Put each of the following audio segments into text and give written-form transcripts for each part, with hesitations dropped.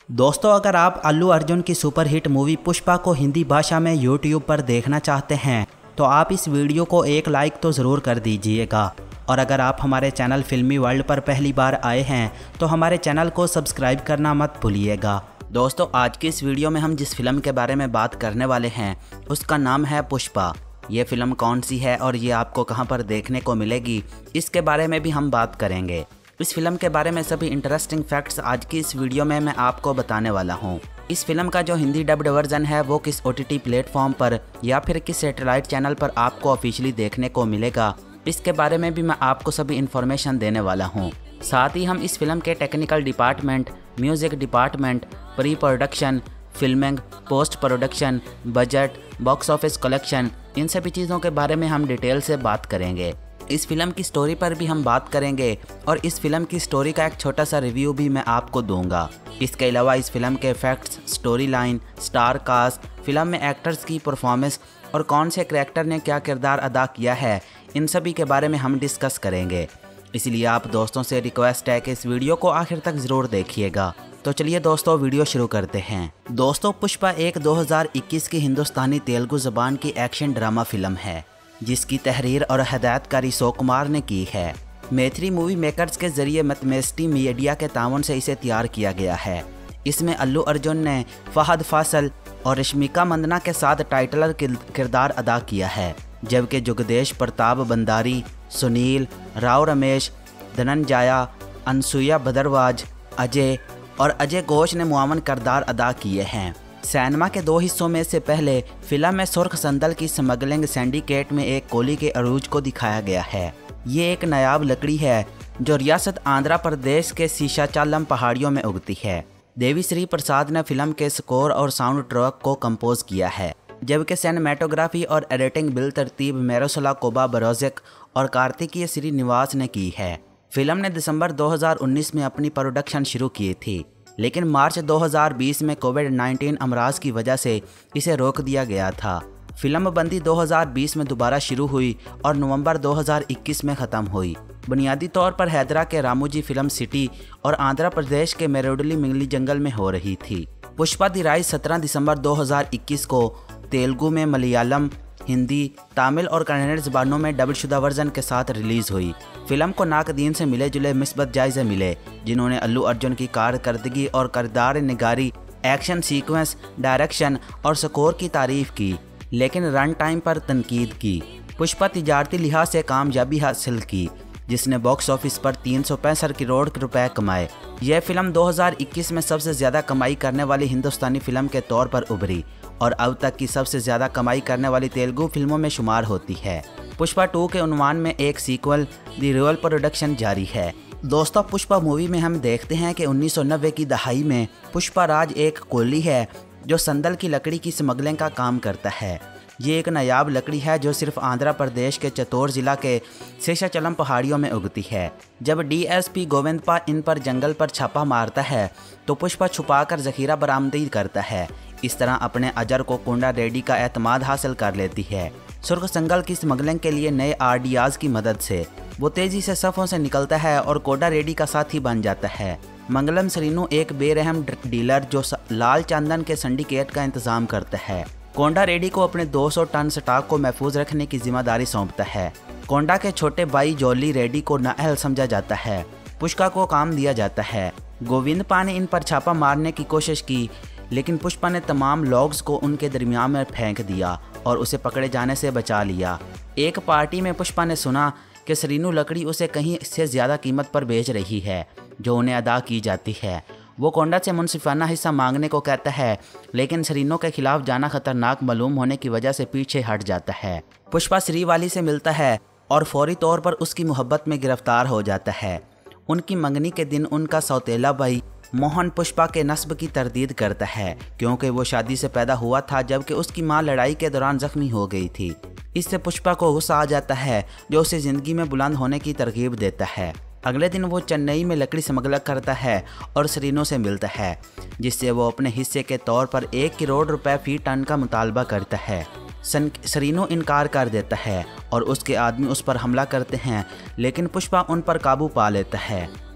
दोस्तों, अगर आप अल्लू अर्जुन की सुपरहिट मूवी पुष्पा को हिंदी भाषा में यूट्यूब पर देखना चाहते हैं तो आप इस वीडियो को एक लाइक तो ज़रूर कर दीजिएगा। और अगर आप हमारे चैनल फिल्मी वर्ल्ड पर पहली बार आए हैं तो हमारे चैनल को सब्सक्राइब करना मत भूलिएगा। दोस्तों, आज की इस वीडियो में हम जिस फिल्म के बारे में बात करने वाले हैं उसका नाम है पुष्पा। ये फिल्म कौन सी है और ये आपको कहां पर देखने को मिलेगी, इसके बारे में भी हम बात करेंगे। इस फिल्म के बारे में सभी इंटरेस्टिंग फैक्ट्स आज की इस वीडियो में मैं आपको बताने वाला हूँ। इस फिल्म का जो हिंदी डब्ड वर्जन है वो किस OTT प्लेटफॉर्म पर या फिर किस सैटेलाइट चैनल पर आपको ऑफिशियली देखने को मिलेगा, इसके बारे में भी मैं आपको सभी इन्फॉर्मेशन देने वाला हूँ। साथ ही हम इस फिल्म के technical department, music department, pre production, filming, post production, budget, box office collection, इन सभी चीज़ों के बारे में हम डिटेल से बात करेंगे। इस फिल्म की स्टोरी पर भी हम बात करेंगे और इस फिल्म की स्टोरी का एक छोटा सा रिव्यू भी मैं आपको दूंगा। इसके अलावा इस फिल्म के facts, story line, star cast, film में एक्टर्स की परफॉर्मेंस और कौन से कैरेक्टर ने क्या किरदार अदा किया है, इन सभी के बारे में हम डिस्कस करेंगे। इसलिए आप दोस्तों से रिक्वेस्ट है कि इस वीडियो को आखिर तक ज़रूर देखिएगा। तो चलिए दोस्तों, वीडियो शुरू करते हैं। दोस्तों, पुष्पा एक 2021 की हिंदुस्तानी तेलुगु ज़बान की एक्शन ड्रामा फिल्म है जिसकी तहरीर और हदायतकारी सोकुमार ने की है। मैत्री मूवी मेकर्स के जरिए मैथमेस्टी मीडिया के तावन से इसे तैयार किया गया है। इसमें अल्लू अर्जुन ने फहद फासल और रश्मिका मंदना के साथ टाइटलर किरदार अदा किया है, जबकि जुगदेश प्रताप बंदारी, सुनील, राव रमेश, धनंजया, अनसुया भद्रवाज, अजय और अजय घोष ने मुआवन किरदार अदा किए हैं। सिनेमा के 2 हिस्सों में से पहले फिल्म में सुर्ख संदल की स्मगलिंग सिंडिकेट में एक कोली के अरूज को दिखाया गया है। ये एक नायाब लकड़ी है जो रियासत आंध्र प्रदेश के शीशाचालम पहाड़ियों में उगती है। देवी श्री प्रसाद ने फिल्म के स्कोर और साउंड ट्रैक को कंपोज किया है, जबकि सिनेमेटोग्राफी और एडिटिंग बिल तरतीब मेरोसला कोबा बरोजिक और कार्तिकीय श्रीनिवास ने की है। फिल्म ने दिसंबर 2019 में अपनी प्रोडक्शन शुरू की थी, लेकिन मार्च 2020 में कोविड-19 अमराज की वजह से इसे रोक दिया गया था। फिल्म बंदी 2020 में दोबारा शुरू हुई और नवंबर 2021 में ख़त्म हुई। बुनियादी तौर पर हैदरा के रामोजी फिल्म सिटी और आंध्र प्रदेश के मेरोडली मिंगली जंगल में हो रही थी। पुष्पा दी राइज 17 दिसंबर 2021 को तेलुगु में, मलयालम, हिंदी, तमिल और कन्नड़ ज़बानों में डबलशुदा वर्जन के साथ रिलीज़ हुई। फिल्म को नाकदीन से मिले जुले मिस्बत जायज़े मिले, जिन्होंने अल्लू अर्जुन की कारकर्दगी और किरदार निगारी, एक्शन सीक्वेंस, डायरेक्शन और स्कोर की तारीफ़ की, लेकिन रन टाइम पर तनकीद की। पुष्पा तिजारती लिहाज से कामयाबी हासिल की, जिसने बॉक्स ऑफिस पर 365 करोड़ रुपए कमाए। यह फिल्म 2021 में सबसे ज़्यादा कमाई करने वाली हिंदुस्तानी फिल्म के तौर पर उभरी और अब तक की सबसे ज़्यादा कमाई करने वाली तेलुगु फिल्मों में शुमार होती है। पुष्पा 2 के उन्वान में एक सीक्वल दी रियल प्रोडक्शन जारी है। दोस्तों, पुष्पा मूवी में हम देखते हैं कि 1990 की दहाई में पुष्पा राज एक कोली है जो संदल की लकड़ी की स्मगलिंग का काम करता है। ये एक नायाब लकड़ी है जो सिर्फ आंध्र प्रदेश के चित्तौड़ जिला के शेषाचलम पहाड़ियों में उगती है। जब DSP गोविंदप्पा इन पर जंगल पर छापा मारता है तो पुष्पा छुपाकर जखीरा बरामदी करता है। इस तरह अपने अजर को कोंडा रेड्डी का एतमाद हासिल कर लेती है। सुर्ख संगल की स्मगलिंग के लिए नए RDRs की मदद से वो तेजी से सफ़ों से निकलता है और कोंडा रेड्डी का साथी बन जाता है। मंगलम श्रीनु एक बेरहम डीलर जो लाल चंदन के सिंडिकेट का इंतजाम करता है। कोंडा रेड्डी को अपने 200 टन स्टॉक को महफूज रखने की जिम्मेदारी सौंपता है। कोंडा के छोटे भाई जोली रेड्डी को नाअहल समझा जाता है। पुष्पा को काम दिया जाता है। गोविंदप्पा ने इन पर छापा मारने की कोशिश की, लेकिन पुष्पा ने तमाम लॉग्स को उनके दरमियान में फेंक दिया और उसे पकड़े जाने से बचा लिया। एक पार्टी में पुष्पा ने सुना कि श्रीनु लकड़ी उसे कहीं से ज़्यादा कीमत पर बेच रही है जो उन्हें अदा की जाती है। वो कोंडा से मुनसिफाना हिस्सा मांगने को कहता है, लेकिन श्रीनु के खिलाफ जाना खतरनाक मालूम होने की वजह से पीछे हट जाता है। पुष्पा श्रीवाली से मिलता है और फौरी तौर पर उसकी मोहब्बत में गिरफ्तार हो जाता है। उनकी मंगनी के दिन उनका सौतेला भाई मोहन पुष्पा के नस्ब की तरदीद करता है, क्योंकि वो शादी से पैदा हुआ था जबकि उसकी मां लड़ाई के दौरान जख्मी हो गई थी। इससे पुष्पा को गुस्सा आ जाता है जो उसे ज़िंदगी में बुलंद होने की तरगीब देता है। अगले दिन वो चेन्नई में लकड़ी स्मगलिंग करता है और श्रीनु से मिलता है, जिससे वो अपने हिस्से के तौर पर 1 करोड़ रुपए फी टन का मुतालबा करता है। श्रीनु इनकार कर देता है और उसके आदमी उस पर हमला करते हैं, लेकिन पुष्पा उन पर काबू पा लेता है।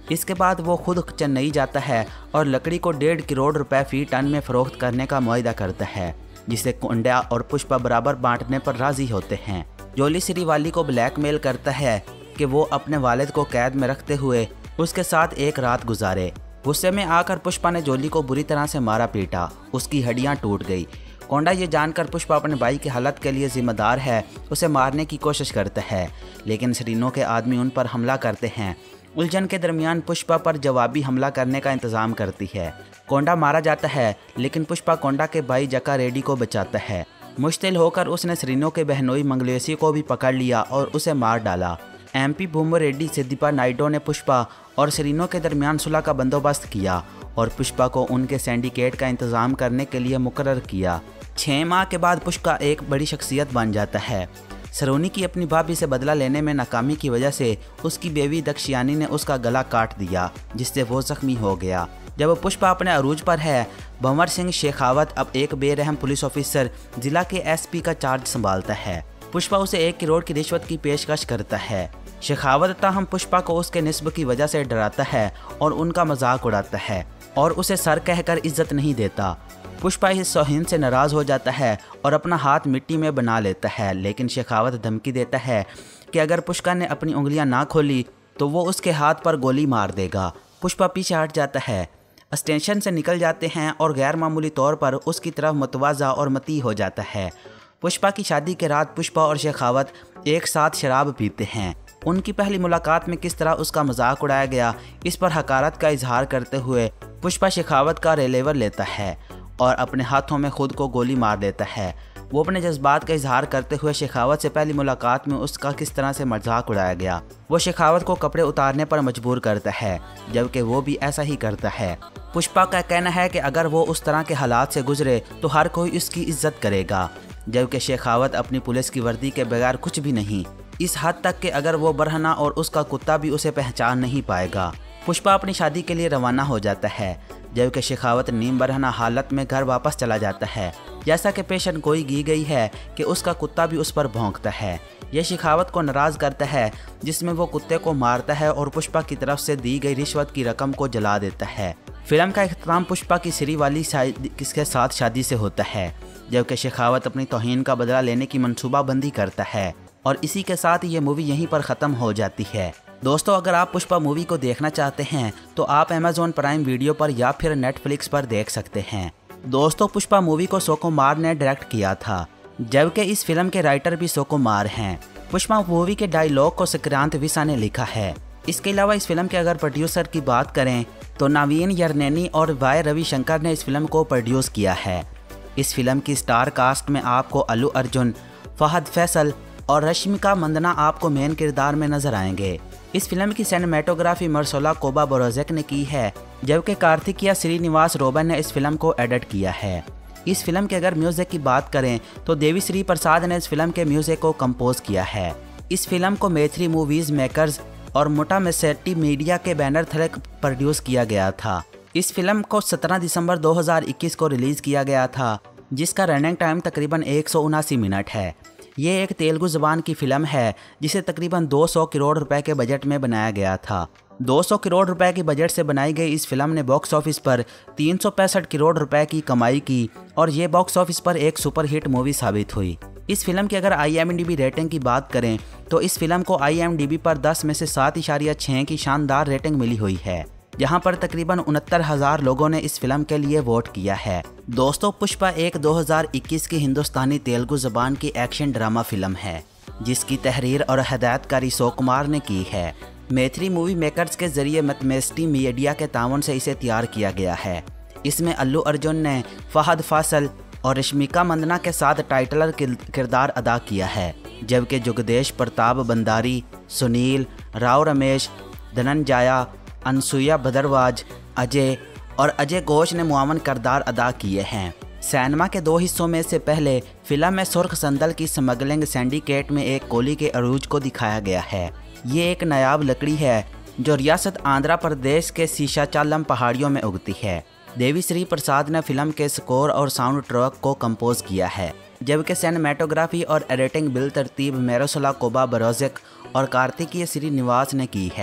इसके बाद वो खुद चेन्नई जाता है और लकड़ी को 1.5 करोड़ रुपए फी टन में फरोख्त करने का मुआहदा करता है, जिसे कोंडा और पुष्पा बराबर बांटने पर राजी होते हैं। जोली श्रीवाली को ब्लैकमेल करता है कि वो अपने वालिद को कैद में रखते हुए उसके साथ एक रात गुजारे। गुस्से में आकर पुष्पा ने जोली को बुरी तरह से मारा पीटा, उसकी हड्डियां टूट गई। कोंडा ये जानकर पुष्पा अपने भाई की हालत के लिए जिम्मेदार है, उसे मारने की कोशिश करता है, लेकिन श्रीनो के आदमी उन पर हमला करते हैं। उलझन के दरमियान पुष्पा पर जवाबी हमला करने का इंतजाम करती है। कोंडा मारा जाता है, लेकिन पुष्पा कोंडा के भाई जका रेड्डी को बचाता है। मुश्तिल होकर उसने श्रीनो के बहनोई मंगलेशी को भी पकड़ लिया और उसे मार डाला। MP भूमो रेड्डी सिद्दीपा नायडू ने पुष्पा और श्रीनो के दरमियान सुलह का बंदोबस्त किया और पुष्पा को उनके सिंडिकेट का इंतजाम करने के लिए मुकर्रर किया। 6 माह के बाद पुष्पा एक बड़ी शख्सियत बन जाता है। सरोनी की अपनी भाभी से बदला लेने में नाकामी की वजह से उसकी बेवी दक्षयानी ने उसका गला काट दिया, जिससे वो जख्मी हो गया। जब पुष्पा अपने अरूज पर है, भंवर सिंह शेखावत अब एक बेरहम पुलिस ऑफिसर जिला के SP का चार्ज संभालता है। पुष्पा उसे 1 करोड़ की रिश्वत की पेशकश करता है। शेखावत ताहम पुष्पा को उसके निस्ब की वजह से डराता है और उनका मजाक उड़ाता है और उसे सर कहकर इज्जत नहीं देता। पुष्पा इस तौहीन से नाराज़ हो जाता है और अपना हाथ मिट्टी में बना लेता है, लेकिन शेखावत धमकी देता है कि अगर पुष्पा ने अपनी उंगलियां ना खोली तो वो उसके हाथ पर गोली मार देगा। पुष्पा पीछे हट जाता है, स्टेशन से निकल जाते हैं और गैर मामूली तौर पर उसकी तरफ मुतवाज़ा और मती हो जाता है। पुष्पा की शादी के रात पुष्पा और शेखावत एक साथ शराब पीते हैं। उनकी पहली मुलाकात में किस तरह उसका मजाक उड़ाया गया, इस पर हकारत का इजहार करते हुए पुष्पा शेखावत का रिवॉल्वर लेता है और अपने हाथों में खुद को गोली मार देता है। वो अपने जज्बात का इजहार करते हुए शेखावत से पहली मुलाकात में उसका किस तरह से मजाक उड़ाया गया, वो शेखावत को कपड़े उतारने पर मजबूर करता है, जबकि वो भी ऐसा ही करता है। पुष्पा का कहना है कि अगर वो उस तरह के हालात से गुजरे तो हर कोई उसकी इज्जत करेगा, जबकि शेखावत अपनी पुलिस की वर्दी के बगैर कुछ भी नहीं, इस हद तक कि अगर वो बरहना और उसका कुत्ता भी उसे पहचान नहीं पाएगा। पुष्पा अपनी शादी के लिए रवाना हो जाता है, जबकि शेखावत नीम बरहना हालत में घर वापस चला जाता है। जैसा कि पेशन गोई की गई है कि उसका कुत्ता भी उस पर भौंकता है। यह शेखावत को नाराज़ करता है, जिसमें वो कुत्ते को मारता है और पुष्पा की तरफ से दी गई रिश्वत की रकम को जला देता है। फिल्म का इख्तिताम पुष्पा की श्रीवाली किसके साथ शादी से होता है, जबकि शेखावत अपनी तौहीन का बदला लेने की मनसूबाबंदी करता है और इसी के साथ ये मूवी यहीं पर ख़त्म हो जाती है। दोस्तों, अगर आप पुष्पा मूवी को देखना चाहते हैं तो आप Amazon प्राइम वीडियो पर या फिर Netflix पर देख सकते हैं। दोस्तों, पुष्पा मूवी को सुकुमार ने डायरेक्ट किया था, जबकि इस फिल्म के राइटर भी सुकुमार हैं। पुष्पा मूवी के डायलॉग को संक्रांत विसा ने लिखा है। इसके अलावा इस फिल्म के अगर प्रोड्यूसर की बात करें तो नवीन यरनेनी और वाई रविशंकर ने इस फिल्म को प्रोड्यूस किया है। इस फिल्म की स्टार कास्ट में आपको अल्लू अर्जुन, फहद फैसल और रश्मिका मंदना आपको मेन किरदार में नजर आएंगे। इस फिल्म की सिनेमेटोग्राफी मरसोला कोबा बोरोजेक ने की है, जबकि कार्तिकिया श्रीनिवास रोबन ने इस फिल्म को एडिट किया है। इस फिल्म के अगर म्यूजिक की बात करें तो देवी श्री प्रसाद ने इस फिल्म के म्यूजिक को कंपोज किया है। इस फिल्म को मैथिली मूवीज मेकर्स और मोटा मेसेटी मीडिया के बैनर तले प्रोड्यूस किया गया था। इस फिल्म को 17 दिसंबर 2021 को रिलीज किया गया था, जिसका रनिंग टाइम तकरीबन 179 मिनट है। ये एक तेलुगु ज़बान की फिल्म है जिसे तकरीबन 200 करोड़ रुपए के बजट में बनाया गया था। 200 करोड़ रुपए के बजट से बनाई गई इस फिल्म ने बॉक्स ऑफिस पर 365 करोड़ रुपए की कमाई की और ये बॉक्स ऑफिस पर एक सुपरहिट मूवी साबित हुई। इस फिल्म की अगर IMDb रेटिंग की बात करें तो इस फिल्म को IMDb पर 10 में से 7.6 की शानदार रेटिंग मिली हुई है, जहां पर तकरीबन 69,000 लोगों ने इस फिल्म के लिए वोट किया है। दोस्तों, पुष्पा एक 2021 की हिंदुस्तानी तेलुगु ज़बान की एक्शन ड्रामा फिल्म है, जिसकी तहरीर और हदायतकारी सुकुमार ने की है। मैथिली मूवी मेकर्स के जरिए मैथमेस्टी मीडिया के ताउन से इसे तैयार किया गया है। इसमें अल्लू अर्जुन ने फहद फासल और रश्मिका मंदना के साथ टाइटलर किरदार अदा किया है, जबकि जुगदेश प्रताप बंदारी, सुनील राव, रमेश धनंजाया, अनसुया भद्रवाज, अजय और अजय घोष ने मुआवन किरदार अदा किए हैं। सिनेमा के 2 हिस्सों में से पहले फिल्म में सुर्ख संदल की स्मगलिंग सिंडिकेट में एक कोली के अरूज को दिखाया गया है। ये एक नायाब लकड़ी है जो रियासत आंध्र प्रदेश के शीशाचालम पहाड़ियों में उगती है। देवी श्री प्रसाद ने फिल्म के स्कोर और साउंड ट्रैक को कंपोज किया है, जबकि सिनेमेटोग्राफी और एडिटिंग बिल तरतीब मेरोसला कोबा बरोजेक और कार्तिकीय श्रीनिवास ने की है।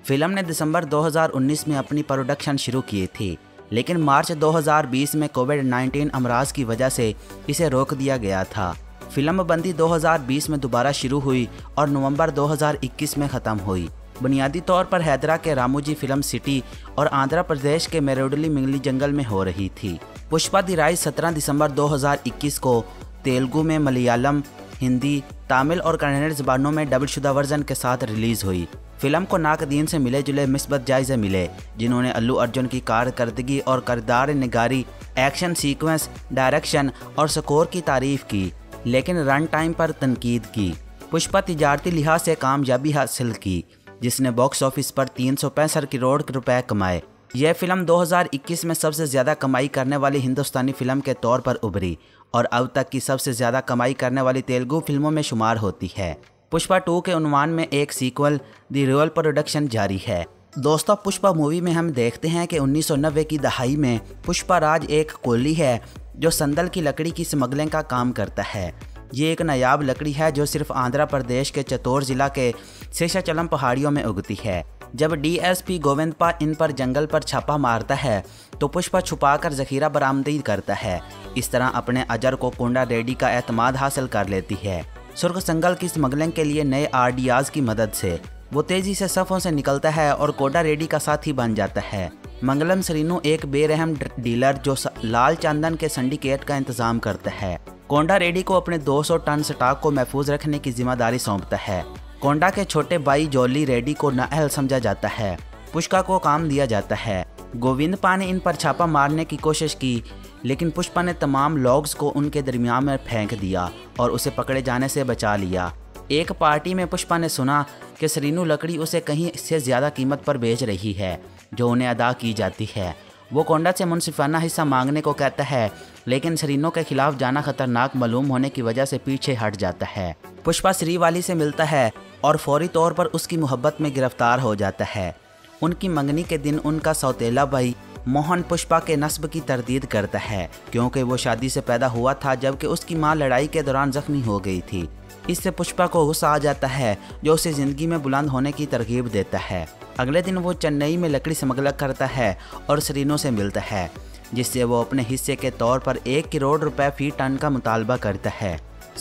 फिल्म ने दिसंबर 2019 में अपनी प्रोडक्शन शुरू की थी, लेकिन मार्च 2020 में कोविड-19 अमराज की वजह से इसे रोक दिया गया था। फिल्म बंदी 2020 में दोबारा शुरू हुई और नवंबर 2021 में ख़त्म हुई। बुनियादी तौर पर हैदरा के रामोजी फिल्म सिटी और आंध्र प्रदेश के मेरोडली मिंगली जंगल में हो रही थी। पुष्पा द राइज 17 दिसंबर 2021 को तेलुगु में, मलयालम, हिंदी, तमिल और कन्नड़ ज़बानों में डबलशुदा वर्जन के साथ रिलीज़ हुई। फिल्म को नाकदीन से मिले जुले मिस्बत जायज़े मिले, जिन्होंने अल्लू अर्जुन की कारकर्दगी और किरदार निगारी, एक्शन सीक्वेंस, डायरेक्शन और स्कोर की तारीफ़ की, लेकिन रन टाइम पर तनकीद की। पुष्पा तिजारती लिहाज से कामयाबी हासिल की, जिसने बॉक्स ऑफिस पर 365 करोड़ रुपए कमाए। यह फिल्म 2021 में सबसे ज़्यादा कमाई करने वाली हिंदुस्तानी फिल्म के तौर पर उभरी और अब तक की सबसे ज़्यादा कमाई करने वाली तेलुगु फिल्मों में शुमार होती है। पुष्पा 2 के उन्वान में एक सीक्वल द रियल प्रोडक्शन जारी है। दोस्तों, पुष्पा मूवी में हम देखते हैं कि 1990 की दहाई में पुष्पा राज एक कोली है जो संदल की लकड़ी की स्मगलिंग का काम करता है। ये एक नायाब लकड़ी है जो सिर्फ आंध्र प्रदेश के चित्तौड़ जिला के शेषाचलम पहाड़ियों में उगती है। जब डीएसपी गोविंदपा इन पर जंगल पर छापा मारता है तो पुष्पा छुपाकर जखीरा बरामदी करता है। इस तरह अपने अजर को कोंडा रेड्डी का एतमाद हासिल कर लेती है। सुर्ख संगल की स्मगलिंग के लिए नए आरडीआर्स की मदद से वो तेजी से सफ़ों से निकलता है और कोंडा रेड्डी का साथी बन जाता है। मंगलम सरीनू एक बेरहम डीलर जो लाल चंदन के सिंडिकेट का इंतजाम करता है। कोंडा रेड्डी को अपने 200 टन स्टॉक को महफूज रखने की जिम्मेदारी सौंपता है। कोंडा के छोटे भाई जॉली रेड्डी को नाअहल समझा जाता है। पुष्पा को काम दिया जाता है। गोविंदपा ने इन पर छापा मारने की कोशिश की, लेकिन पुष्पा ने तमाम लॉग्स को उनके दरमियान में फेंक दिया और उसे पकड़े जाने से बचा लिया। एक पार्टी में पुष्पा ने सुना कि सरीनू लकड़ी उसे कहीं से ज़्यादा कीमत पर बेच रही है जो उन्हें अदा की जाती है। वो कोंडा से मुनसिफाना हिस्सा मांगने को कहता है, लेकिन सरीनों के खिलाफ जाना खतरनाक मालूम होने की वजह से पीछे हट जाता है। पुष्पा श्रीवाली से मिलता है और फौरी तौर पर उसकी मोहब्बत में गिरफ्तार हो जाता है। उनकी मंगनी के दिन उनका सौतेला भाई मोहन पुष्पा के नस्ब की तरदीद करता है, क्योंकि वो शादी से पैदा हुआ था जबकि उसकी मां लड़ाई के दौरान जख्मी हो गई थी। इससे पुष्पा को गुस्सा आ जाता है जो उसे ज़िंदगी में बुलंद होने की तरगीब देता है। अगले दिन वो चेन्नई में लकड़ी स्मगलिंग करता है और सरीनों से मिलता है, जिससे वो अपने हिस्से के तौर पर 1 करोड़ रुपए फी टन का मुतालबा करता है।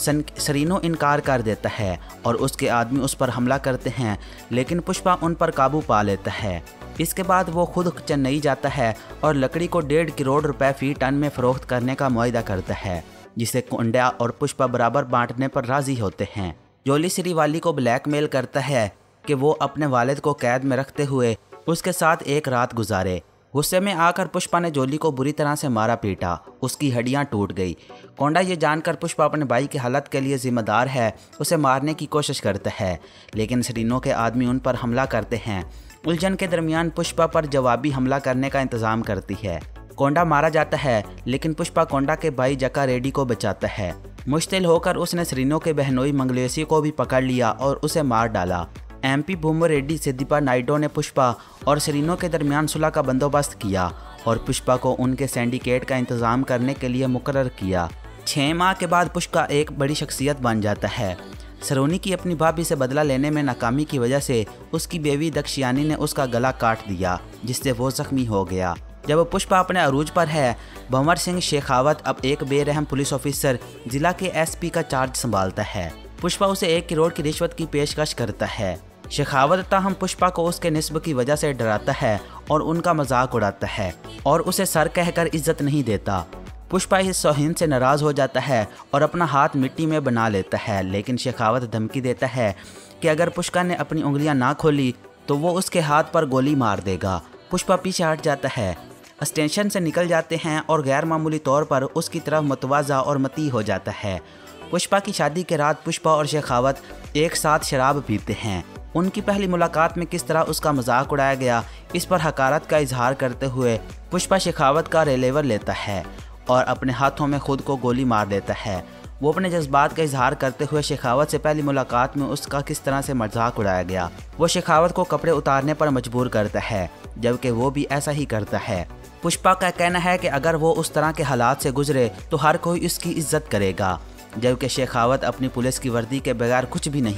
सरीनो इनकार कर देता है और उसके आदमी उस पर हमला करते हैं, लेकिन पुष्पा उन पर काबू पा लेता है। इसके बाद वो खुद चेन्नई जाता है और लकड़ी को 1.5 करोड़ रुपए फी टन में फ़रोख्त करने का मुआहदा करता है, जिसे कोंडा और पुष्पा बराबर बांटने पर राज़ी होते हैं। जोली श्रीवाली को ब्लैकमेल करता है कि वो अपने वालिद को कैद में रखते हुए उसके साथ एक रात गुजारे। गुस्से में आकर पुष्पा ने जोली को बुरी तरह से मारा पीटा, उसकी हड्डियां टूट गई। कोंडा ये जानकर पुष्पा अपने भाई की हालत के लिए जिम्मेदार है उसे मारने की कोशिश करता है, लेकिन सरीनों के आदमी उन पर हमला करते हैं। उलझन के दरमियान पुष्पा पर जवाबी हमला करने का इंतजाम करती है। कोंडा मारा जाता है, लेकिन पुष्पा कोंडा के भाई जका रेड्डी को बचाता है। मुश्तिल होकर उसने सरीनों के बहनोई मंगलेशी को भी पकड़ लिया और उसे मार डाला। एमपी भूमो रेड्डी सिद्दीपा नायडू ने पुष्पा और सरीनों के दरमियान सुलह का बंदोबस्त किया और पुष्पा को उनके सिंडिकेट का इंतजाम करने के लिए मुकर्रर किया। 6 माह के बाद पुष्पा एक बड़ी शख्सियत बन जाता है। सरोनी की अपनी भाभी से बदला लेने में नाकामी की वजह से उसकी बेवी दक्षयानी ने उसका गला काट दिया, जिससे वो जख्मी हो गया। जब पुष्पा अपने अरूज पर है, भंवर सिंह शेखावत अब एक बेरहम पुलिस ऑफिसर जिला के एसपी का चार्ज संभालता है। पुष्पा उसे 1 करोड़ की रिश्वत की पेशकश करता है। शेखावत ताहम पुष्पा को उसके निस्ब की वजह से डराता है और उनका मजाक उड़ाता है और उसे सर कहकर इज्जत नहीं देता। पुष्पा इस तौहीन से नाराज़ हो जाता है और अपना हाथ मिट्टी में बना लेता है, लेकिन शेखावत धमकी देता है कि अगर पुष्पा ने अपनी उंगलियां ना खोली तो वो उसके हाथ पर गोली मार देगा। पुष्पा पीछे हट जाता है, स्टेशन से निकल जाते हैं और गैर मामूली तौर पर उसकी तरफ मतवाजा और मती हो जाता है। पुष्पा की शादी के रात पुष्पा और शेखावत एक साथ शराब पीते हैं। उनकी पहली मुलाकात में किस तरह उसका मजाक उड़ाया गया, इस पर हकारत का इजहार करते हुए पुष्पा शेखावत का रेलेवर लेता है और अपने हाथों में खुद को गोली मार देता है। वो अपने जज्बात का इजहार करते हुए शेखावत से पहली मुलाकात में उसका किस तरह से मजाक उड़ाया गया, वो शेखावत को कपड़े उतारने पर मजबूर करता है, जबकि वो भी ऐसा ही करता है। पुष्पा का कहना है कि अगर वो उस तरह के हालात से गुजरे तो हर कोई उसकी इज्जत करेगा, जबकि शेखावत अपनी पुलिस की वर्दी के बगैर कुछ भी नहीं।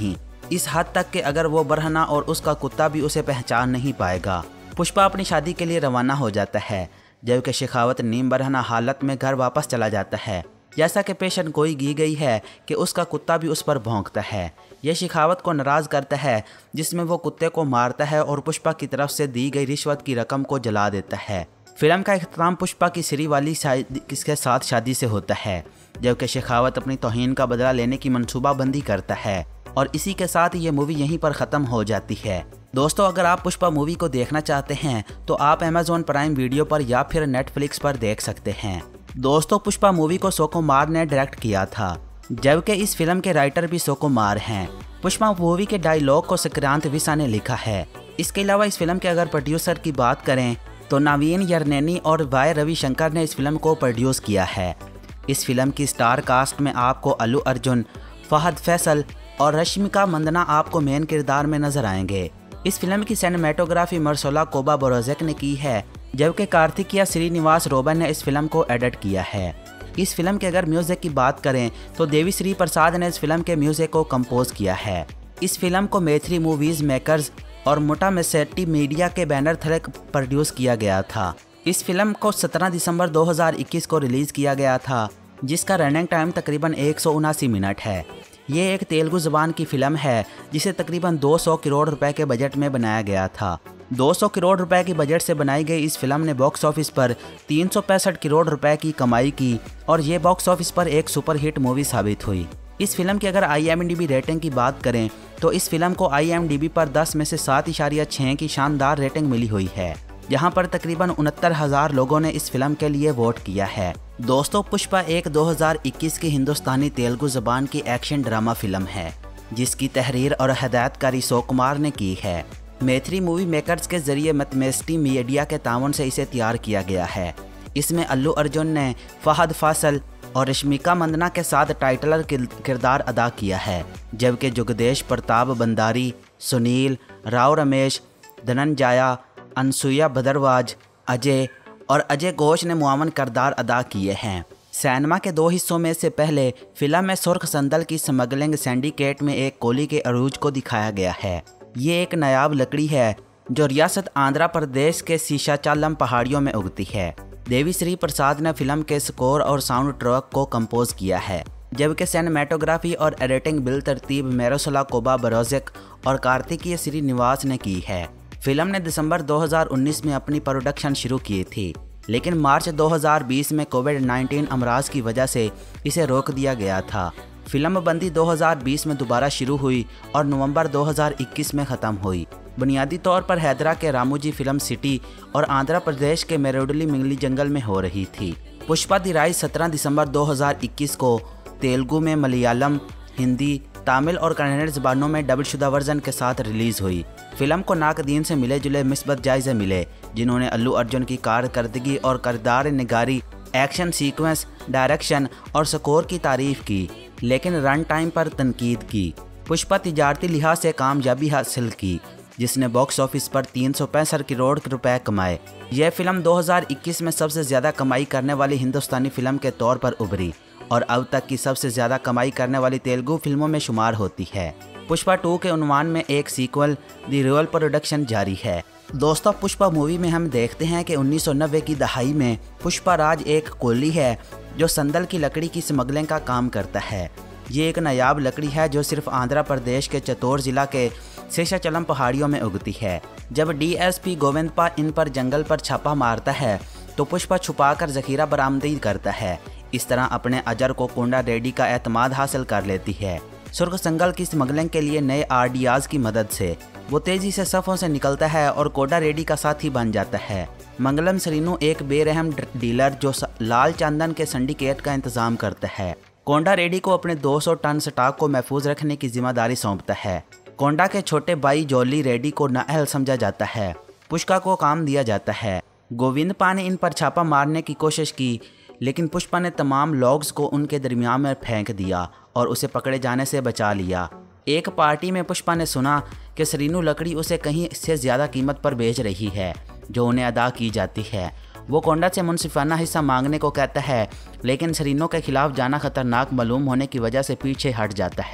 इस हद तक कि अगर वो बरहना और उसका कुत्ता भी उसे पहचान नहीं पाएगा। पुष्पा अपनी शादी के लिए रवाना हो जाता है, जबकि शेखावत नीम बरहना हालत में घर वापस चला जाता है। जैसा कि पेशन गोई की गई है कि उसका कुत्ता भी उस पर भौंकता है। यह शेखावत को नाराज करता है, जिसमें वो कुत्ते को मारता है और पुष्पा की तरफ से दी गई रिश्वत की रकम को जला देता है। फिल्म का इख्तिताम पुष्पा की श्री वाली किसके साथ शादी से होता है, जबकि शेखावत अपनी तौहीन का बदला लेने की मनसूबाबंदी करता है और इसी के साथ ये मूवी यहीं पर ख़त्म हो जाती है। दोस्तों, अगर आप पुष्पा मूवी को देखना चाहते हैं तो आप अमेज़ॉन प्राइम वीडियो पर या फिर नेटफ्लिक्स पर देख सकते हैं। दोस्तों, पुष्पा मूवी को सुकुमार ने डायरेक्ट किया था, जबकि इस फिल्म के राइटर भी सुकुमार हैं। पुष्पा मूवी के डायलॉग को संक्रांत विसा ने लिखा है। इसके अलावा इस फिल्म के अगर प्रोड्यूसर की बात करें तो नवीन यरनेनी और वाई रविशंकर ने इस फिल्म को प्रोड्यूस किया है। इस फिल्म की स्टार कास्ट में आपको अल्लू अर्जुन, फहद फैसल और रश्मिका मंदना आपको मेन किरदार में नजर आएंगे। इस फिल्म की सिनेमेटोग्राफी मरसोला कोबा बोरोजेक ने की है, जबकि कार्तिकेया श्रीनिवास रोबन ने इस फिल्म को एडिट किया है। इस फिल्म के अगर म्यूजिक की बात करें तो देवी श्री प्रसाद ने इस फिल्म के म्यूजिक को कंपोज किया है। इस फिल्म को मैथिली मूवीज मेकर्स और मोटा मेसेटी मीडिया के बैनर तले प्रोड्यूस किया गया था। इस फिल्म को 17 दिसंबर 2021 को रिलीज़ किया गया था, जिसका रनिंग टाइम तकरीबन 179 मिनट है। ये एक तेलुगु ज़बान की फ़िल्म है जिसे तकरीबन 200 करोड़ रुपए के बजट में बनाया गया था। 200 करोड़ रुपए की बजट से बनाई गई इस फिल्म ने बॉक्स ऑफिस पर 365 करोड़ रुपए की कमाई की और ये बॉक्स ऑफिस पर एक सुपरहिट मूवी साबित हुई। इस फिल्म की अगर IMDb रेटिंग की बात करें तो इस फिल्म को IMDb पर 10 में से 7.6 की शानदार रेटिंग मिली हुई है, जहां पर तकरीबन 69,000 लोगों ने इस फिल्म के लिए वोट किया है। दोस्तों, पुष्पा एक 2021 की हिंदुस्तानी तेलुगु ज़बान की एक्शन ड्रामा फिल्म है, जिसकी तहरीर और हदायतकारी सुकुमार ने की है। मैथिली मूवी मेकर्स के जरिए मैथमेस्टी मीडिया के ताउन से इसे तैयार किया गया है। इसमें अल्लू अर्जुन ने फहद फासल और रश्मिका मंदना के साथ टाइटलर किरदार अदा किया है, जबकि जुगदेश प्रताप बंदारी, सुनील राव, रमेश धनंजाया, अनसुया भद्रवाज, अजय और अजय घोष ने मुआवन किरदार अदा किए हैं। सिनेमा के 2 हिस्सों में से पहले फिल्म में सुर्ख संदल की स्मगलिंग सिंडिकेट में एक कोली के अरूज को दिखाया गया है। ये एक नायाब लकड़ी है जो रियासत आंध्र प्रदेश के सीशाचालम पहाड़ियों में उगती है। देवी श्री प्रसाद ने फिल्म के स्कोर और साउंड ट्रैक को कंपोज किया है, जबकि सिनेमेटोग्राफी और एडिटिंग बिल तरतीब मेरोसला कोबा बरोजेक और कार्तिकेय श्रीनिवास ने की है। फिल्म ने दिसंबर 2019 में अपनी प्रोडक्शन शुरू की थी, लेकिन मार्च 2020 में कोविड-19 अमराज की वजह से इसे रोक दिया गया था। फिल्म बंदी 2020 में दोबारा शुरू हुई और नवंबर 2021 में ख़त्म हुई। बुनियादी तौर पर हैदरा के रामोजी फिल्म सिटी और आंध्र प्रदेश के मेरोडली मिंगली जंगल में हो रही थी। पुष्पा दी राइज 17 दिसंबर 2021 को तेलुगु में, मलयालम, हिंदी, तमिल और कन्नड़ ज़बानों में डबलशुदा वर्जन के साथ रिलीज़ हुई। फिल्म को नाकदीन से मिले जुले मिस्बत जायज़े मिले, जिन्होंने अल्लू अर्जुन की कारकर्दगी और किरदार निगारी, एक्शन सीक्वेंस, डायरेक्शन और स्कोर की तारीफ़ की, लेकिन रन टाइम पर तनकीद की। पुष्पा तिजारती लिहाज से कामयाबी हासिल की, जिसने बॉक्स ऑफिस पर 365 करोड़ रुपए कमाए। यह फिल्म 2021 में सबसे ज़्यादा कमाई करने वाली हिंदुस्तानी फिल्म के तौर पर उभरी और अब तक की सबसे ज़्यादा कमाई करने वाली तेलुगु फिल्मों में शुमार होती है। पुष्पा 2 के उन्वान में एक सीक्वल दी रियल प्रोडक्शन जारी है। दोस्तों, पुष्पा मूवी में हम देखते हैं कि 1990 की दहाई में पुष्पा राज एक कोली है जो संदल की लकड़ी की स्मगलिंग का काम करता है। ये एक नायाब लकड़ी है जो सिर्फ आंध्र प्रदेश के चित्तौड़ जिला के शेषाचलम पहाड़ियों में उगती है। जब DSP गोविंदपा इन पर जंगल पर छापा मारता है तो पुष्पा छुपाकर जखीरा बरामदी करता है। इस तरह अपने अजर को कोंडा रेड्डी का एतमाद हासिल कर लेती है। सुर्ख संगल की स्मगलिंग के लिए नए RDRs की मदद से वो तेजी से सफ़ों से निकलता है और कोंडा रेड्डी का साथी बन जाता है। मंगलम सरीनू एक बेरहम डीलर जो लाल चंदन के सिंडिकेट का इंतजाम करता है। कोंडा रेड्डी को अपने 200 टन स्टॉक को महफूज रखने की जिम्मेदारी सौंपता है। कोंडा के छोटे भाई जॉली रेड्डी को नाअहल समझा जाता है। पुष्पा को काम दिया जाता है। गोविंदपा ने इन पर छापा मारने की कोशिश की, लेकिन पुष्पा ने तमाम लॉग्स को उनके दरमियान में फेंक दिया और उसे पकड़े जाने से बचा लिया। एक पार्टी में पुष्पा ने सुना कि सरीनू लकड़ी उसे कहीं से ज़्यादा कीमत पर बेच रही है जो उन्हें अदा की जाती है। वो कोंडा से मुनसिफाना हिस्सा मांगने को कहता है, लेकिन सरीनू के खिलाफ जाना खतरनाक मालूम होने की वजह से पीछे हट जाता है।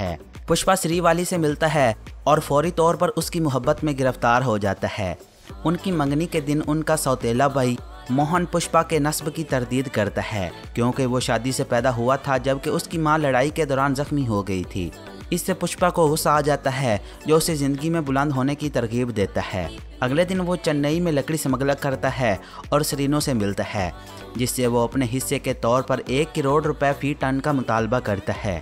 पुष्पा श्रीवाली से मिलता है और फौरी तौर पर उसकी मोहब्बत में गिरफ्तार हो जाता है। उनकी मंगनी के दिन उनका सौतेला भाई मोहन पुष्पा के नस्ब की तरदीद करता है, क्योंकि वो शादी से पैदा हुआ था जबकि उसकी मां लड़ाई के दौरान जख्मी हो गई थी। इससे पुष्पा को गुस्सा आ जाता है, जो उसे ज़िंदगी में बुलंद होने की तरगीब देता है। अगले दिन वो चेन्नई में लकड़ी स्मगलर करता है और सरीनो से मिलता है, जिससे वो अपने हिस्से के तौर पर 1 करोड़ रुपए फी टन का मुतालबा करता है।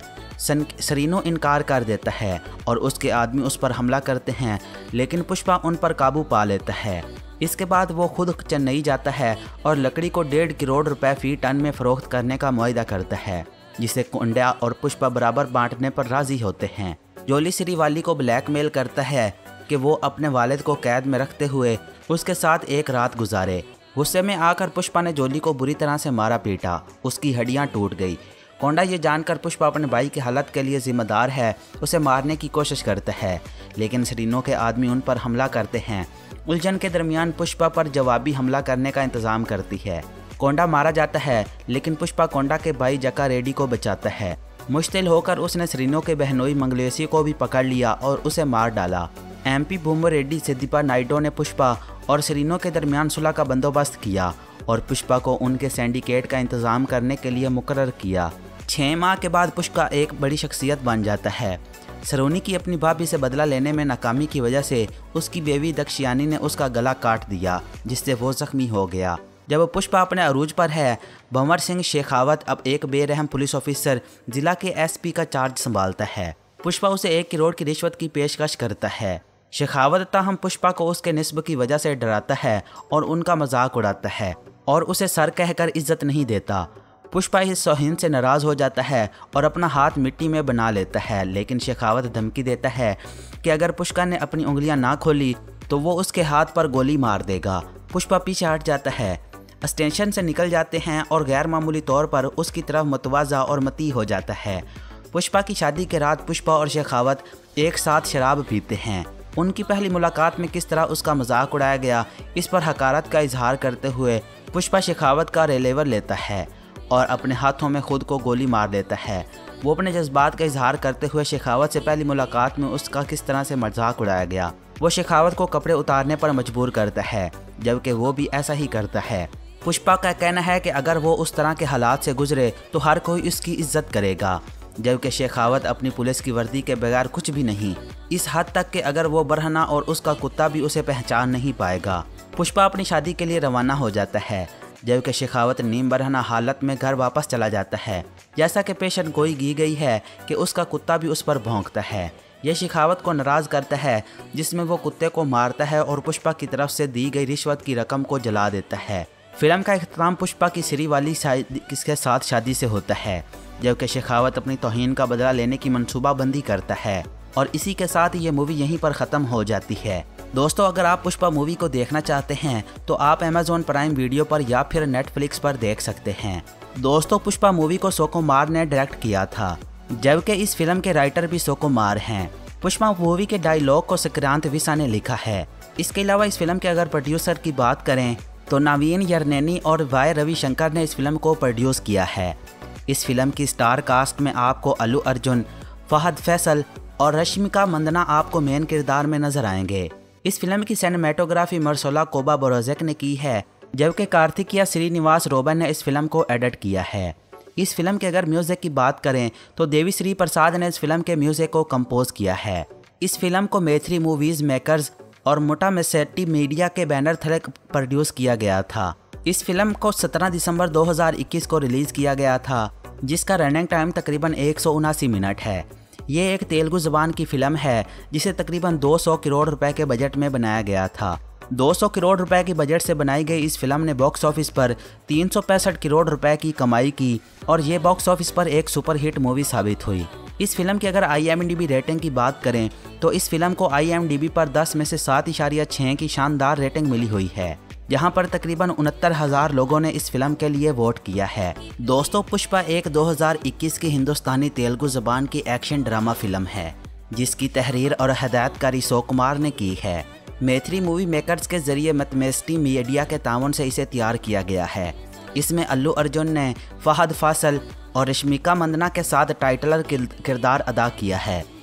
सरीनो इनकार कर देता है और उसके आदमी उस पर हमला करते हैं, लेकिन पुष्पा उन पर काबू पा लेता है। इसके बाद वो खुद चेन्नई जाता है और लकड़ी को 1.5 करोड़ रुपए फी टन में फ़रोख्त करने का मुआहदा करता है, जिसे कोंडा और पुष्पा बराबर बांटने पर राज़ी होते हैं। जोली श्रीवाली को ब्लैकमेल करता है कि वो अपने वालिद को कैद में रखते हुए उसके साथ एक रात गुजारे। गुस्से में आकर पुष्पा ने जोली को बुरी तरह से मारा पीटा, उसकी हड्डियां टूट गई। कोंडा ये जानकर पुष्पा अपने भाई की हालत के लिए जिम्मेदार है, उसे मारने की कोशिश करता है, लेकिन सरीनो के आदमी उन पर हमला करते हैं। उलझन के दरमियान पुष्पा पर जवाबी हमला करने का इंतज़ाम करती है। कोंडा मारा जाता है, लेकिन पुष्पा कोंडा के भाई जका रेड्डी को बचाता है। मुश्तिल होकर उसने सरीनो के बहनोई मंगलेशी को भी पकड़ लिया और उसे मार डाला। MP भूमो रेड्डी सिद्दीपा नाइडो ने पुष्पा और सरीनो के दरमियान सुलह का बंदोबस्त किया और पुष्पा को उनके सिंडिकेट का इंतज़ाम करने के लिए मुकर्रर किया। 6 माह के बाद पुष्पा एक बड़ी शख्सियत बन जाता है। सरोनी की अपनी भाभी से बदला लेने में नाकामी की वजह से उसकी बेवी दक्षयानी ने उसका गला काट दिया, जिससे वो जख्मी हो गया। जब पुष्पा अपने अरूज पर है, भंवर सिंह शेखावत अब एक बेरहम पुलिस ऑफिसर जिला के SP का चार्ज संभालता है। पुष्पा उसे 1 करोड़ की रिश्वत की पेशकश करता है। शेखावत ताहम पुष्पा को उसके निस्ब की वजह से डराता है और उनका मजाक उड़ाता है और उसे सर कहकर इज्जत नहीं देता। पुष्पा इस तौहीन से नाराज़ हो जाता है और अपना हाथ मिट्टी में बना लेता है, लेकिन शेखावत धमकी देता है कि अगर पुष्पा ने अपनी उंगलियां ना खोली तो वो उसके हाथ पर गोली मार देगा। पुष्पा पीछे हट जाता है, स्टेशन से निकल जाते हैं और गैर मामूली तौर पर उसकी तरफ मुतवाज़ा और मती हो जाता है। पुष्पा की शादी के रात पुष्पा और शेखावत एक साथ शराब पीते हैं। उनकी पहली मुलाकात में किस तरह उसका मजाक उड़ाया गया, इस पर हकारत का इजहार करते हुए पुष्पा शेखावत का रिवॉल्वर लेता है और अपने हाथों में खुद को गोली मार देता है। वो अपने जज्बात का इजहार करते हुए शेखावत से पहली मुलाकात में उसका किस तरह से मजाक उड़ाया गया, वो शेखावत को कपड़े उतारने पर मजबूर करता है, जबकि वो भी ऐसा ही करता है। पुष्पा का कहना है कि अगर वो उस तरह के हालात से गुजरे तो हर कोई उसकी इज्जत करेगा, जबकि शेखावत अपनी पुलिस की वर्दी के बगैर कुछ भी नहीं, इस हद तक कि अगर वो बरहना और उसका कुत्ता भी उसे पहचान नहीं पाएगा। पुष्पा अपनी शादी के लिए रवाना हो जाता है, जबकि शेखावत नीम बरहना हालत में घर वापस चला जाता है। जैसा कि पेशन गोई की गई है कि उसका कुत्ता भी उस पर भौंकता है। यह शेखावत को नाराज़ करता है, जिसमें वो कुत्ते को मारता है और पुष्पा की तरफ से दी गई रिश्वत की रकम को जला देता है। फिल्म का इख्तिताम पुष्पा की श्रीवाली के साथ शादी से होता है, जबकि शेखावत अपनी तौहीन का बदला लेने की मनसूबाबंदी करता है और इसी के साथ ये मूवी यहीं पर ख़त्म हो जाती है। दोस्तों, अगर आप पुष्पा मूवी को देखना चाहते हैं तो आप Amazon प्राइम वीडियो पर या फिर Netflix पर देख सकते हैं। दोस्तों, पुष्पा मूवी को सुकुमार ने डायरेक्ट किया था, जबकि इस फिल्म के राइटर भी सुकुमार हैं। पुष्पा मूवी के डायलॉग को संक्रांत विसा ने लिखा है। इसके अलावा इस फिल्म के अगर प्रोड्यूसर की बात करें तो नवीन यरनेनी और वाई रविशंकर ने इस फिल्म को प्रोड्यूस किया है। इस फिल्म की स्टार कास्ट में आपको अल्लू अर्जुन, फहद फैसल और रश्मिका मंदना आपको मेन किरदार में नजर आएंगे। इस फिल्म की सिनेमेटोग्राफी मरसोला कोबा बोरोजेक ने की है, जबकि कार्तिकिया श्रीनिवास रोबन ने इस फिल्म को एडिट किया है। इस फिल्म के अगर म्यूज़िक की बात करें तो देवी श्री प्रसाद ने इस फिल्म के म्यूज़िक को कंपोज किया है। इस फिल्म को मैत्री मूवीज़ मेकर्स और मोटा मेसेटी मीडिया के बैनर तले प्रोड्यूस किया गया था। इस फिल्म को 17 दिसंबर 2021 को रिलीज़ किया गया था, जिसका रनिंग टाइम तकरीबन 179 मिनट है। ये एक तेलुगु ज़बान की फ़िल्म है जिसे तकरीबन 200 करोड़ रुपए के बजट में बनाया गया था। 200 करोड़ रुपए की बजट से बनाई गई इस फिल्म ने बॉक्स ऑफिस पर 365 करोड़ रुपए की कमाई की और ये बॉक्स ऑफिस पर एक सुपरहिट मूवी साबित हुई। इस फिल्म की अगर IMDb रेटिंग की बात करें तो इस फिल्म को IMDb पर 10 में से 7.6 की शानदार रेटिंग मिली हुई है, जहां पर तकरीबन 69,000 लोगों ने इस फिल्म के लिए वोट किया है। दोस्तों, पुष्पा एक 2021 की हिंदुस्तानी तेलुगु ज़बान की एक्शन ड्रामा फिल्म है, जिसकी तहरीर और हदायतकारी सुकुमार ने की है। मैत्री मूवी मेकर्स के जरिए मैथमेस्टी मीडिया के ताउन से इसे तैयार किया गया है। इसमें अल्लू अर्जुन ने फहद फासल और रश्मिका मंदना के साथ टाइटलर किरदार अदा किया है।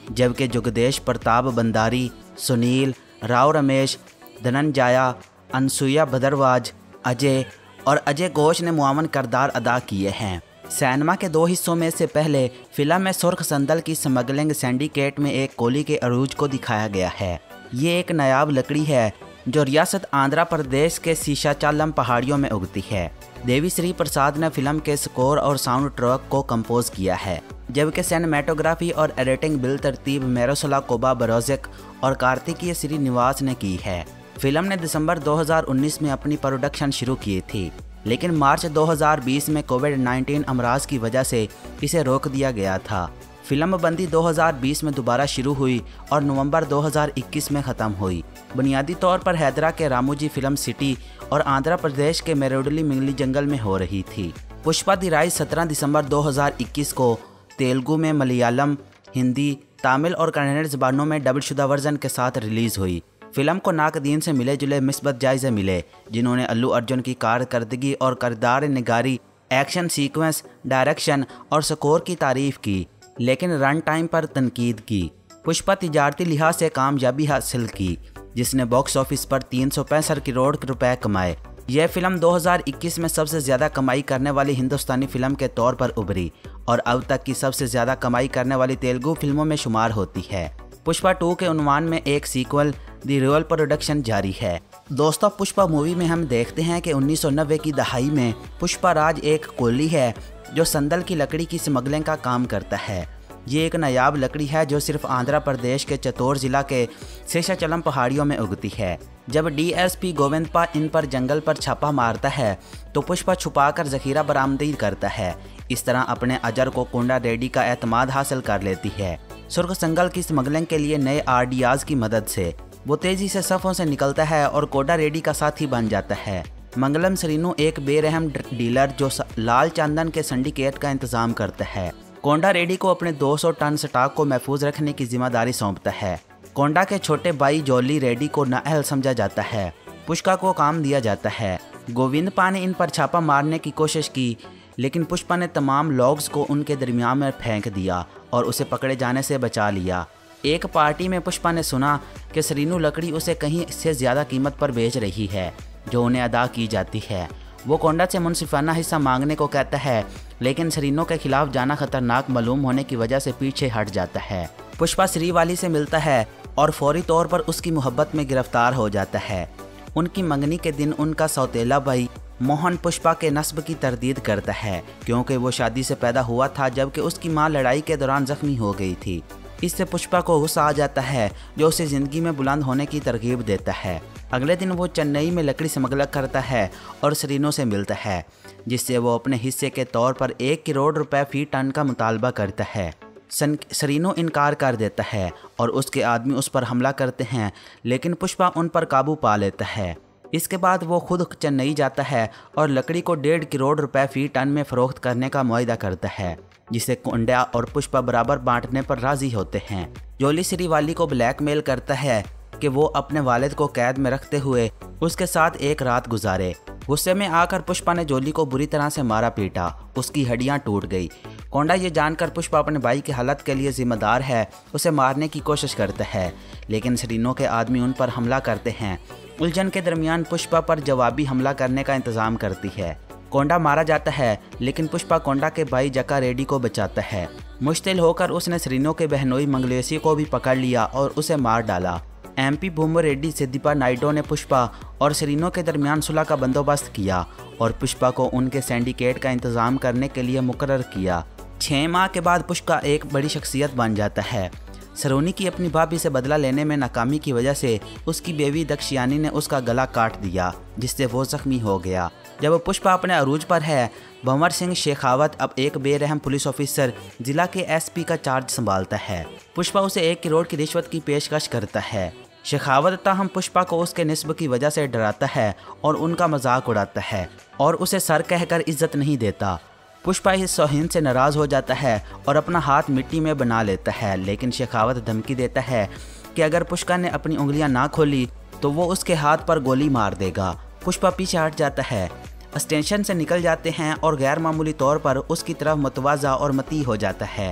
जबकि जुगदेश प्रताप बंदारी, सुनील, राव रमेश, धनंजया, अनसुया भद्रवाज, अजय और अजय घोष ने मुआवन किरदार अदा किए हैं। सिनेमा के 2 हिस्सों में से पहले फिल्म में सुर्ख संदल की स्मगलिंग सिंडिकेट में एक कोली के अरूज को दिखाया गया है। ये एक नायाब लकड़ी है जो रियासत आंध्र प्रदेश के शेषाचलम पहाड़ियों में उगती है। देवी श्री प्रसाद ने फिल्म के स्कोर और साउंड ट्रैक को कंपोज किया है, जबकि सिनेमेटोग्राफी और एडिटिंग बिलतरतीब मिरोस्लाव कोबा-बरोजिक और कार्तिकेय श्रीनिवास ने की है। फिल्म ने दिसंबर 2019 में अपनी प्रोडक्शन शुरू की थी, लेकिन मार्च 2020 में कोविड-19 अमराज की वजह से इसे रोक दिया गया था। फिल्म बंदी 2020 में दोबारा शुरू हुई और नवंबर 2021 में ख़त्म हुई। बुनियादी तौर पर हैदरा के रामोजी फिल्म सिटी और आंध्र प्रदेश के मेरोडली मिंगली जंगल में हो रही थी। पुष्पा द राइज 17 दिसंबर 2021 को तेलुगु में, मलयालम, हिंदी, तमिल और कन्नड़ ज़बानों में डबलशुदा वर्जन के साथ रिलीज़ हुई। फिल्म को नाकदीन से मिले जुले मिस्बत जायज़े मिले, जिन्होंने अल्लू अर्जुन की कारकर्दगी और किरदार निगारी, एक्शन सीक्वेंस, डायरेक्शन और स्कोर की तारीफ़ की, लेकिन रन टाइम पर तनकीद की। पुष्पा तिजारती लिहाज से कामयाबी हासिल की, जिसने बॉक्स ऑफिस पर 365 करोड़ रुपए कमाए। यह फिल्म 2021 में सबसे ज़्यादा कमाई करने वाली हिंदुस्तानी फिल्म के तौर पर उभरी और अब तक की सबसे ज़्यादा कमाई करने वाली तेलुगु फिल्मों में शुमार होती है। पुष्पा 2 के उन्वान में एक सीक्वल द रियल प्रोडक्शन जारी है। दोस्तों, पुष्पा मूवी में हम देखते हैं कि 1990 की दहाई में पुष्पा राज एक कोली है जो संदल की लकड़ी की स्मगलिंग का काम करता है। ये एक नायाब लकड़ी है जो सिर्फ आंध्र प्रदेश के चित्तौड़ जिला के शेषाचलम पहाड़ियों में उगती है। जब डीएसपी गोविंदप्पा इन पर जंगल पर छापा मारता है तो पुष्पा छुपाकर जखीरा बरामदी करता है। इस तरह अपने अजर को कोंडा रेड्डी का एतमाद हासिल कर लेती है। सुर्ख संगल की स्मगलिंग के लिए नए आरडीआर्स की मदद से वो तेजी से सफ़ों से निकलता है और कोंडा रेड्डी का साथी बन जाता है। मंगलम श्रीनु एक बेरहम डीलर जो लाल चंदन के सिंडिकेट का इंतजाम करता है। कोंडा रेड्डी को अपने 200 टन स्टॉक को महफूज रखने की जिम्मेदारी सौंपता है। कोंडा के छोटे भाई जॉली रेड्डी को नाअहल समझा जाता है। पुष्पा को काम दिया जाता है। गोविंदप्पा ने इन पर छापा मारने की कोशिश की, लेकिन पुष्पा ने तमाम लॉग्स को उनके दरमियान में फेंक दिया और उसे पकड़े जाने से बचा लिया। एक पार्टी में पुष्पा ने सुना कि श्रीनु लकड़ी उसे कहीं से ज़्यादा कीमत पर बेच रही है जो उन्हें अदा की जाती है। वो कोंडा से मुनसिफाना हिस्सा मांगने को कहता है, लेकिन श्रीनु के खिलाफ जाना खतरनाक मालूम होने की वजह से पीछे हट जाता है। पुष्पा श्रीवाली से मिलता है और फौरी तौर पर उसकी मोहब्बत में गिरफ्तार हो जाता है। उनकी मंगनी के दिन उनका सौतेला भाई मोहन पुष्पा के नस्ब की तरदीद करता है, क्योंकि वो शादी से पैदा हुआ था जबकि उसकी मां लड़ाई के दौरान जख्मी हो गई थी। इससे पुष्पा को गुस्सा आ जाता है जो उसे ज़िंदगी में बुलंद होने की तरगीब देता है। अगले दिन वो चेन्नई में लकड़ी स्मगलिंग करता है और श्रीनु से मिलता है, जिससे वो अपने हिस्से के तौर पर 1 करोड़ रुपए फी टन का मुतालबा करता है। श्रीनु इनकार कर देता है और उसके आदमी उस पर हमला करते हैं, लेकिन पुष्पा उन पर काबू पा लेता है। इसके बाद वो खुद चेन्नई जाता है और लकड़ी को 1.5 करोड़ रुपए फी टन में फ़रोख्त करने का मुआहदा करता है, जिसे कोंडा और पुष्पा बराबर बांटने पर राज़ी होते हैं। जोली श्रीवाली को ब्लैकमेल करता है कि वो अपने वालिद को कैद में रखते हुए उसके साथ एक रात गुजारे। गुस्से में आकर पुष्पा ने जोली को बुरी तरह से मारा पीटा, उसकी हड्डियां टूट गई। कोंडा ये जानकर पुष्पा अपने भाई की हालत के लिए जिम्मेदार है, उसे मारने की कोशिश करता है, लेकिन श्रीनु के आदमी उन पर हमला करते हैं। उलझन के दरमियान पुष्पा पर जवाबी हमला करने का इंतजाम करती है। कोंडा मारा जाता है, लेकिन पुष्पा कोंडा के भाई जका रेड्डी को बचाता है। मुश्तिल होकर उसने श्रीनु के बहनोई मंगलेशी को भी पकड़ लिया और उसे मार डाला। एमपी भूमो रेड्डी सिद्दीपा नायडू ने पुष्पा और श्रीनु के दरमियान सुलह का बंदोबस्त किया और पुष्पा को उनके सिंडिकेट का इंतजाम करने के लिए मुकर्रर किया। 6 माह के बाद पुष्पा एक बड़ी शख्सियत बन जाता है। सरोनी की अपनी भाभी से बदला लेने में नाकामी की वजह से उसकी बेवी दक्षयानी ने उसका गला काट दिया, जिससे वो जख्मी हो गया। जब पुष्पा अपने अरूज पर है, भंवर सिंह शेखावत अब एक बेरहम पुलिस ऑफिसर जिला के एसपी का चार्ज संभालता है। पुष्पा उसे 1 करोड़ की रिश्वत की पेशकश करता है। शेखावत ताहम पुष्पा को उसके निस्ब की वजह से डराता है और उनका मजाक उड़ाता है और उसे सर कहकर इज्जत नहीं देता। पुष्पा इस तौहीन से नाराज़ हो जाता है और अपना हाथ मिट्टी में बना लेता है, लेकिन शेखावत धमकी देता है कि अगर पुष्पा ने अपनी उंगलियां ना खोली तो वो उसके हाथ पर गोली मार देगा। पुष्पा पीछे हट जाता है, स्टेशन से निकल जाते हैं और गैर मामूली तौर पर उसकी तरफ मुतवाज़ा और मती हो जाता है।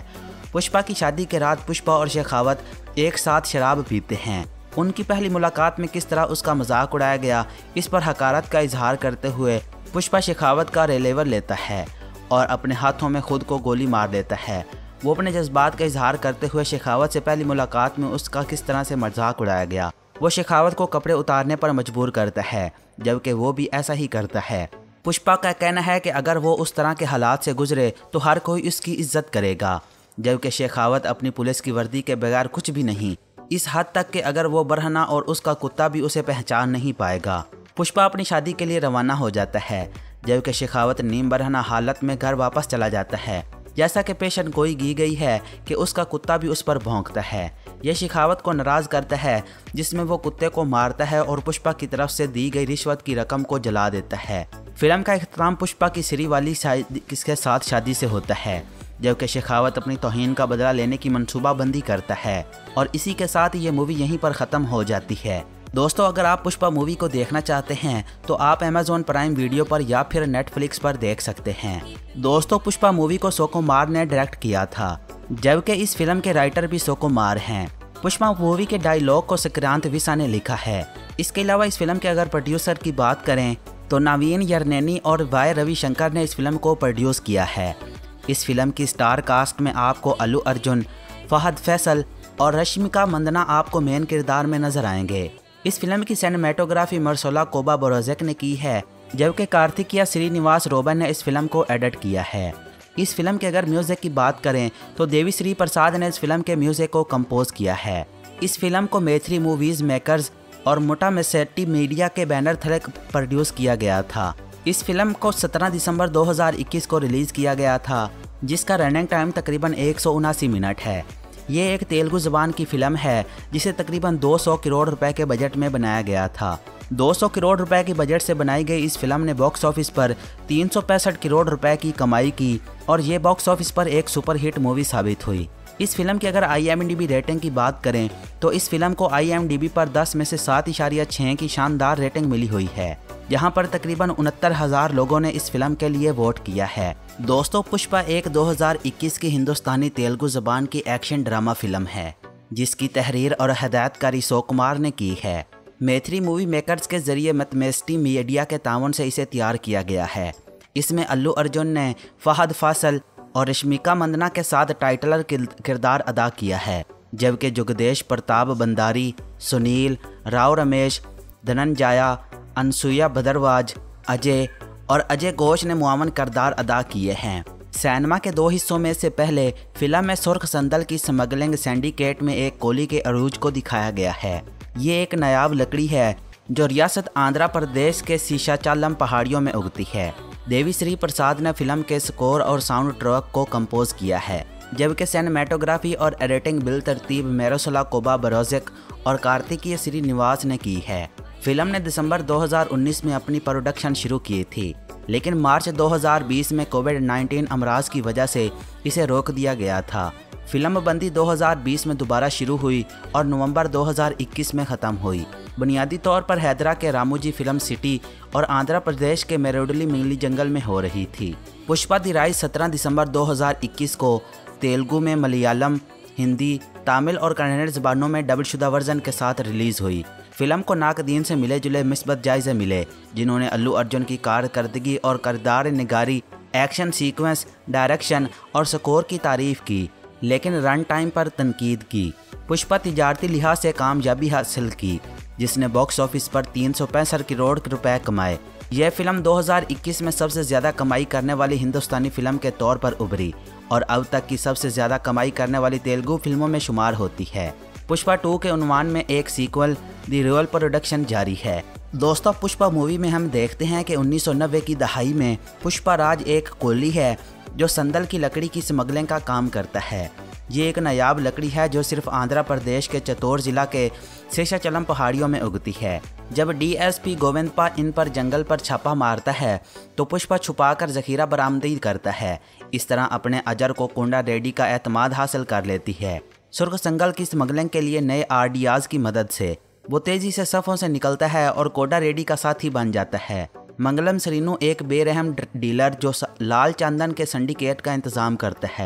पुष्पा की शादी के रात पुष्पा और शेखावत एक साथ शराब पीते हैं। उनकी पहली मुलाकात में किस तरह उसका मजाक उड़ाया गया, इस पर हकारत का इजहार करते हुए पुष्पा शेखावत का रिवॉल्वर लेता है और अपने हाथों में खुद को गोली मार देता है। वो अपने जज्बात का इजहार करते हुए शेखावत से पहली मुलाकात में उसका किस तरह से मजाक उड़ाया गया, वो शेखावत को कपड़े उतारने पर मजबूर करता है, जबकि वो भी ऐसा ही करता है। पुष्पा का कहना है कि अगर वो उस तरह के हालात से गुजरे तो हर कोई उसकी इज्जत करेगा, जबकि शेखावत अपनी पुलिस की वर्दी के बगैर कुछ भी नहीं, इस हद तक कि अगर वो बरहना और उसका कुत्ता भी उसे पहचान नहीं पाएगा। पुष्पा अपनी शादी के लिए रवाना हो जाता है, जबकि शेखावत नीम बरहना हालत में घर वापस चला जाता है। जैसा कि पेशन गोई की गई है कि उसका कुत्ता भी उस पर भौंकता है। यह शेखावत को नाराज करता है, जिसमें वो कुत्ते को मारता है और पुष्पा की तरफ से दी गई रिश्वत की रकम को जला देता है। फिल्म का इख्तिताम पुष्पा की सिरी वाली किसके साथ शादी से होता है, जबकि शेखावत अपनी तौहीन का बदला लेने की मनसूबाबंदी करता है और इसी के साथ ये मूवी यहीं पर ख़त्म हो जाती है। दोस्तों, अगर आप पुष्पा मूवी को देखना चाहते हैं तो आप अमेज़ॉन प्राइम वीडियो पर या फिर नेटफ्लिक्स पर देख सकते हैं। दोस्तों, पुष्पा मूवी को सुकुमार ने डायरेक्ट किया था, जबकि इस फिल्म के राइटर भी सुकुमार हैं। पुष्पा मूवी के डायलॉग को सक्रांत विसा ने लिखा है। इसके अलावा इस फिल्म के अगर प्रोड्यूसर की बात करें तो नवीन यरनेनी और वाई रविशंकर ने इस फिल्म को प्रोड्यूस किया है। इस फिल्म की स्टार कास्ट में आपको अल्लू अर्जुन, फहद फैसल और रश्मिका मंदना आपको मेन किरदार में नजर आएंगे। इस फिल्म की सिनेमेटोग्राफी मरसोला कोबा बोरोजेक ने की है, जबकि कार्तिकेया श्रीनिवास रोबन ने इस फिल्म को एडिट किया है। इस फिल्म के अगर म्यूजिक की बात करें तो देवी श्री प्रसाद ने इस फिल्म के म्यूजिक को कंपोज किया है। इस फिल्म को मैथिली मूवीज मेकर्स और मोटा मेसेटी मीडिया के बैनर तले प्रोड्यूस किया गया था। इस फिल्म को 17 दिसंबर 2021 को रिलीज़ किया गया था, जिसका रनिंग टाइम तकरीबन 179 मिनट है। ये एक तेलुगु ज़बान की फ़िल्म है जिसे तकरीबन 200 करोड़ रुपए के बजट में बनाया गया था। 200 करोड़ रुपए की बजट से बनाई गई इस फिल्म ने बॉक्स ऑफिस पर 365 करोड़ रुपए की कमाई की और ये बॉक्स ऑफिस पर एक सुपरहिट मूवी साबित हुई। इस फिल्म की अगर IMDb रेटिंग की बात करें तो इस फिल्म को IMDb पर 10 में से 7.6 की शानदार रेटिंग मिली हुई है, जहां पर तकरीबन 69,000 लोगों ने इस फिल्म के लिए वोट किया है। दोस्तों, पुष्पा एक 2021 की हिंदुस्तानी तेलुगु ज़बान की एक्शन ड्रामा फिल्म है, जिसकी तहरीर और हदायतकारी सुकुमार ने की है। मैथिली मूवी मेकर्स के जरिए मैथमेस्टी मीडिया के ताउन से इसे तैयार किया गया है। इसमें अल्लू अर्जुन ने फहद फासल और रश्मिका मंदना के साथ टाइटलर किरदार अदा किया है, जबकि जुगदेश प्रताप बंदारी, सुनील राव, रमेश धनंजाया, अनसुया भद्रवाज, अजय और अजय घोष ने मुआवन किरदार अदा किए हैं। सिनेमा के 2 हिस्सों में से पहले फिल्म में सुर्ख संदल की स्मगलिंग सिंडिकेट में एक कोली के अरूज को दिखाया गया है। ये एक नायाब लकड़ी है जो रियासत आंध्र प्रदेश के शीशाचालम पहाड़ियों में उगती है। देवी श्री प्रसाद ने फिल्म के स्कोर और साउंड ट्रैक को कंपोज किया है, जबकि सिनेमेटोग्राफी और एडिटिंग बिल तरतीब मेरोसला कोबा बोरोजेक और कार्तिकेय श्रीनिवास ने की है। फिल्म ने दिसंबर 2019 में अपनी प्रोडक्शन शुरू की थी, लेकिन मार्च 2020 में कोविड-19 अमराज की वजह से इसे रोक दिया गया था। फिल्म बंदी 2020 में दोबारा शुरू हुई और नवंबर 2021 में ख़त्म हुई। बुनियादी तौर पर हैदरा के रामोजी फिल्म सिटी और आंध्र प्रदेश के मेरोडली मिंगली जंगल में हो रही थी। पुष्पा दी राइज 17 दिसंबर 2021 को तेलुगु में, मलयालम, हिंदी, तमिल और कन्नड़ ज़बानों में डबलशुदा वर्जन के साथ रिलीज़ हुई। फिल्म को नाकदीन से मिले जुले मिस्बत जायज़े मिले, जिन्होंने अल्लू अर्जुन की कारकर्दगी और किरदार निगारी, एक्शन सीक्वेंस, डायरेक्शन और स्कोर की तारीफ़ की, लेकिन रन टाइम पर तनकीद की। पुष्पा तिजारती लिहाज से कामयाबी हासिल की, जिसने बॉक्स ऑफिस पर 365 करोड़ रुपए कमाए। यह फिल्म 2021 में सबसे ज़्यादा कमाई करने वाली हिंदुस्तानी फिल्म के तौर पर उभरी और अब तक की सबसे ज़्यादा कमाई करने वाली तेलुगु फिल्मों में शुमार होती है। पुष्पा 2 के उन्वान में एक सीक्वल दी रियल प्रोडक्शन जारी है। दोस्तों, पुष्पा मूवी में हम देखते हैं कि 1990 की दहाई में पुष्पा राज एक कोली है जो संदल की लकड़ी की स्मगलिंग का काम करता है। ये एक नायाब लकड़ी है जो सिर्फ आंध्र प्रदेश के चित्तौड़ जिला के शेषाचलम पहाड़ियों में उगती है। जब DSP गोविंदपा इन पर जंगल पर छापा मारता है तो पुष्पा छुपाकर जखीरा बरामदी करता है। इस तरह अपने अजर को कोंडा रेड्डी का एतमाद हासिल कर लेती है। सुर्ख संगल की स्मगलिंग के लिए नए RDRs की मदद से वो तेजी से सफ़ों से निकलता है और कोंडा रेड्डी का साथी बन जाता है। मंगलम श्रीनु एक बेरहम डीलर जो लाल चंदन के सिंडिकेट का इंतजाम करता है।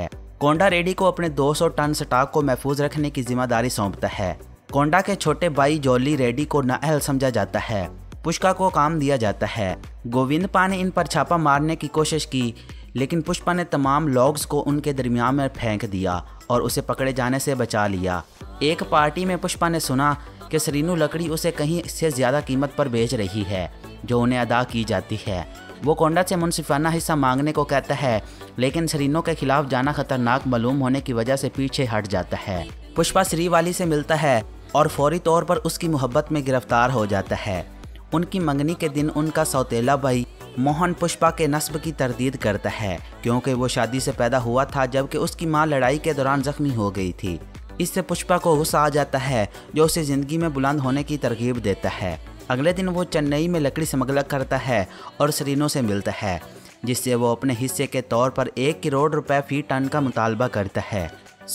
कोंडा रेड्डी को अपने 200 टन स्टॉक को महफूज रखने की जिम्मेदारी सौंपता है। कोंडा के छोटे भाई जॉली रेड्डी को नाअहल समझा जाता है। पुष्पा को काम दिया जाता है। गोविंदप्पा ने इन पर छापा मारने की कोशिश की, लेकिन पुष्पा ने तमाम लॉग्स को उनके दरमियान में फेंक दिया और उसे पकड़े जाने से बचा लिया। एक पार्टी में पुष्पा ने सुना कि सरीनू लकड़ी उसे कहीं से ज़्यादा कीमत पर बेच रही है जो उन्हें अदा की जाती है। वो कोंडा से मुनसिफाना हिस्सा मांगने को कहता है, लेकिन सरीनू के खिलाफ जाना खतरनाक मालूम होने की वजह से पीछे हट जाता है। पुष्पा श्रीवाली से मिलता है और फौरी तौर पर उसकी मोहब्बत में गिरफ्तार हो जाता है। उनकी मंगनी के दिन उनका सौतेला भाई मोहन पुष्पा के नस्ब की तरदीद करता है, क्योंकि वो शादी से पैदा हुआ था जबकि उसकी मां लड़ाई के दौरान जख्मी हो गई थी। इससे पुष्पा को गुस्सा आ जाता है, जो उसे ज़िंदगी में बुलंद होने की तरगीब देता है। अगले दिन वो चेन्नई में लकड़ी स्मगलर करता है और सरीनू से मिलता है, जिससे वो अपने हिस्से के तौर पर 1 करोड़ रुपए फी टन का मुतालबा करता है।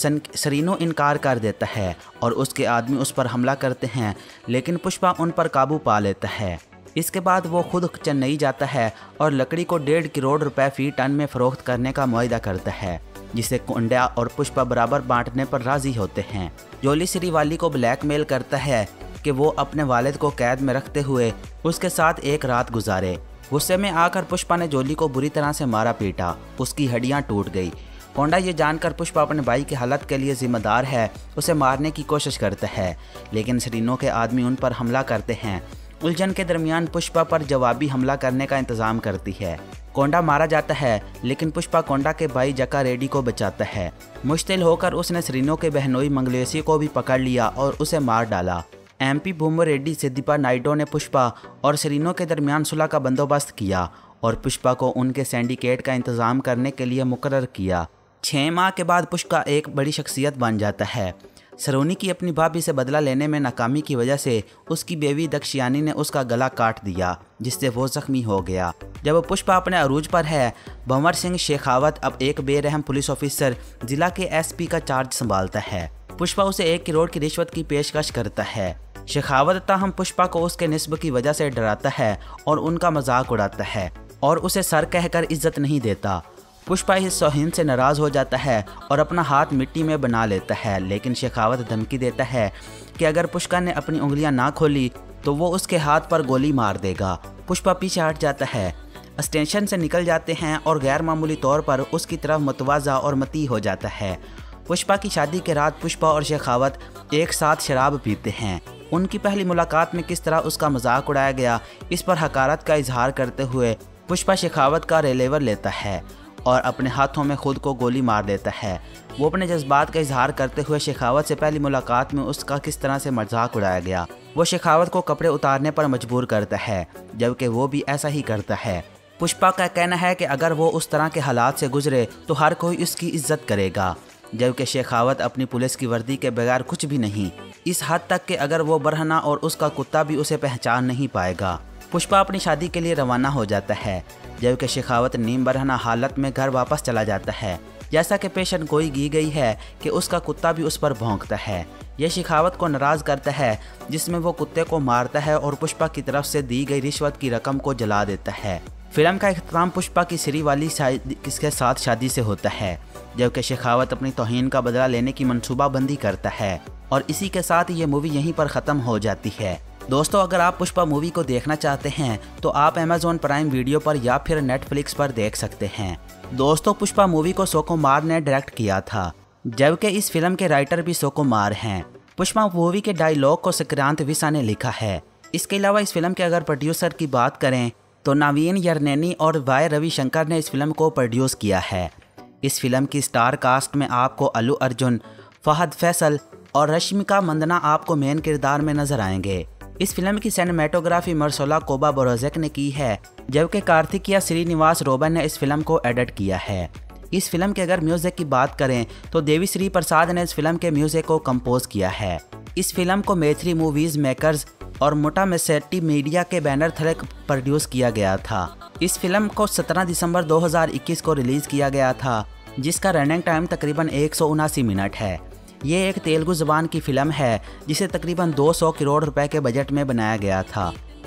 सरीनू इनकार कर देता है और उसके आदमी उस पर हमला करते हैं, लेकिन पुष्पा उन पर काबू पा लेता है। इसके बाद वो खुद चेन्नई जाता है और लकड़ी को 1.5 करोड़ रुपए फी टन में फ़रोख्त करने का मुआहदा करता है, जिसे कोंडा और पुष्पा बराबर बांटने पर राज़ी होते हैं। जॉली श्रीवाली को ब्लैकमेल करता है कि वो अपने वालिद को कैद में रखते हुए उसके साथ एक रात गुजारे। गुस्से में आकर पुष्पा ने जॉली को बुरी तरह से मारा पीटा, उसकी हड्डियाँ टूट गई। कोंडा ये जानकर पुष्पा अपने भाई की हालत के लिए जिम्मेदार है, उसे मारने की कोशिश करता है, लेकिन सरीनू के आदमी उन पर हमला करते हैं। उलझन के दरमियान पुष्पा पर जवाबी हमला करने का इंतजाम करती है। कोंडा मारा जाता है, लेकिन पुष्पा कोंडा के भाई जका रेड्डी को बचाता है। मुश्तिल होकर उसने सरीनू के बहनोई मंगलेशी को भी पकड़ लिया और उसे मार डाला। MP भूमो रेड्डी सिद्दीपा नायडू ने पुष्पा और सरीनू के दरमियान सुलह का बंदोबस्त किया और पुष्पा को उनके सिंडिकेट का इंतजाम करने के लिए मुकर्रर किया। 6 माह के बाद पुष्पा एक बड़ी शख्सियत बन जाता है। सरोनी की अपनी भाभी से बदला लेने में नाकामी की वजह से उसकी बेवी दक्षयानी ने उसका गला काट दिया, जिससे वो जख्मी हो गया। जब पुष्पा अपने अरूज पर है, भंवर सिंह शेखावत अब एक बेरहम पुलिस ऑफिसर जिला के SP का चार्ज संभालता है। पुष्पा उसे 1 करोड़ की रिश्वत की पेशकश करता है। शेखावत ताहम पुष्पा को उसके निस्ब की वजह से डराता है और उनका मजाक उड़ाता है और उसे सर कहकर इज्जत नहीं देता। पुष्पा इस तौहीन से नाराज़ हो जाता है और अपना हाथ मिट्टी में बना लेता है, लेकिन शेखावत धमकी देता है कि अगर पुष्पा ने अपनी उंगलियां ना खोली तो वो उसके हाथ पर गोली मार देगा। पुष्पा पीछे हट जाता है। स्टेशन से निकल जाते हैं और गैर मामूली तौर पर उसकी तरफ मतवाजा और मती हो जाता है। पुष्पा की शादी के रात पुष्पा और शेखावत एक साथ शराब पीते हैं। उनकी पहली मुलाकात में किस तरह उसका मजाक उड़ाया गया, इस पर हकारत का इजहार करते हुए पुष्पा शेखावत का रिवॉल्वर लेता है और अपने हाथों में खुद को गोली मार देता है। वो अपने जज्बात का इजहार करते हुए शेखावत से पहली मुलाकात में उसका किस तरह से मजाक उड़ाया गया, वो शेखावत को कपड़े उतारने पर मजबूर करता है, जबकि वो भी ऐसा ही करता है। पुष्पा का कहना है कि अगर वो उस तरह के हालात से गुजरे तो हर कोई उसकी इज्जत करेगा, जबकि शेखावत अपनी पुलिस की वर्दी के बगैर कुछ भी नहीं, इस हद तक कि अगर वो बरहना और उसका कुत्ता भी उसे पहचान नहीं पाएगा। पुष्पा अपनी शादी के लिए रवाना हो जाता है, जबकि शेखावत नीम बरहना हालत में घर वापस चला जाता है। जैसा कि पेशन गोई की गई है कि उसका कुत्ता भी उस पर भौंकता है। यह शेखावत को नाराज़ करता है, जिसमें वो कुत्ते को मारता है और पुष्पा की तरफ से दी गई रिश्वत की रकम को जला देता है। फिल्म का इख्तिताम पुष्पा की श्रीवाली के साथ शादी से होता है, जबकि शेखावत अपनी तौहीन का बदला लेने की मनसूबाबंदी करता है और इसी के साथ ये मूवी यहीं पर ख़त्म हो जाती है। दोस्तों, अगर आप पुष्पा मूवी को देखना चाहते हैं तो आप Amazon प्राइम वीडियो पर या फिर Netflix पर देख सकते हैं। दोस्तों, पुष्पा मूवी को सुकुमार ने डायरेक्ट किया था, जबकि इस फिल्म के राइटर भी सुकुमार हैं। पुष्पा मूवी के डायलॉग को संक्रांत विसा ने लिखा है। इसके अलावा इस फिल्म के अगर प्रोड्यूसर की बात करें तो नवीन यरनेनी और वाई रविशंकर ने इस फिल्म को प्रोड्यूस किया है। इस फिल्म की स्टार कास्ट में आपको अल्लू अर्जुन, फहद फैसल और रश्मिका मंदना आपको मेन किरदार में नजर आएंगे। इस फिल्म की सिनेमेटोग्राफी मरसोला कोबा बोरोजेक ने की है, जबकि कार्तिकिया श्रीनिवास रोबन ने इस फिल्म को एडिट किया है। इस फिल्म के अगर म्यूजिक की बात करें तो देवी श्री प्रसाद ने इस फिल्म के म्यूजिक को कंपोज किया है। इस फिल्म को मैथिली मूवीज मेकर्स और मोटा मेसेटी मीडिया के बैनर तले प्रोड्यूस किया गया था। इस फिल्म को 17 दिसंबर 2021 को रिलीज किया गया था, जिसका रनिंग टाइम तकरीबन 179 मिनट है। ये एक तेलुगु ज़बान की फ़िल्म है जिसे तकरीबन 200 करोड़ रुपए के बजट में बनाया गया था।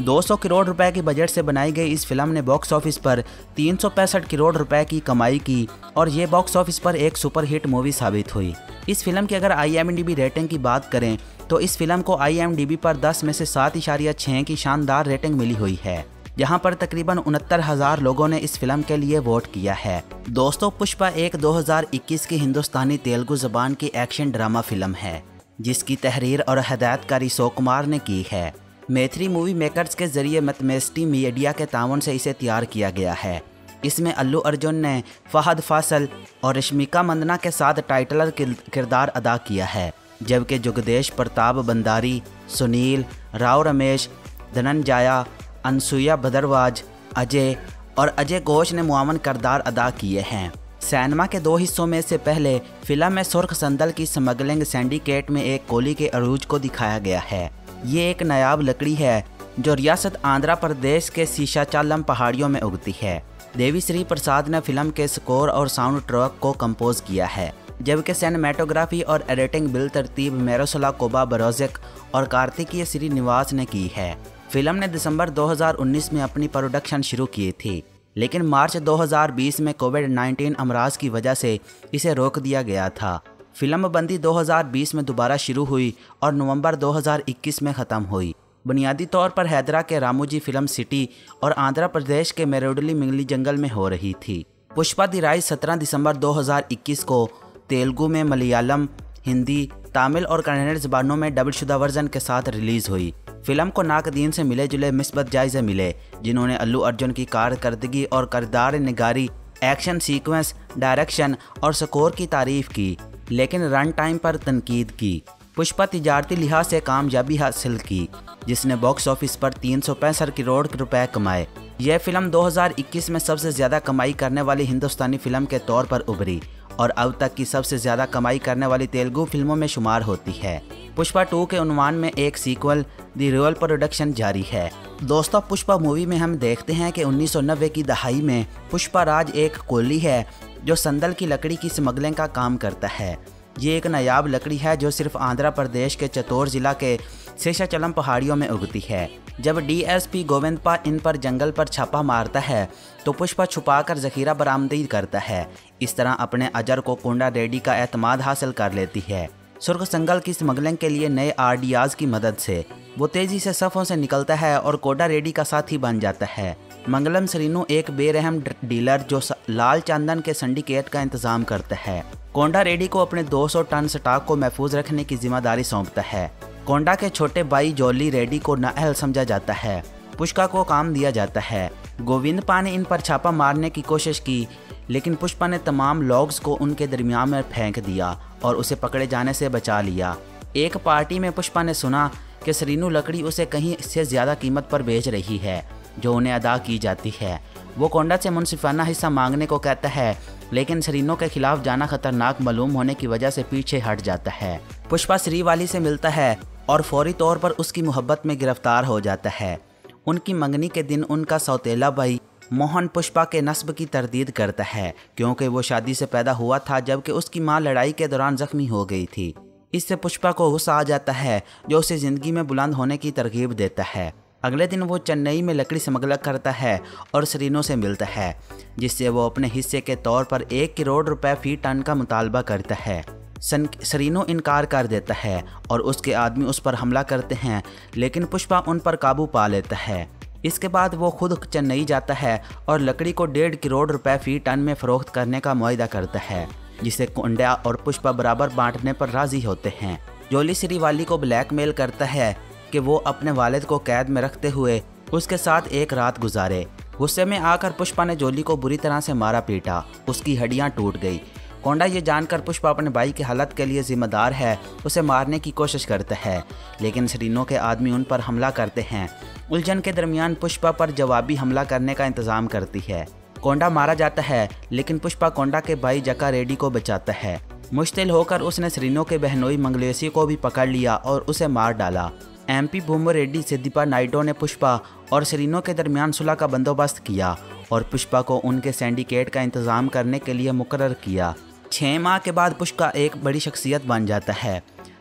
200 करोड़ रुपए की बजट से बनाई गई इस फिल्म ने बॉक्स ऑफिस पर 365 करोड़ रुपए की कमाई की और ये बॉक्स ऑफिस पर एक सुपरहिट मूवी साबित हुई। इस फिल्म की अगर IMDb रेटिंग की बात करें तो इस फिल्म को IMDb पर 10 में से 7.6 की शानदार रेटिंग मिली हुई है, जहां पर तकरीबन 69,000 लोगों ने इस फिल्म के लिए वोट किया है। दोस्तों, पुष्पा एक 2021 की हिंदुस्तानी तेलुगु जबान की एक्शन ड्रामा फिल्म है, जिसकी तहरीर और हदायतकारी सोकुमार ने की है। मैथिली मूवी मेकर्स के जरिए मैथमेस्टी मीडिया के ताउन से इसे तैयार किया गया है। इसमें अल्लू अर्जुन ने फहद फासल और रश्मिका मंदना के साथ टाइटलर किरदार अदा किया है, जबकि जुगदेश प्रताप बंदारी, सुनील राव रमेश, धनंजया, अनसुया भद्रवाज, अजय और अजय घोष ने मुआवन किरदार अदा किए हैं। सिनेमा के 2 हिस्सों में से पहले फिल्म में सुर्ख संदल की स्मगलिंग सिंडिकेट में एक कोली के अरूज को दिखाया गया है। ये एक नायाब लकड़ी है जो रियासत आंध्र प्रदेश के शीशाचालम पहाड़ियों में उगती है। देवी श्री प्रसाद ने फिल्म के स्कोर और साउंड ट्रैक को कंपोज किया है, जबकि सिनेमेटोग्राफी और एडिटिंग बिल तरतीब मेरोसला कोबा बरोजिक और कार्तिकीय श्रीनिवास ने की है। फिल्म ने दिसंबर 2019 में अपनी प्रोडक्शन शुरू की थी, लेकिन मार्च 2020 में कोविड-19 अमराज की वजह से इसे रोक दिया गया था। फिल्म बंदी 2020 में दोबारा शुरू हुई और नवंबर 2021 में ख़त्म हुई। बुनियादी तौर पर हैदरा के रामोजी फिल्म सिटी और आंध्र प्रदेश के मेरोडली मिंगली जंगल में हो रही थी। पुष्पा दी राइज 17 दिसंबर 2021 को तेलुगु में, मलयालम, हिंदी, तमिल और कन्नड़ ज़बानों में डबलशुदा वर्जन के साथ रिलीज़ हुई। फिल्म को नाकदीन से मिले जुले मिस्बत जायज़े मिले, जिन्होंने अल्लू अर्जुन की कारकर्दगी और किरदार निगारी, एक्शन सीक्वेंस, डायरेक्शन और स्कोर की तारीफ की, लेकिन रन टाइम पर तनकीद की। पुष्पा तिजारती लिहाज से कामयाबी हासिल की, जिसने बॉक्स ऑफिस पर 365 करोड़ रुपए कमाए। यह फिल्म 2021 में सबसे ज़्यादा कमाई करने वाली हिंदुस्तानी फिल्म के तौर पर उभरी और अब तक की सबसे ज़्यादा कमाई करने वाली तेलुगु फिल्मों में शुमार होती है। पुष्पा 2 के उन्वान में एक सीक्वल दी रियल प्रोडक्शन जारी है। दोस्तों, पुष्पा मूवी में हम देखते हैं कि 1990 की दहाई में पुष्पा राज एक कोली है जो संदल की लकड़ी की स्मगलिंग का काम करता है। ये एक नायाब लकड़ी है जो सिर्फ आंध्र प्रदेश के चित्तौड़ जिला के शेषाचलम पहाड़ियों में उगती है। जब DSP गोविंदपा इन पर जंगल पर छापा मारता है तो पुष्पा छुपाकर जखीरा बरामदी करता है। इस तरह अपने अजर को कोंडा रेड्डी का एतमाद हासिल कर लेती है। सुर्ख संगल की स्मगलिंग के लिए नए आइडियाज़ की मदद से वो तेज़ी से सफ़ों से निकलता है और कोंडा रेड्डी का साथी बन जाता है। मंगलम श्रीनु एक बेरहम डीलर जो लाल चंदन के सिंडिकेट का इंतजाम करता है। कोंडा रेड्डी को अपने 200 टन स्टॉक को महफूज रखने की जिम्मेदारी सौंपता है। कोंडा के छोटे भाई जॉली रेड्डी को नाअहल समझा जाता है। पुष्पा को काम दिया जाता है। गोविंदपा ने इन पर छापा मारने की कोशिश की, लेकिन पुष्पा ने तमाम लॉग्स को उनके दरमियान में फेंक दिया और उसे पकड़े जाने से बचा लिया। एक पार्टी में पुष्पा ने सुना कि श्रीनु लकड़ी उसे कहीं से ज़्यादा कीमत पर बेच रही है जो उन्हें अदा की जाती है। वो कोंडा से मुनसिफाना हिस्सा मांगने को कहता है, लेकिन श्रीनु के खिलाफ जाना खतरनाक मालूम होने की वजह से पीछे हट जाता है। पुष्पा श्रीवाली से मिलता है और फौरी तौर पर उसकी मोहब्बत में गिरफ्तार हो जाता है। उनकी मंगनी के दिन उनका सौतेला भाई मोहन पुष्पा के नस्ब की तरदीद करता है, क्योंकि वो शादी से पैदा हुआ था जबकि उसकी मां लड़ाई के दौरान जख्मी हो गई थी। इससे पुष्पा को गुस्सा आ जाता है जो उसे ज़िंदगी में बुलंद होने की तरगीब देता है। अगले दिन वो चेन्नई में लकड़ी स्मगलिंग करता है और श्रीनु से मिलता है, जिससे वो अपने हिस्से के तौर पर 1 करोड़ रुपए फी टन का मुतालबा करता है। श्रीनु इनकार कर देता है और उसके आदमी उस पर हमला करते हैं, लेकिन पुष्पा उन पर काबू पा लेता है। इसके बाद वो खुद चेन्नई जाता है और लकड़ी को 1.5 करोड़ रुपए फी टन में फ़रोख्त करने का मुआहदा करता है, जिसे कोंडा और पुष्पा बराबर बांटने पर राज़ी होते हैं। जोली श्रीवाली को ब्लैकमेल करता है कि वो अपने वालिद को कैद में रखते हुए उसके साथ एक रात गुजारे। गुस्से में आकर पुष्पा ने जोली को बुरी तरह से मारा पीटा, उसकी हड्डियां टूट गई। कोंडा ये जानकर पुष्पा अपने भाई की हालत के लिए जिम्मेदार है उसे मारने की कोशिश करता है, लेकिन श्रीनु के आदमी उन पर हमला करते हैं। उलझन के दरमियान पुष्पा पर जवाबी हमला करने का इंतजाम करती है। कोंडा मारा जाता है, लेकिन पुष्पा कोंडा के भाई जका रेड्डी को बचाता है। मुश्तिल होकर उसने श्रीनु के बहनोई मंगलेशी को भी पकड़ लिया और उसे मार डाला। MP भूमो रेड्डी सिद्दीपा नायडू ने पुष्पा और श्रीनु के दरमियान सुलह का बंदोबस्त किया और पुष्पा को उनके सिंडिकेट का इंतजाम करने के लिए मुकर्रर किया। 6 माह के बाद पुष्पा एक बड़ी शख्सियत बन जाता है।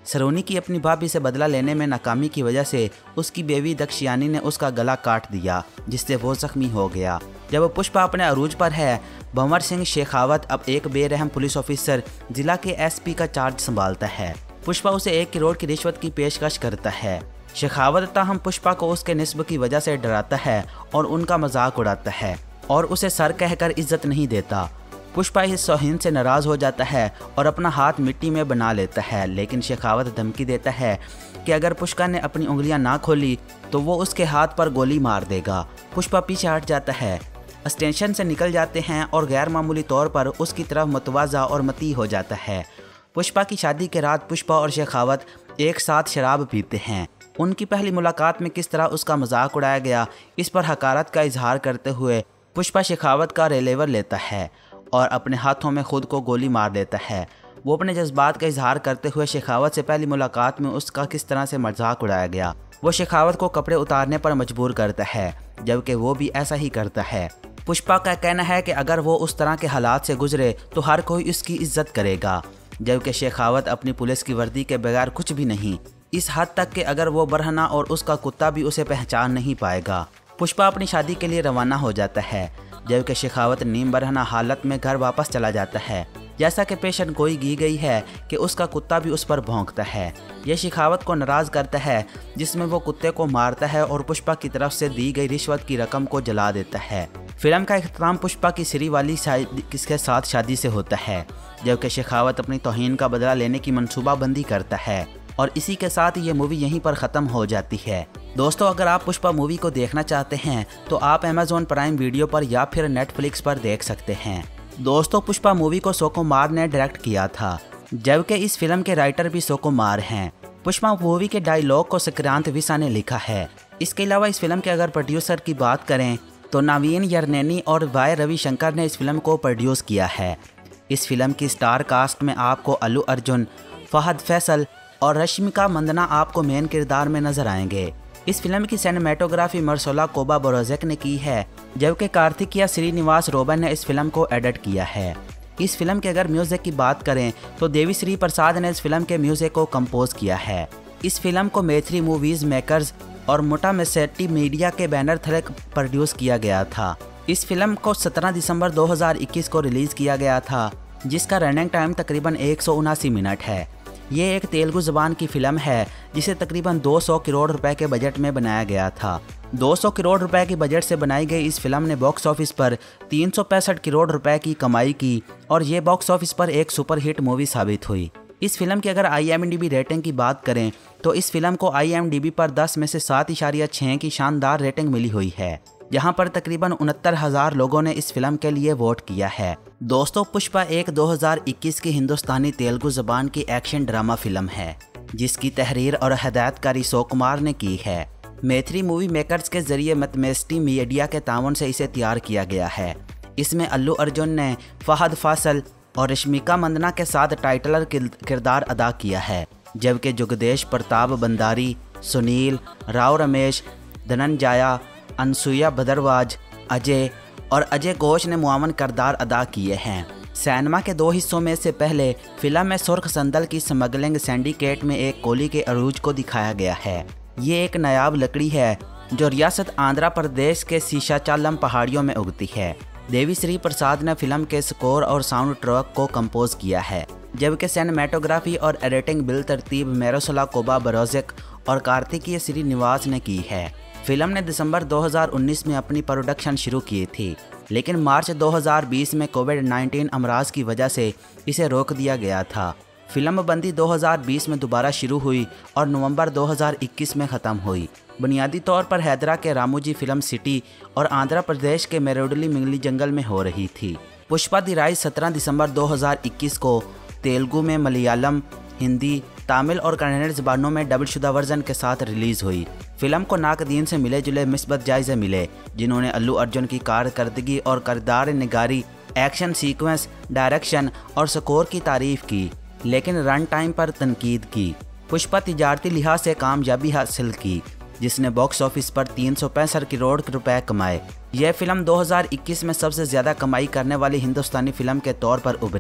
सरोनी की अपनी भाभी से बदला लेने में नाकामी की वजह से उसकी बेवी दक्षयानी ने उसका गला काट दिया, जिससे वो जख्मी हो गया। जब पुष्पा अपने अरूज पर है, भंवर सिंह शेखावत अब एक बेरहम पुलिस ऑफिसर जिला के एसपी का चार्ज संभालता है। पुष्पा उसे 1 करोड़ की रिश्वत की पेशकश करता है। शेखावत ताहम पुष्पा को उसके निस्ब की वजह से डराता है और उनका मजाक उड़ाता है और उसे सर कहकर इज्जत नहीं देता। पुष्पा इस तौहीन से नाराज़ हो जाता है और अपना हाथ मिट्टी में बना लेता है, लेकिन शेखावत धमकी देता है कि अगर पुष्पा ने अपनी उंगलियां ना खोली तो वो उसके हाथ पर गोली मार देगा। पुष्पा पीछे हट जाता है, स्टेशन से निकल जाते हैं और गैर मामूली तौर पर उसकी तरफ मतवाजा और मती हो जाता है। पुष्पा की शादी के रात पुष्पा और शेखावत एक साथ शराब पीते हैं। उनकी पहली मुलाकात में किस तरह उसका मजाक उड़ाया गया, इस पर हकारत का इजहार करते हुए पुष्पा शेखावत का रिवॉल्वर लेता है और अपने हाथों में खुद को गोली मार देता है। वो अपने जज्बात का इजहार करते हुए शेखावत से पहली मुलाकात में उसका किस तरह से मजाक उड़ाया गया, वो शेखावत को कपड़े उतारने पर मजबूर करता है, जबकि वो भी ऐसा ही करता है। पुष्पा का कहना है कि अगर वो उस तरह के हालात से गुजरे तो हर कोई उसकी इज्जत करेगा, जबकि शेखावत अपनी पुलिस की वर्दी के बगैर कुछ भी नहीं, इस हद तक कि अगर वो बरहना और उसका कुत्ता भी उसे पहचान नहीं पाएगा। पुष्पा अपनी शादी के लिए रवाना हो जाता है, जबकि शेखावत नीम बरहना हालत में घर वापस चला जाता है। जैसा कि पेशन गोई की गई है कि उसका कुत्ता भी उस पर भौंकता है। यह शेखावत को नाराज़ करता है, जिसमें वो कुत्ते को मारता है और पुष्पा की तरफ से दी गई रिश्वत की रकम को जला देता है। फिल्म का इख्तिताम पुष्पा की सिरी वाली किसके साथ शादी से होता है, जबकि शेखावत अपनी तौहीन का बदला लेने की मनसूबाबंदी करता है और इसी के साथ ये मूवी यहीं पर ख़त्म हो जाती है। दोस्तों, अगर आप पुष्पा मूवी को देखना चाहते हैं तो आप अमेज़ॉन प्राइम वीडियो पर या फिर नेटफ्लिक्स पर देख सकते हैं। दोस्तों, पुष्पा मूवी को सुकुमार ने डायरेक्ट किया था, जबकि इस फिल्म के राइटर भी सुकुमार हैं। पुष्पा मूवी के डायलॉग को सक्रांत विसा ने लिखा है। इसके अलावा इस फिल्म के अगर प्रोड्यूसर की बात करें तो नवीन यरनेनी और वाई रविशंकर ने इस फिल्म को प्रोड्यूस किया है। इस फिल्म की स्टार कास्ट में आपको अल्लू अर्जुन, फहद फैसल और रश्मिका मंदना आपको मेन किरदार में नजर आएंगे। इस फिल्म की सिनेमेटोग्राफी मरसोला कोबा बोरोजेक ने की है, जबकि कार्तिकेया श्रीनिवास रोबन ने इस फिल्म को एडिट किया है। इस फिल्म के अगर म्यूजिक की बात करें तो देवी श्री प्रसाद ने इस फिल्म के म्यूजिक को कंपोज किया है। इस फिल्म को मैथिली मूवीज मेकर्स और मोटा मेसेटी मीडिया के बैनर तले प्रोड्यूस किया गया था। इस फिल्म को 17 दिसंबर 2021 को रिलीज किया गया था, जिसका रनिंग टाइम तकरीबन 179 मिनट है। ये एक तेलुगु ज़बान की फिल्म है जिसे तकरीबन 200 करोड़ रुपए के बजट में बनाया गया था। 200 करोड़ रुपए की बजट से बनाई गई इस फिल्म ने बॉक्स ऑफिस पर 365 करोड़ रुपए की कमाई की और ये बॉक्स ऑफिस पर एक सुपरहिट मूवी साबित हुई। इस फिल्म की अगर IMDb रेटिंग की बात करें तो इस फिल्म को IMDb पर 10 में से 7.6 की शानदार रेटिंग मिली हुई है, जहां पर तकरीबन 69,000 लोगों ने इस फिल्म के लिए वोट किया है। दोस्तों, पुष्पा एक 2021 की हिंदुस्तानी तेलुगु ज़बान की एक्शन ड्रामा फिल्म है, जिसकी तहरीर और हदायतकारी सुकुमार ने की है। मैथिली मूवी मेकर्स के जरिए मैथमेस्टी मीडिया के तावन से इसे तैयार किया गया है। इसमें अल्लू अर्जुन ने फहद फासल और रश्मिका मंदना के साथ टाइटलर किरदार अदा किया है, जबकि जुगदेश प्रताप बंदारी, सुनील राव, रमेश धनंजाया, अनसुया भद्रवाज, अजय और अजय घोष ने मुआवन किरदार अदा किए हैं। सिनेमा के 2 हिस्सों में से पहले फिल्म में सुर्ख संदल की स्मगलिंग सिंडिकेट में एक कोली के अरूज को दिखाया गया है। ये एक नायाब लकड़ी है जो रियासत आंध्र प्रदेश के सीशाचालम पहाड़ियों में उगती है। देवी श्री प्रसाद ने फिल्म के स्कोर और साउंड ट्रैक को कंपोज किया है, जबकि सिनेमेटोग्राफी और एडिटिंग बिल तरतीब मेरोसला कोबा बरोजेक और कार्तिकेय श्रीनिवास ने की है। फिल्म ने दिसंबर 2019 में अपनी प्रोडक्शन शुरू की थी, लेकिन मार्च 2020 में कोविड-19 अमराज की वजह से इसे रोक दिया गया था। फिल्म बंदी 2020 में दोबारा शुरू हुई और नवंबर 2021 में ख़त्म हुई। बुनियादी तौर पर हैदरा के रामोजी फिल्म सिटी और आंध्र प्रदेश के मेरोडली मिंगली जंगल में हो रही थी। पुष्पा दी राइज 17 दिसंबर 2021 को तेलुगु में, मलयालम, हिंदी, तमिल और कन्नड़ ज़बानों में डबलशुदा वर्जन के साथ रिलीज़ हुई। फिल्म को नाकदीन से मिले जुले मिस्बत जायज़े मिले, जिन्होंने अल्लू अर्जुन की कारकर्दगी और किरदार निगारी, एक्शन सीक्वेंस, डायरेक्शन और स्कोर की तारीफ़ की, लेकिन रन टाइम पर तनकीद की। पुष्पा तिजारती लिहाज से कामयाबी हासिल की, जिसने बॉक्स ऑफिस पर 365 करोड़ रुपए कमाए। यह फिल्म 2021 में सबसे ज़्यादा कमाई करने वाली हिंदुस्तानी फिल्म के तौर पर उभरी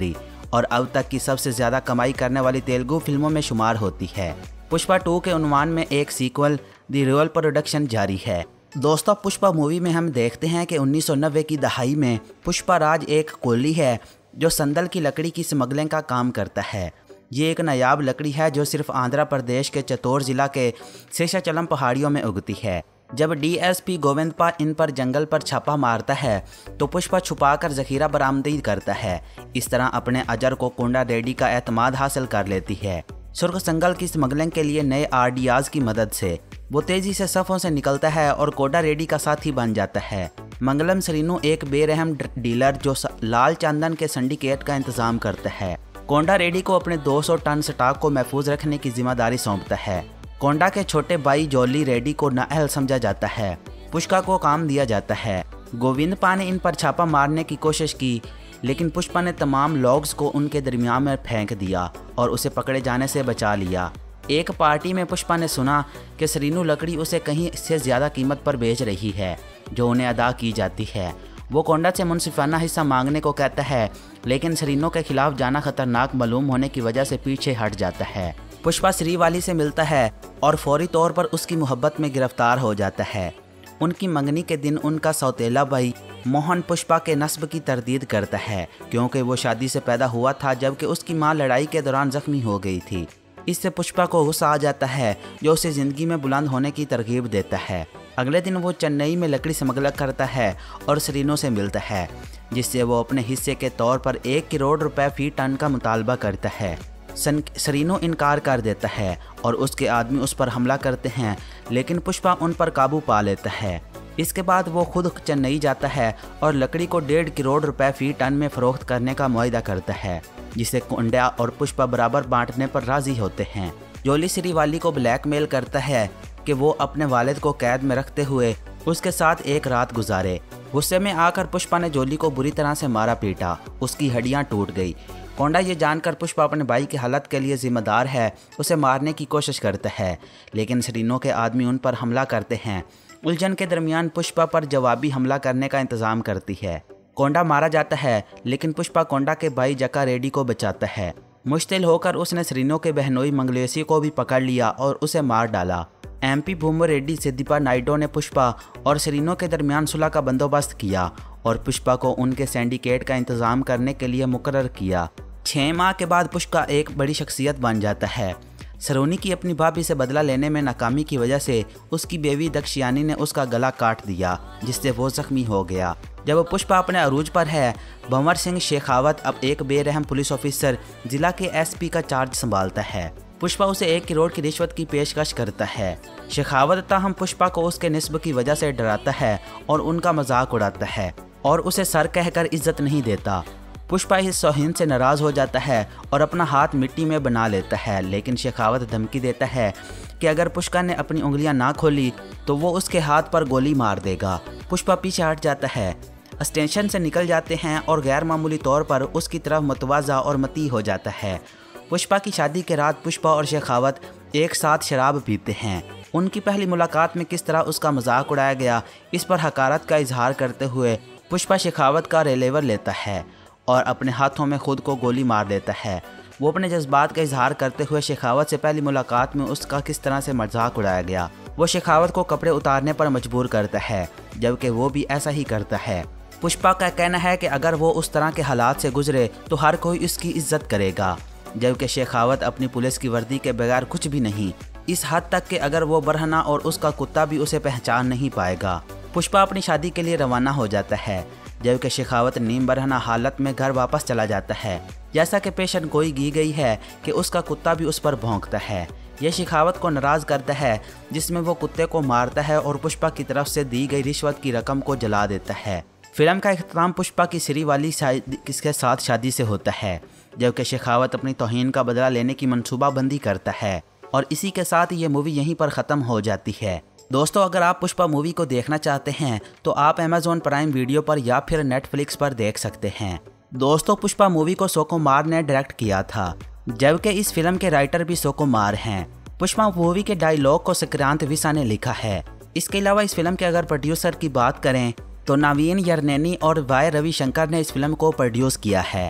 और अब तक की सबसे ज़्यादा कमाई करने वाली तेलुगु फिल्मों में शुमार होती है। पुष्पा 2 के उन्वान में एक सीक्वल द रियल प्रोडक्शन जारी है। दोस्तों, पुष्पा मूवी में हम देखते हैं कि 1990 की दहाई में पुष्पा राज एक कोली है जो संदल की लकड़ी की स्मगलिंग का काम करता है। ये एक नायाब लकड़ी है जो सिर्फ आंध्र प्रदेश के चित्तौड़ जिला के शेषाचलम पहाड़ियों में उगती है। जब डीएसपी गोविंदपा इन पर जंगल पर छापा मारता है तो पुष्पा छुपाकर जखीरा बरामदी करता है। इस तरह अपने अजर को कोंडा रेड्डी का एतमाद हासिल कर लेती है। सुर्ख संगल की स्मगलिंग के लिए नए आरडीआर्स की मदद से वो तेजी से सफ़ों से निकलता है और कोंडा रेड्डी का साथी बन जाता है। मंगलम श्रीनु एक बेरहम डीलर जो लाल चंदन के सिंडिकेट का इंतजाम करता है। कोंडा रेड्डी को अपने 200 टन स्टॉक को महफूज रखने की जिम्मेदारी सौंपता है। कोंडा के छोटे भाई जोली रेड्डी को नाअहल समझा जाता है। पुष्पा को काम दिया जाता है। गोविंदपा ने इन पर छापा मारने की कोशिश की, लेकिन पुष्पा ने तमाम लॉग्स को उनके दरमियान में फेंक दिया और उसे पकड़े जाने से बचा लिया। एक पार्टी में पुष्पा ने सुना कि श्रीनु लकड़ी उसे कहीं से ज़्यादा कीमत पर बेच रही है जो उन्हें अदा की जाती है। वो कोंडा से मुनसिफाना हिस्सा मांगने को कहता है, लेकिन श्रीनु के खिलाफ जाना खतरनाक मालूम होने की वजह से पीछे हट जाता है। पुष्पा श्रीवाली से मिलता है और फौरी तौर पर उसकी मोहब्बत में गिरफ्तार हो जाता है। उनकी मंगनी के दिन उनका सौतेला भाई मोहन पुष्पा के नस्ब की तरदीद करता है क्योंकि वो शादी से पैदा हुआ था जबकि उसकी मां लड़ाई के दौरान जख्मी हो गई थी। इससे पुष्पा को गुस्सा आ जाता है जो उसे ज़िंदगी में बुलंद होने की तरगीब देता है। अगले दिन वो चेन्नई में लकड़ी स्मगलिंग करता है और श्रीनु से मिलता है, जिससे वो अपने हिस्से के तौर पर 1 करोड़ रुपए फी टन का मुतालबा करता है। श्रीनु इनकार कर देता है और उसके आदमी उस पर हमला करते हैं, लेकिन पुष्पा उन पर काबू पा लेता है। इसके बाद वो खुद चेन्नई जाता है और लकड़ी को 1.5 करोड़ रुपए फी टन में फ़रोख्त करने का मुआहदा करता है, जिसे कोंडा और पुष्पा बराबर बांटने पर राज़ी होते हैं। जोली श्रीवाली को ब्लैकमेल करता है कि वो अपने वालिद को कैद में रखते हुए उसके साथ एक रात गुजारे। गुस्से में आकर पुष्पा ने जोली को बुरी तरह से मारा पीटा, उसकी हड्डियां टूट गई। कोंडा ये जानकर पुष्पा अपने भाई की हालत के लिए जिम्मेदार है उसे मारने की कोशिश करता है, लेकिन श्रीनु के आदमी उन पर हमला करते हैं। उलझन के दरमियान पुष्पा पर जवाबी हमला करने का इंतजाम करती है। कोंडा मारा जाता है, लेकिन पुष्पा कोंडा के भाई जका रेड्डी को बचाता है। मुश्तिल होकर उसने श्रीनु के बहनोई मंगलेशी को भी पकड़ लिया और उसे मार डाला। एमपी भूमो रेड्डी सिद्दीपा नायडू ने पुष्पा और श्रीनु के दरमियान सुलह का बंदोबस्त किया और पुष्पा को उनके सिंडिकेट का इंतजाम करने के लिए मुकर्रर किया। 6 माह के बाद पुष्पा एक बड़ी शख्सियत बन जाता है। सरोनी की अपनी भाभी से बदला लेने में नाकामी की वजह से उसकी बेवी दक्षयानी ने उसका गला काट दिया, जिससे वो जख्मी हो गया। जब पुष्पा अपने अरूज पर है, भंवर सिंह शेखावत अब एक बेरहम पुलिस ऑफिसर जिला के एसपी का चार्ज संभालता है। पुष्पा उसे 1 करोड़ की रिश्वत की पेशकश करता है। शेखावत ताहम पुष्पा को उसके निस्ब की वजह से डराता है और उनका मजाक उड़ाता है और उसे सर कहकर इज्जत नहीं देता। पुष्पा इस तौहीन से नाराज़ हो जाता है और अपना हाथ मिट्टी में बना लेता है, लेकिन शेखावत धमकी देता है कि अगर पुष्पा ने अपनी उंगलियां ना खोली तो वो उसके हाथ पर गोली मार देगा। पुष्पा पीछे हट जाता है। स्टेशन से निकल जाते हैं और गैर मामूली तौर पर उसकी तरफ मतवाजा और मती हो जाता है। पुष्पा की शादी के रात पुष्पा और शेखावत एक साथ शराब पीते हैं। उनकी पहली मुलाकात में किस तरह उसका मजाक उड़ाया गया, इस पर हकारत का इजहार करते हुए पुष्पा शेखावत का रिवॉल्वर लेता है और अपने हाथों में खुद को गोली मार देता है। वो अपने जज्बात का इजहार करते हुए शेखावत से पहली मुलाकात में उसका किस तरह से मजाक उड़ाया गया, वो शेखावत को कपड़े उतारने पर मजबूर करता है, जबकि वो भी ऐसा ही करता है। पुष्पा का कहना है कि अगर वो उस तरह के हालात से गुजरे तो हर कोई उसकी इज्जत करेगा, जबकि शेखावत अपनी पुलिस की वर्दी के बगैर कुछ भी नहीं, इस हद तक कि अगर वो बरहना और उसका कुत्ता भी उसे पहचान नहीं पाएगा। पुष्पा अपनी शादी के लिए रवाना हो जाता है, जबकि शेखावत नीम बरहना हालत में घर वापस चला जाता है। जैसा कि पेशन गोई की गई है कि उसका कुत्ता भी उस पर भौंकता है। यह शेखावत को नाराज़ करता है, जिसमें वो कुत्ते को मारता है और पुष्पा की तरफ से दी गई रिश्वत की रकम को जला देता है। फिल्म का इख्तिताम पुष्पा की श्रीवाली के साथ शादी से होता है, जबकि शेखावत अपनी तौहीन का बदला लेने की मनसूबाबंदी करता है और इसी के साथ ये मूवी यहीं पर ख़त्म हो जाती है। दोस्तों, अगर आप पुष्पा मूवी को देखना चाहते हैं तो आप अमेज़ॉन प्राइम वीडियो पर या फिर नेटफ्लिक्स पर देख सकते हैं। दोस्तों, पुष्पा मूवी को सुकुमार ने डायरेक्ट किया था, जबकि इस फिल्म के राइटर भी सुकुमार हैं। पुष्पा मूवी के डायलॉग को संक्रांत विसा ने लिखा है। इसके अलावा इस फिल्म के अगर प्रोड्यूसर की बात करें तो नवीन यरनेनी और वाई रविशंकर ने इस फिल्म को प्रोड्यूस किया है।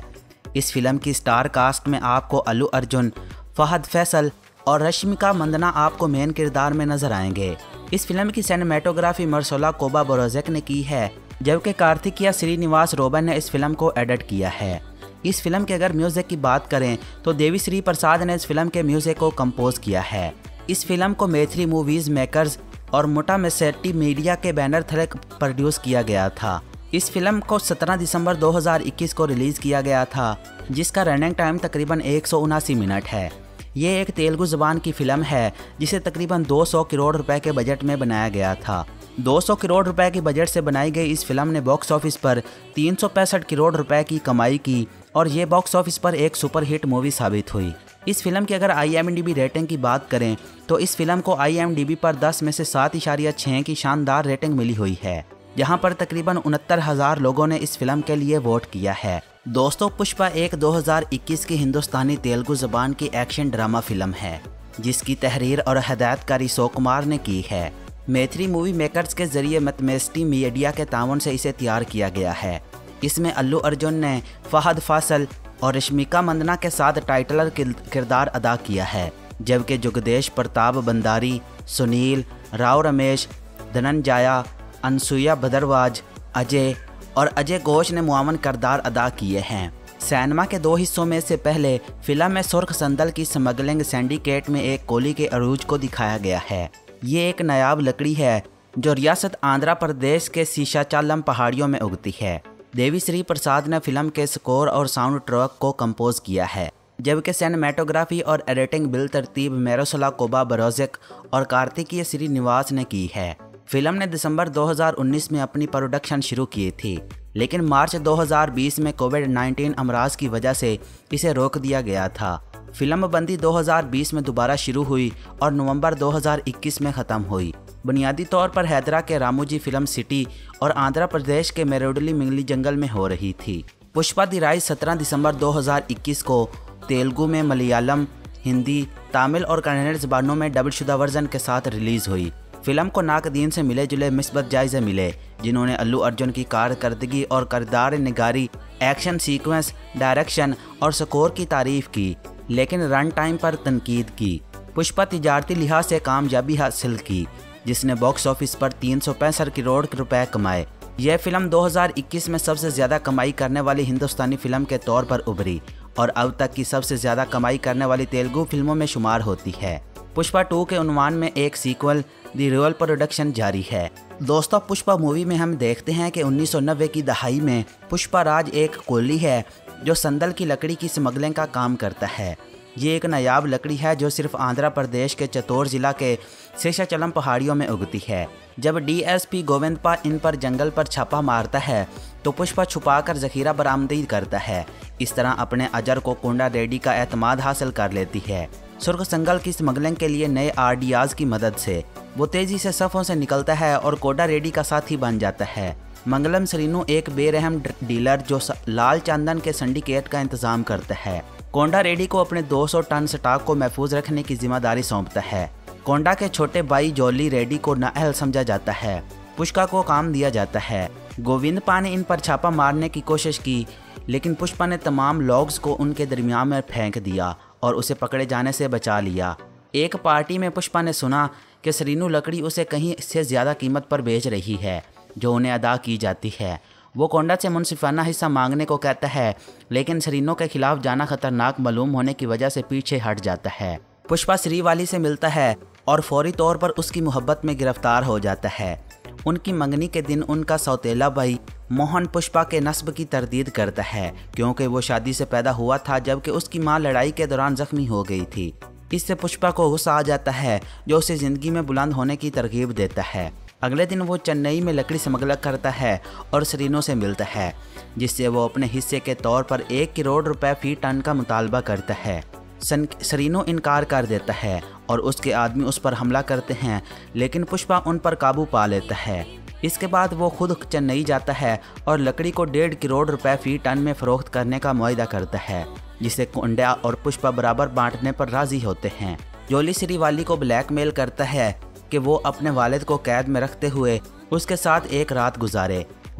इस फिल्म की स्टार कास्ट में आपको अल्लू अर्जुन, फहद फैसल और रश्मिका मंदना आपको मेन किरदार में नजर आएंगे। इस फिल्म की सिनेमेटोग्राफी मर्सोला कोबा-बोरोजेक ने की है, जबकि कार्तिकेया श्रीनिवास रोबन ने इस फिल्म को एडिट किया है। इस फिल्म के अगर म्यूजिक की बात करें तो देवी श्री प्रसाद ने इस फिल्म के म्यूजिक को कंपोज किया है। इस फिल्म को मैथिली मूवीज मेकर्स और मोटा मेसेटी मीडिया के बैनर तले प्रोड्यूस किया गया था। इस फिल्म को 17 दिसंबर 2021 को रिलीज किया गया था, जिसका रनिंग टाइम तकरीबन 179 मिनट है। ये एक तेलुगु ज़बान की फिल्म है जिसे तकरीबन 200 करोड़ रुपए के बजट में बनाया गया था। 200 करोड़ रुपए के बजट से बनाई गई इस फिल्म ने बॉक्स ऑफिस पर 365 करोड़ रुपए की कमाई की और ये बॉक्स ऑफिस पर एक सुपरहिट मूवी साबित हुई। इस फिल्म की अगर IMDb रेटिंग की बात करें तो इस फिल्म को IMDb पर 10 में से 7.6 की शानदार रेटिंग मिली हुई है, जहां पर तकरीबन 69,000 लोगों ने इस फिल्म के लिए वोट किया है। दोस्तों, पुष्पा एक 2021 की हिंदुस्तानी तेलुगु ज़बान की एक्शन ड्रामा फिल्म है, जिसकी तहरीर और हदायतकारी सोकुमार ने की है। मैथिली मूवी मेकर्स के जरिए मैथमेस्टी मीडिया के ताउन से इसे तैयार किया गया है। इसमें अल्लू अर्जुन ने फहद फासल और रश्मिका मंदना के साथ टाइटलर किरदार अदा किया है, जबकि जुगदेश प्रताप बंदारी, सुनील, राव रमेश, धनंजया, अनसुया भद्रवाज, अजय और अजय घोष ने मुआवन किरदार अदा किए हैं। सिनेमा के 2 हिस्सों में से पहले फिल्म में सुर्ख संदल की स्मगलिंग सिंडिकेट में एक कोली के अरूज को दिखाया गया है। ये एक नायाब लकड़ी है जो रियासत आंध्र प्रदेश के शीशाचालम पहाड़ियों में उगती है। देवी श्री प्रसाद ने फिल्म के स्कोर और साउंड ट्रैक को कंपोज किया है, जबकि सिनेमेटोग्राफी और एडिटिंग बिल तरतीब मेरोसला कोबा-बोरोजेक और कार्तिकेय श्रीनिवास ने की है। फिल्म ने दिसंबर 2019 में अपनी प्रोडक्शन शुरू की थी, लेकिन मार्च 2020 में कोविड-19 अमराज की वजह से इसे रोक दिया गया था। फिल्म बंदी 2020 में दोबारा शुरू हुई और नवंबर 2021 में ख़त्म हुई। बुनियादी तौर पर हैदरा के रामोजी फिल्म सिटी और आंध्र प्रदेश के मेरोडली मिंगली जंगल में हो रही थी। पुष्पा द राइज 17 दिसंबर 2021 को तेलुगु में, मलयालम, हिंदी, तमिल और कन्नड़ ज़बानों में डबलशुदा वर्जन के साथ रिलीज़ हुई। फिल्म को नाकदीन से मिले जुले मिस्बत जायज़े मिले, जिन्होंने अल्लू अर्जुन की कारकर्दगी और किरदार निगारी, एक्शन सीक्वेंस, डायरेक्शन और स्कोर की तारीफ की, लेकिन रन टाइम पर तनकीद की। पुष्पा तिजारती लिहाज से कामयाबी हासिल की, जिसने बॉक्स ऑफिस पर 365 करोड़ रुपए कमाए। यह फिल्म 2021 में सबसे ज़्यादा कमाई करने वाली हिंदुस्तानी फिल्म के तौर पर उभरी और अब तक की सबसे ज़्यादा कमाई करने वाली तेलुगु फिल्मों में शुमार होती है। पुष्पा 2 के उन्वान में एक सीक्वल द रियल प्रोडक्शन जारी है। दोस्तों, पुष्पा मूवी में हम देखते हैं कि 1990 की दहाई में पुष्पा राज एक कोली है जो संदल की लकड़ी की स्मगलिंग का काम करता है। ये एक नायाब लकड़ी है जो सिर्फ आंध्र प्रदेश के चित्तौड़ जिला के शेषाचलम पहाड़ियों में उगती है। जब DSP गोविंदपा इन पर जंगल पर छापा मारता है तो पुष्पा छुपाकर जखीरा बरामदी करता है। इस तरह अपने अजर को कोंडा रेड्डी का एतमाद हासिल कर लेती है। सुर्ख संगल की स्मगलिंग के लिए नए आइडियाज़ की मदद से वो तेज़ी से सफ़ों से निकलता है और कोंडा रेड्डी का साथी बन जाता है। मंगलम श्रीनु एक बेरहम डीलर जो लाल चंदन के सिंडिकेट का इंतज़ाम करता है। कोंडा रेड्डी को अपने 200 टन स्टॉक को महफूज रखने की जिम्मेदारी सौंपता है। कोंडा के छोटे भाई जॉली रेड्डी को नाअहल समझा जाता है। पुष्पा को काम दिया जाता है। गोविंदपा ने इन पर छापा मारने की कोशिश की, लेकिन पुष्पा ने तमाम लॉग्स को उनके दरमियान में फेंक दिया और उसे पकड़े जाने से बचा लिया। एक पार्टी में पुष्पा ने सुना कि श्रीनु लकड़ी उसे कहीं से ज़्यादा कीमत पर बेच रही है जो उन्हें अदा की जाती है। वो कोंडा से मुनसिफाना हिस्सा मांगने को कहता है, लेकिन श्रीनु के खिलाफ जाना खतरनाक मालूम होने की वजह से पीछे हट जाता है। पुष्पा श्रीवाली से मिलता है और फौरी तौर पर उसकी मोहब्बत में गिरफ्तार हो जाता है। उनकी मंगनी के दिन उनका सौतेला भाई मोहन पुष्पा के नस्ब की तरदीद करता है, क्योंकि वो शादी से पैदा हुआ था जबकि उसकी मां लड़ाई के दौरान जख्मी हो गई थी। इससे पुष्पा को गुस्सा आ जाता है जो उसे ज़िंदगी में बुलंद होने की तरगीब देता है। अगले दिन वो चेन्नई में लकड़ी स्मगलिंग करता है और श्रीनु से मिलता है, जिससे वो अपने हिस्से के तौर पर 1 करोड़ रुपए फी टन का मुतालबा करता है। श्रीनु इनकार कर देता है और उसके आदमी उस पर हमला करते हैं, लेकिन पुष्पा उन पर काबू पा लेता है। इसके बाद वो खुद चेन्नई जाता है और लकड़ी को 1.5 करोड़ रुपए फी टन में फ़रोख्त करने का मुआहदा करता है, जिसे कोंडा और पुष्पा बराबर बांटने पर राज़ी होते हैं। जोली श्रीवाली को ब्लैकमेल करता है कि वो अपने वालिद को कैद में रखते हुए उसके साथ एक रात गुजारे।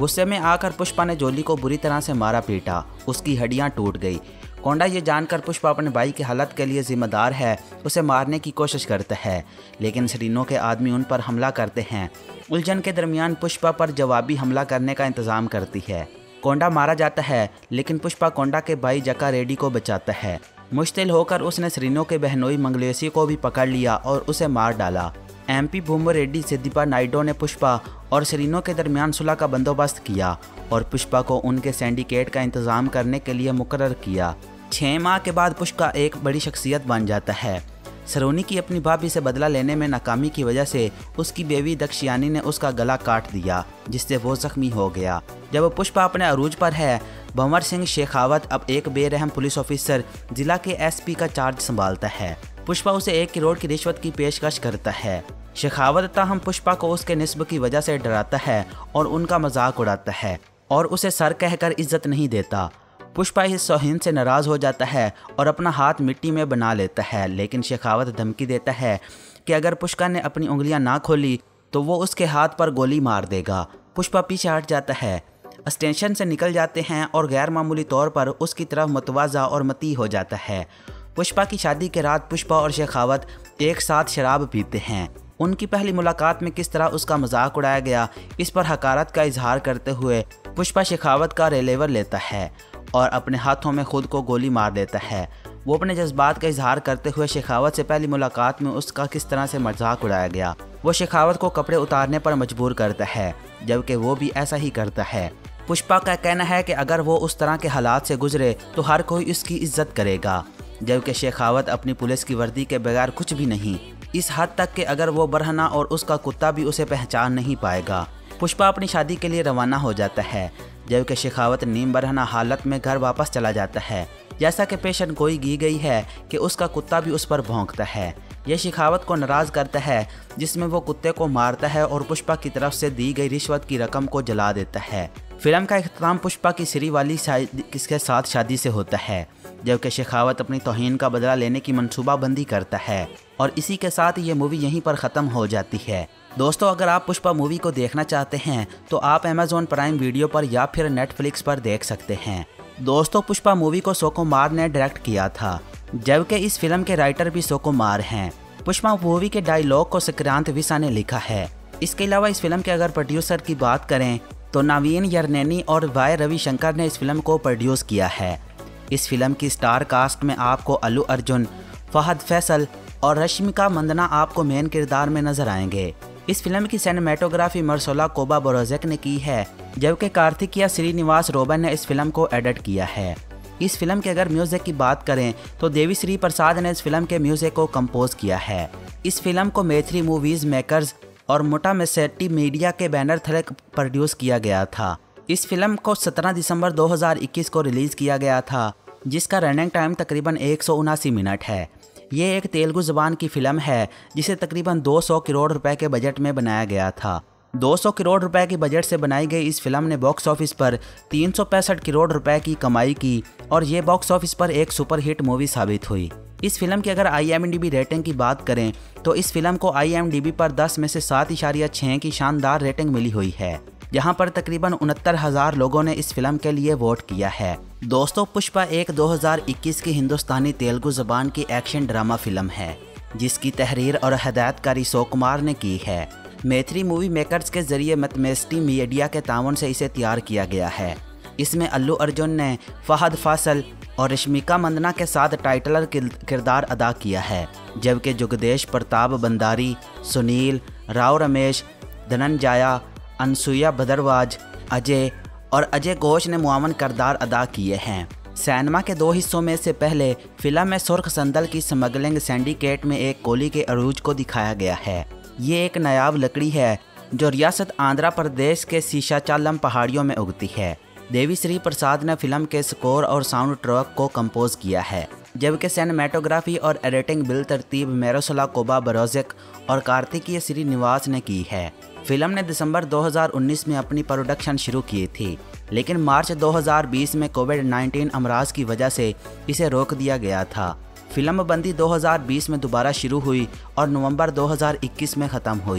गुस्से में आकर पुष्पा ने जोली को बुरी तरह से मारा पीटा, उसकी हड्डियां टूट गई। कोंडा ये जानकर पुष्पा अपने भाई की हालत के लिए जिम्मेदार है उसे मारने की कोशिश करता है, लेकिन सरीनो के आदमी उन पर हमला करते हैं। उलझन के दरमियान पुष्पा पर जवाबी हमला करने का इंतजाम करती है। कोंडा मारा जाता है, लेकिन पुष्पा कोंडा के भाई जका रेड्डी को बचाता है। मुश्तिल होकर उसने सरीनो के बहनोई मंगलेशी को भी पकड़ लिया और उसे मार डाला। MP भूमो रेड्डी सिद्दीपा नायडू ने पुष्पा और सरीनो के दरमियान सुलह का बंदोबस्त किया और पुष्पा को उनके सिंडिकेट का इंतजाम करने के लिए मुकर्रर किया। 6 माह के बाद पुष्पा एक बड़ी शख्सियत बन जाता है। सरोनी की अपनी भाभी से बदला लेने में नाकामी की वजह से उसकी बेवी दक्षयानी ने उसका गला काट दिया, जिससे वो जख्मी हो गया। जब पुष्पा अपने अरूज पर है, भंवर सिंह शेखावत अब एक बेरहम पुलिस ऑफिसर जिला के SP का चार्ज संभालता है। पुष्पा उसे 1 करोड़ की रिश्वत की पेशकश करता है। शेखावत ताहम पुष्पा को उसके निस्ब की वजह से डराता है और उनका मजाक उड़ाता है और उसे सर कहकर इज्जत नहीं देता। पुष्पा इस तौहीन से नाराज़ हो जाता है और अपना हाथ मिट्टी में बना लेता है, लेकिन शेखावत धमकी देता है कि अगर पुष्पा ने अपनी उंगलियां ना खोली तो वो उसके हाथ पर गोली मार देगा। पुष्पा पीछे हट जाता है, स्टेशन से निकल जाते हैं और गैर मामूली तौर पर उसकी तरफ मतवाजा और मती हो जाता है। पुष्पा की शादी के रात पुष्पा और शेखावत एक साथ शराब पीते हैं। उनकी पहली मुलाकात में किस तरह उसका मजाक उड़ाया गया, इस पर हकारत का इजहार करते हुए पुष्पा शेखावत का रेलेवर लेता है और अपने हाथों में खुद को गोली मार देता है। वो अपने जज्बात का इजहार करते हुए शेखावत से पहली मुलाकात में उसका किस तरह से मजाक उड़ाया गया, वो शेखावत को कपड़े उतारने पर मजबूर करता है, जबकि वो भी ऐसा ही करता है। पुष्पा का कहना है कि अगर वो उस तरह के हालात से गुजरे तो हर कोई उसकी इज्जत करेगा, जबकि शेखावत अपनी पुलिस की वर्दी के बगैर कुछ भी नहीं, इस हद तक कि अगर वो बरहना और उसका कुत्ता भी उसे पहचान नहीं पाएगा। पुष्पा अपनी शादी के लिए रवाना हो जाता है, जबकि शेखावत नीम बरहना हालत में घर वापस चला जाता है। जैसा कि पेशन गोई की गई है कि उसका कुत्ता भी उस पर भौंकता है। यह शेखावत को नाराज़ करता है, जिसमें वो कुत्ते को मारता है और पुष्पा की तरफ से दी गई रिश्वत की रकम को जला देता है। फिल्म का इख्तिताम पुष्पा की सिरी वाली किसके साथ शादी से होता है, जबकि शेखावत अपनी तौहीन का बदला लेने की मनसूबाबंदी करता है और इसी के साथ ये मूवी यहीं पर ख़त्म हो जाती है। दोस्तों, अगर आप पुष्पा मूवी को देखना चाहते हैं तो आप Amazon प्राइम वीडियो पर या फिर Netflix पर देख सकते हैं। दोस्तों, पुष्पा मूवी को सुकुमार ने डायरेक्ट किया था, जबकि इस फिल्म के राइटर भी सुकुमार हैं। पुष्पा मूवी के डायलॉग को संक्रांत विसा ने लिखा है। इसके अलावा इस फिल्म के अगर प्रोड्यूसर की बात करें तो नवीन यरनेनी और वाई रविशंकर ने इस फिल्म को प्रोड्यूस किया है। इस फिल्म की स्टार कास्ट में आपको अल्लू अर्जुन, फहद फैसल और रश्मिका मंदना आपको मेन किरदार में नजर आएंगे। इस फिल्म की सिनेमेटोग्राफी मरसोला कोबा बोरोजेक ने की है, जबकि कार्तिकिया श्रीनिवास रोबन ने इस फिल्म को एडिट किया है। इस फिल्म के अगर म्यूजिक की बात करें तो देवी श्री प्रसाद ने इस फिल्म के म्यूजिक को कंपोज किया है। इस फिल्म को मैथिली मूवीज मेकर्स और मोटा मेसेटी मीडिया के बैनर तले प्रोड्यूस किया गया था। इस फिल्म को 17 दिसंबर 2021 को रिलीज किया गया था, जिसका रनिंग टाइम तकरीबन 179 मिनट है। ये एक तेलुगु ज़बान की फिल्म है जिसे तकरीबन 200 करोड़ रुपए के बजट में बनाया गया था। 200 करोड़ रुपए की बजट से बनाई गई इस फिल्म ने बॉक्स ऑफिस पर 365 करोड़ रुपए की कमाई की और ये बॉक्स ऑफिस पर एक सुपरहिट मूवी साबित हुई। इस फिल्म की अगर IMDb रेटिंग की बात करें तो इस फिल्म को IMDb पर 10 में से 7.6 की शानदार रेटिंग मिली हुई है, जहां पर तकरीबन 69,000 लोगों ने इस फिल्म के लिए वोट किया है। दोस्तों, पुष्पा एक 2021 की हिंदुस्तानी तेलुगु ज़बान की एक्शन ड्रामा फिल्म है, जिसकी तहरीर और हदायतकारी सुकुमार ने की है। मैथिली मूवी मेकर्स के जरिए मैथमेस्टी मीडिया के तावन से इसे तैयार किया गया है। इसमें अल्लू अर्जुन ने फहद फासल और रश्मिका मंदना के साथ टाइटलर किरदार अदा किया है, जबकि जुगदेश प्रताप बंदारी, सुनील राव, रमेश धनंजाया, अनसुया भद्रवाज, अजय और अजय घोष ने मुआवन किरदार अदा किए हैं। सिनेमा के 2 हिस्सों में से पहले फिल्म में सुर्ख संदल की स्मगलिंग सिंडिकेट में एक कोली के अरूज को दिखाया गया है। ये एक नायाब लकड़ी है जो रियासत आंध्र प्रदेश के सीशाचालम पहाड़ियों में उगती है। देवी श्री प्रसाद ने फिल्म के स्कोर और साउंड ट्रैक को कंपोज किया है, जबकि सिनेमेटोग्राफी और एडिटिंग बिल तरतीब मेरोसला कोबा बरोजेक और कार्तिकीय श्रीनिवास ने की है। फिल्म ने दिसंबर 2019 में अपनी प्रोडक्शन शुरू की थी, लेकिन मार्च 2020 में कोविड-19 अमराज की वजह से इसे रोक दिया गया था। फिल्म बंदी 2020 में दोबारा शुरू हुई और नवंबर 2021 में ख़त्म हुई।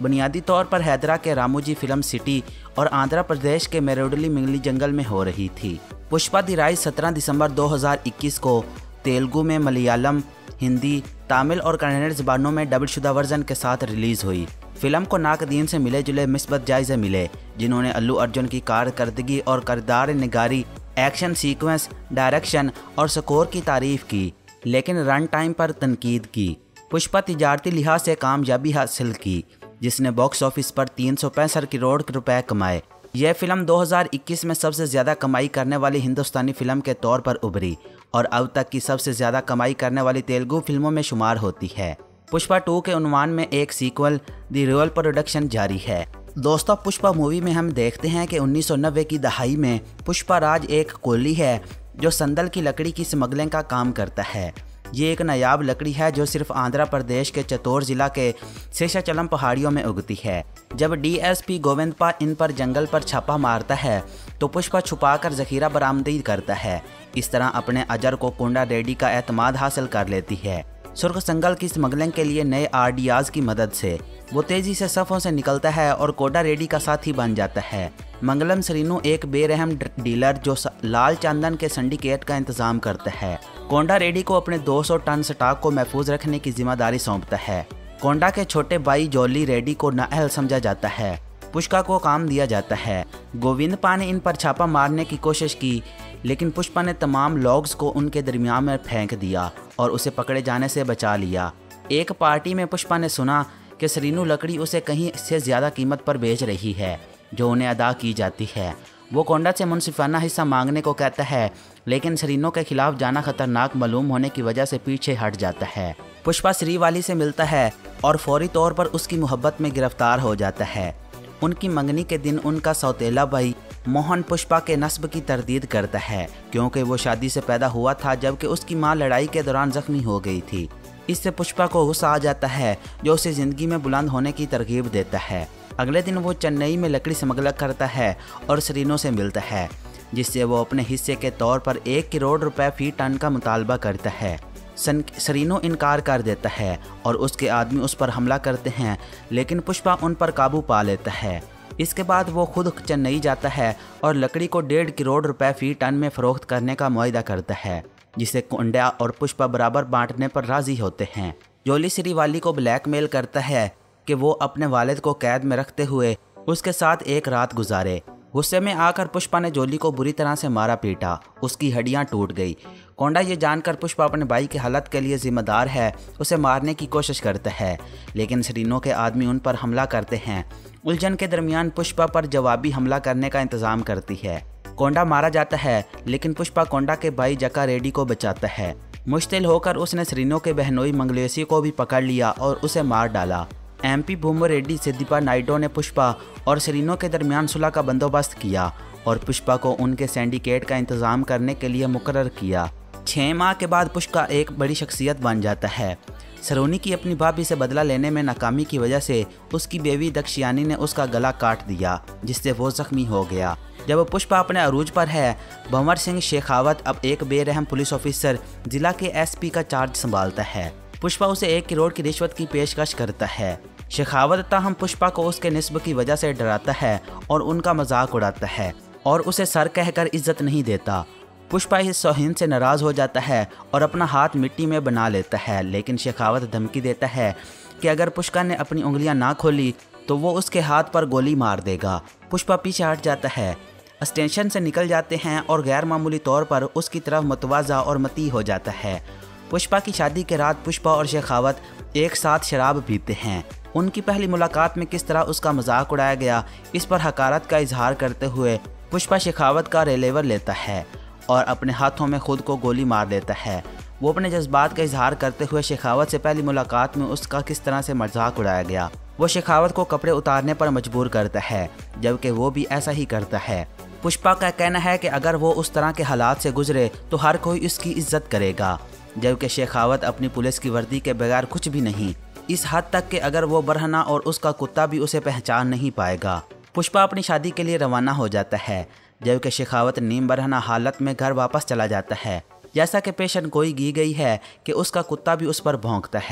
बुनियादी तौर पर हैदरा के रामोजी फिल्म सिटी और आंध्र प्रदेश के मेरोडली मिंगली जंगल में हो रही थी। पुष्पा द राइज 17 दिसंबर 2021 को तेलुगु में, मलयालम, हिंदी, तमिल और कन्नड़ ज़बानों में डबलशुदा वर्जन के साथ रिलीज़ हुई। फिल्म को नाकदीन से मिले जुले मिस्बत जायज़े मिले, जिन्होंने अल्लू अर्जुन की कारकर्दगी और किरदार निगारी, एक्शन सीक्वेंस, डायरेक्शन और स्कोर की तारीफ की, लेकिन रन टाइम पर तनकीद की। पुष्पा तिजारती लिहाज से कामयाबी हासिल की, जिसने बॉक्स ऑफिस पर 365 करोड़ रुपए कमाए। यह फिल्म 2021 में सबसे ज़्यादा कमाई करने वाली हिंदुस्तानी फिल्म के तौर पर उभरी और अब तक की सबसे ज़्यादा कमाई करने वाली तेलुगु फिल्मों में शुमार होती है। पुष्पा 2 के उन्वान में एक सीक्वल द रियल प्रोडक्शन जारी है। दोस्तों, पुष्पा मूवी में हम देखते हैं कि 1990 की दहाई में पुष्पा राज एक कोली है जो संदल की लकड़ी की स्मगलिंग का काम करता है। ये एक नायाब लकड़ी है जो सिर्फ आंध्र प्रदेश के चित्तौड़ जिला के शेषाचलम पहाड़ियों में उगती है। जब डीएसपी गोविंदप्पा इन पर जंगल पर छापा मारता है तो पुष्पा छुपाकर जखीरा बरामदी करता है। इस तरह अपने अजर को कोंडा रेड्डी का एतमाद हासिल कर लेती है। सुर्ख संगल की स्मगलिंग के लिए नए आरडीआर्स की मदद से वो तेजी से सफ़ों से निकलता है और कोंडा रेड्डी का साथी बन जाता है। मंगलम श्रीनु एक बेरहम डीलर जो लाल चंदन के सिंडिकेट का इंतजाम करता है, कोंडा रेड्डी को अपने 200 टन स्टॉक को महफूज रखने की जिम्मेदारी सौंपता है। कोंडा के छोटे भाई जॉली रेड्डी को नाअहल समझा जाता है। पुष्पा को काम दिया जाता है। गोविंदप्पा ने इन पर छापा मारने की कोशिश की, लेकिन पुष्पा ने तमाम लॉग्स को उनके दरमियान में फेंक दिया और उसे पकड़े जाने से बचा लिया। एक पार्टी में पुष्पा ने सुना कि श्रीनु लकड़ी उसे कहीं से ज़्यादा कीमत पर बेच रही है जो उन्हें अदा की जाती है। वो कोंडा से मुनसिफाना हिस्सा मांगने को कहता है, लेकिन श्रीनु के खिलाफ जाना खतरनाक मालूम होने की वजह से पीछे हट जाता है। पुष्पा श्रीवाली से मिलता है और फौरी तौर पर उसकी मोहब्बत में गिरफ्तार हो जाता है। उनकी मंगनी के दिन उनका सौतेला भाई मोहन पुष्पा के नस्ब की तरदीद करता है, क्योंकि वो शादी से पैदा हुआ था जबकि उसकी मां लड़ाई के दौरान जख्मी हो गई थी। इससे पुष्पा को गुस्सा आ जाता है जो उसे ज़िंदगी में बुलंद होने की तरगीब देता है। अगले दिन वो चेन्नई में लकड़ी स्मगलिंग करता है और श्रीनु से मिलता है, जिससे वो अपने हिस्से के तौर पर 1 करोड़ रुपए फी टन का मुतालबा करता है। श्रीनु इनकार कर देता है और उसके आदमी उस पर हमला करते हैं, लेकिन पुष्पा उन पर काबू पा लेता है। इसके बाद वो खुद चेन्नई जाता है और लकड़ी को 1.5 करोड़ रुपए फी टन में फ़रोख्त करने का मुआहदा करता है, जिसे कोंडा और पुष्पा बराबर बांटने पर राज़ी होते हैं। जोली श्रीवाली को ब्लैकमेल करता है कि वो अपने वालिद को कैद में रखते हुए उसके साथ एक रात गुजारे। गुस्से में आकर पुष्पा ने जोली को बुरी तरह से मारा पीटा, उसकी हड्डियां टूट गई। कोंडा ये जानकर पुष्पा अपने भाई की हालत के लिए जिम्मेदार है उसे मारने की कोशिश करता है, लेकिन श्रीनु के आदमी उन पर हमला करते हैं। उलझन के दरमियान पुष्पा पर जवाबी हमला करने का इंतजाम करती है। कोंडा मारा जाता है, लेकिन पुष्पा कोंडा के भाई जका रेड्डी को बचाता है। मुश्तिल होकर उसने श्रीनु के बहनोई मंगलेशी को भी पकड़ लिया और उसे मार डाला। एमपी भूमो रेड्डी सिद्दीपा नायडू ने पुष्पा और श्रीनु के दरमियान सुलह का बंदोबस्त किया और पुष्पा को उनके सिंडिकेट का इंतजाम करने के लिए मुकर्रर किया। 6 माह के बाद पुष्पा एक बड़ी शख्सियत बन जाता है। सरोनी की अपनी भाभी से बदला लेने में नाकामी की वजह से उसकी बेवी दक्षयानी ने उसका गला काट दिया, जिससे वो जख्मी हो गया। जब पुष्पा अपने अरूज पर है, भंवर सिंह शेखावत अब एक बेरहम पुलिस ऑफिसर जिला के एसपी का चार्ज संभालता है। पुष्पा उसे 1 करोड़ की रिश्वत की पेशकश करता है। शेखावत ताहम पुष्पा को उसके निस्ब की वजह से डराता है और उनका मजाक उड़ाता है और उसे सर कहकर इज्जत नहीं देता। पुष्पा इस तौहीन से नाराज़ हो जाता है और अपना हाथ मिट्टी में बना लेता है, लेकिन शेखावत धमकी देता है कि अगर पुष्पा ने अपनी उंगलियां ना खोली तो वो उसके हाथ पर गोली मार देगा। पुष्पा पीछे हट जाता है, स्टेशन से निकल जाते हैं और गैर मामूली तौर पर उसकी तरफ मतवाजा और मती हो जाता है। पुष्पा की शादी के रात पुष्पा और शेखावत एक साथ शराब पीते हैं। उनकी पहली मुलाकात में किस तरह उसका मजाक उड़ाया गया, इस पर हकारत का इजहार करते हुए पुष्पा शेखावत का रिवॉल्वर लेता है और अपने हाथों में खुद को गोली मार देता है। वो अपने जज्बात का इजहार करते हुए शेखावत से पहली मुलाकात में उसका किस तरह से मजाक उड़ाया गया, वो शेखावत को कपड़े उतारने पर मजबूर करता है, जबकि वो भी ऐसा ही करता है। पुष्पा का कहना है कि अगर वो उस तरह के हालात से गुजरे तो हर कोई उसकी इज्जत करेगा, जबकि शेखावत अपनी पुलिस की वर्दी के बगैर कुछ भी नहीं, इस हद तक कि अगर वो बरहना और उसका कुत्ता भी उसे पहचान नहीं पाएगा। पुष्पा अपनी शादी के लिए रवाना हो जाता है, जबकि शेखावत नीम बरहना हालत में घर वापस चला जाता है। जैसा कि पेशन गोई की गई है कि उसका कुत्ता भी उस पर भौंकता है।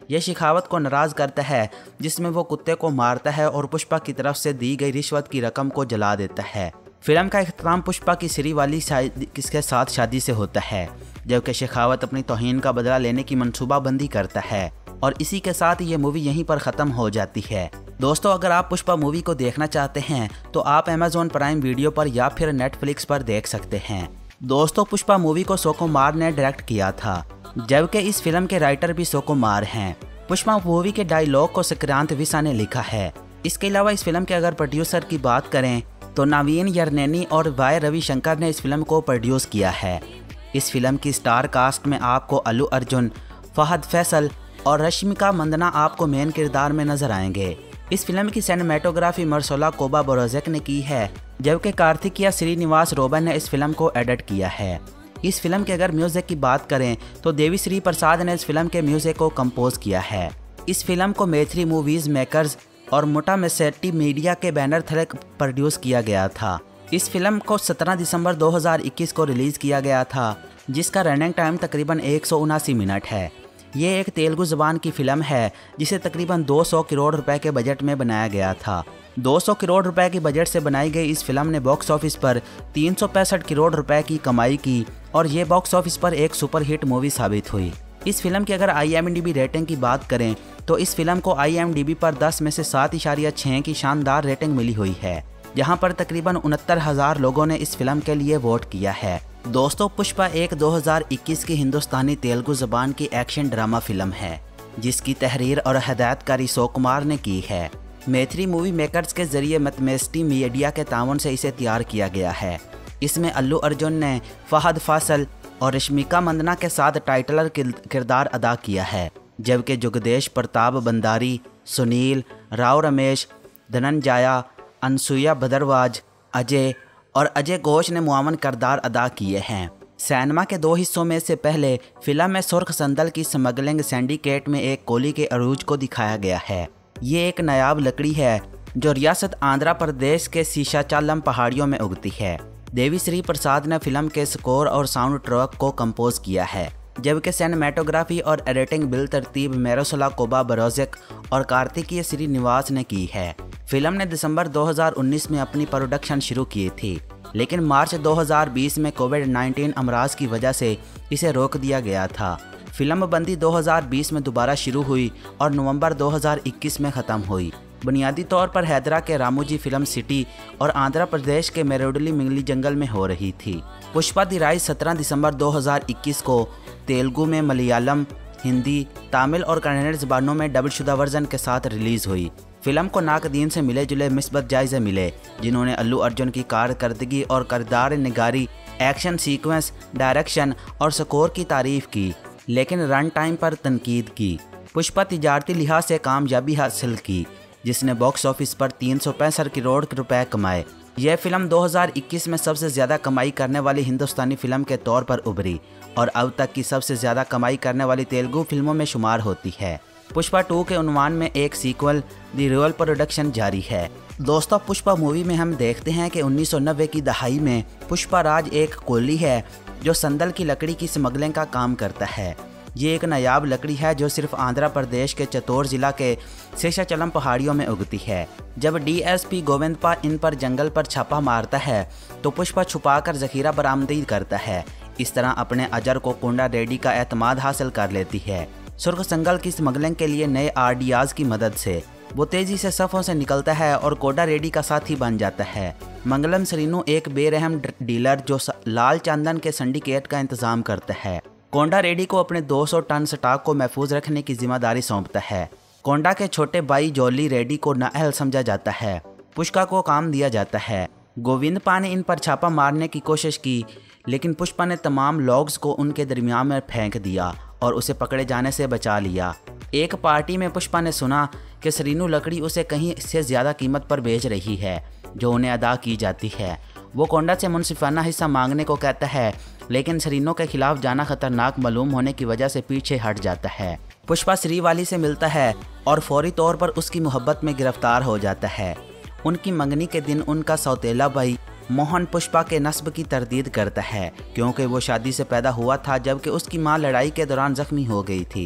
यह शेखावत को नाराज़ करता है, जिसमें वो कुत्ते को मारता है और पुष्पा की तरफ से दी गई रिश्वत की रकम को जला देता है। फिल्म का इख्तिताम पुष्पा की श्रीवाली किसके साथ शादी से होता है, जबकि शेखावत अपनी तौहीन का बदला लेने की मनसूबाबंदी करता है और इसी के साथ ये मूवी यहीं पर ख़त्म हो जाती है। दोस्तों, अगर आप पुष्पा मूवी को देखना चाहते हैं तो आप अमेज़ॉन प्राइम वीडियो पर या फिर नेटफ्लिक्स पर देख सकते हैं। दोस्तों, पुष्पा मूवी को सुकुमार ने डायरेक्ट किया था, जबकि इस फिल्म के राइटर भी सुकुमार हैं। पुष्पा मूवी के डायलॉग को संक्रांत विसा ने लिखा है। इसके अलावा इस फिल्म के अगर प्रोड्यूसर की बात करें तो नवीन यरनेनी और वाई रविशंकर ने इस फिल्म को प्रोड्यूस किया है। इस फिल्म की स्टार कास्ट में आपको अल्लू अर्जुन, फहद फैसल और रश्मिका मंदना आपको मेन किरदार में नजर आएंगे। इस फिल्म की सिनेमेटोग्राफी मरसोला कोबा बोरोजेक ने की है, जबकि कार्तिकेया श्रीनिवास रोबन ने इस फिल्म को एडिट किया है। इस फिल्म के अगर म्यूजिक की बात करें तो देवी श्री प्रसाद ने इस फिल्म के म्यूजिक को कंपोज किया है। इस फिल्म को मैथिली मूवीज मेकर्स और मोटा मेसेटी मीडिया के बैनर तले प्रोड्यूस किया गया था। इस फिल्म को 17 दिसंबर 2021 को रिलीज किया गया था, जिसका रनिंग टाइम तकरीबन 179 मिनट है। ये एक तेलुगु ज़बान की फिल्म है जिसे तकरीबन 200 करोड़ रुपए के बजट में बनाया गया था। 200 करोड़ रुपए की बजट से बनाई गई इस फिल्म ने बॉक्स ऑफिस पर 365 करोड़ रुपए की कमाई की और ये बॉक्स ऑफिस पर एक सुपरहिट मूवी साबित हुई। इस फिल्म की अगर IMDb रेटिंग की बात करें तो इस फिल्म को IMDb पर 10 में से 7.6 की शानदार रेटिंग मिली हुई है, जहां पर तकरीबन 69,000 लोगों ने इस फिल्म के लिए वोट किया है। दोस्तों, पुष्पा एक 2021 की हिंदुस्तानी तेलुगु ज़बान की एक्शन ड्रामा फिल्म है, जिसकी तहरीर और हदायतकारी सुकुमार ने की है। मैथिली मूवी मेकर्स के जरिए मैथमेस्टी मीडिया के ताउन से इसे तैयार किया गया है। इसमें अल्लू अर्जुन ने फहद फासल और रश्मिका मंदना के साथ टाइटलर किरदार अदा किया है, जबकि जुगदेश प्रताप बंदारी, सुनील राव, रमेश धनंजाया, अनसुया भद्रवाज, अजय और अजय घोष ने मुआवन किरदार अदा किए हैं। सिनेमा के 2 हिस्सों में से पहले फिल्म में सुर्ख संदल की स्मगलिंग सिंडिकेट में एक कोली के अरूज को दिखाया गया है। ये एक नायाब लकड़ी है जो रियासत आंध्र प्रदेश के शीशाचालम पहाड़ियों में उगती है। देवी श्री प्रसाद ने फिल्म के स्कोर और साउंड ट्रैक को कंपोज किया है, जबकि सिनेमेटोग्राफी और एडिटिंग बिल तरतीब मेरोसला कोबा बरोजेक और कार्तिकेय श्रीनिवास ने की है। फिल्म ने दिसंबर 2019 में अपनी प्रोडक्शन शुरू की थी, लेकिन मार्च 2020 में कोविड-19 अमराज की वजह से इसे रोक दिया गया था। फिल्म बंदी 2020 में दोबारा शुरू हुई और नवंबर 2021 में ख़त्म हुई। बुनियादी तौर पर हैदरा के रामोजी फिल्म सिटी और आंध्र प्रदेश के मेरोडली मिंगली जंगल में हो रही थी। पुष्पा द राइज 17 दिसंबर 2021 को तेलुगु में, मलयालम, हिंदी, तमिल और कन्नड़ ज़बानों में डबलशुदा वर्जन के साथ रिलीज़ हुई। फिल्म को नाकदीन से मिले जुले मिस्बत जायज़े मिले, जिन्होंने अल्लू अर्जुन की कारकर्दगी और किरदार निगारी, एक्शन सीक्वेंस, डायरेक्शन और स्कोर की तारीफ़ की, लेकिन रन टाइम पर तनकीद की। पुष्पा तिजारती लिहाज से कामयाबी हासिल की, जिसने बॉक्स ऑफिस पर 365 करोड़ रुपए कमाए। यह फिल्म 2021 में सबसे ज़्यादा कमाई करने वाली हिंदुस्तानी फिल्म के तौर पर उभरी और अब तक की सबसे ज़्यादा कमाई करने वाली तेलुगु फिल्मों में शुमार होती है। पुष्पा 2 के उन्वान में एक सीक्वल द रियल प्रोडक्शन जारी है। दोस्तों, पुष्पा मूवी में हम देखते हैं कि 1990 की दहाई में पुष्पा राज एक कोली है जो संदल की लकड़ी की स्मगलिंग का काम करता है। ये एक नायाब लकड़ी है जो सिर्फ आंध्र प्रदेश के चित्तौड़ जिला के शेषाचलम पहाड़ियों में उगती है। जब DSP गोविंदपा इन पर जंगल पर छापा मारता है तो पुष्पा छुपाकर जखीरा बरामदी करता है। इस तरह अपने अजर को कोंडा रेड्डी का एतमाद हासिल कर लेती है। सुर्ख संगल की स्मगलिंग के लिए नए आइडियाज़ की मदद से वो तेज़ी से सफ़ों से निकलता है और कोंडा रेड्डी का साथी बन जाता है। मंगलम श्रीनु एक बेरहम डीलर जो लाल चंदन के सिंडिकेट का इंतज़ाम करता है। कोंडा रेड्डी को अपने 200 टन स्टॉक को महफूज रखने की जिम्मेदारी सौंपता है। कोंडा के छोटे भाई जॉली रेड्डी को नाअहल समझा जाता है। पुष्पा को काम दिया जाता है। गोविंदपा ने इन पर छापा मारने की कोशिश की, लेकिन पुष्पा ने तमाम लॉग्स को उनके दरमियान में फेंक दिया और उसे पकड़े जाने से बचा लिया। एक पार्टी में पुष्पा ने सुना कि श्रीनु लकड़ी उसे कहीं से ज़्यादा कीमत पर बेच रही है जो उन्हें अदा की जाती है। वो कोंडा से मुनसिफाना हिस्सा मांगने को कहता है, लेकिन श्रीनु के खिलाफ जाना खतरनाक मालूम होने की वजह से पीछे हट जाता है। पुष्पा श्रीवाली से मिलता है और फौरी तौर पर उसकी मोहब्बत में गिरफ्तार हो जाता है। उनकी मंगनी के दिन उनका सौतेला भाई मोहन पुष्पा के नस्ब की तरदीद करता है, क्योंकि वो शादी से पैदा हुआ था जबकि उसकी मां लड़ाई के दौरान जख्मी हो गई थी।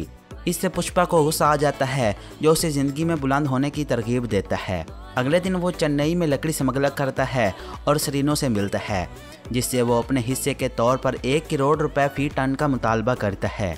इससे पुष्पा को गुस्सा आ जाता है जो उसे ज़िंदगी में बुलंद होने की तरगीब देता है। अगले दिन वो चेन्नई में लकड़ी स्मगलर करता है और सरीनो से मिलता है, जिससे वो अपने हिस्से के तौर पर 1 करोड़ रुपए फी टन का मुतालबा करता है।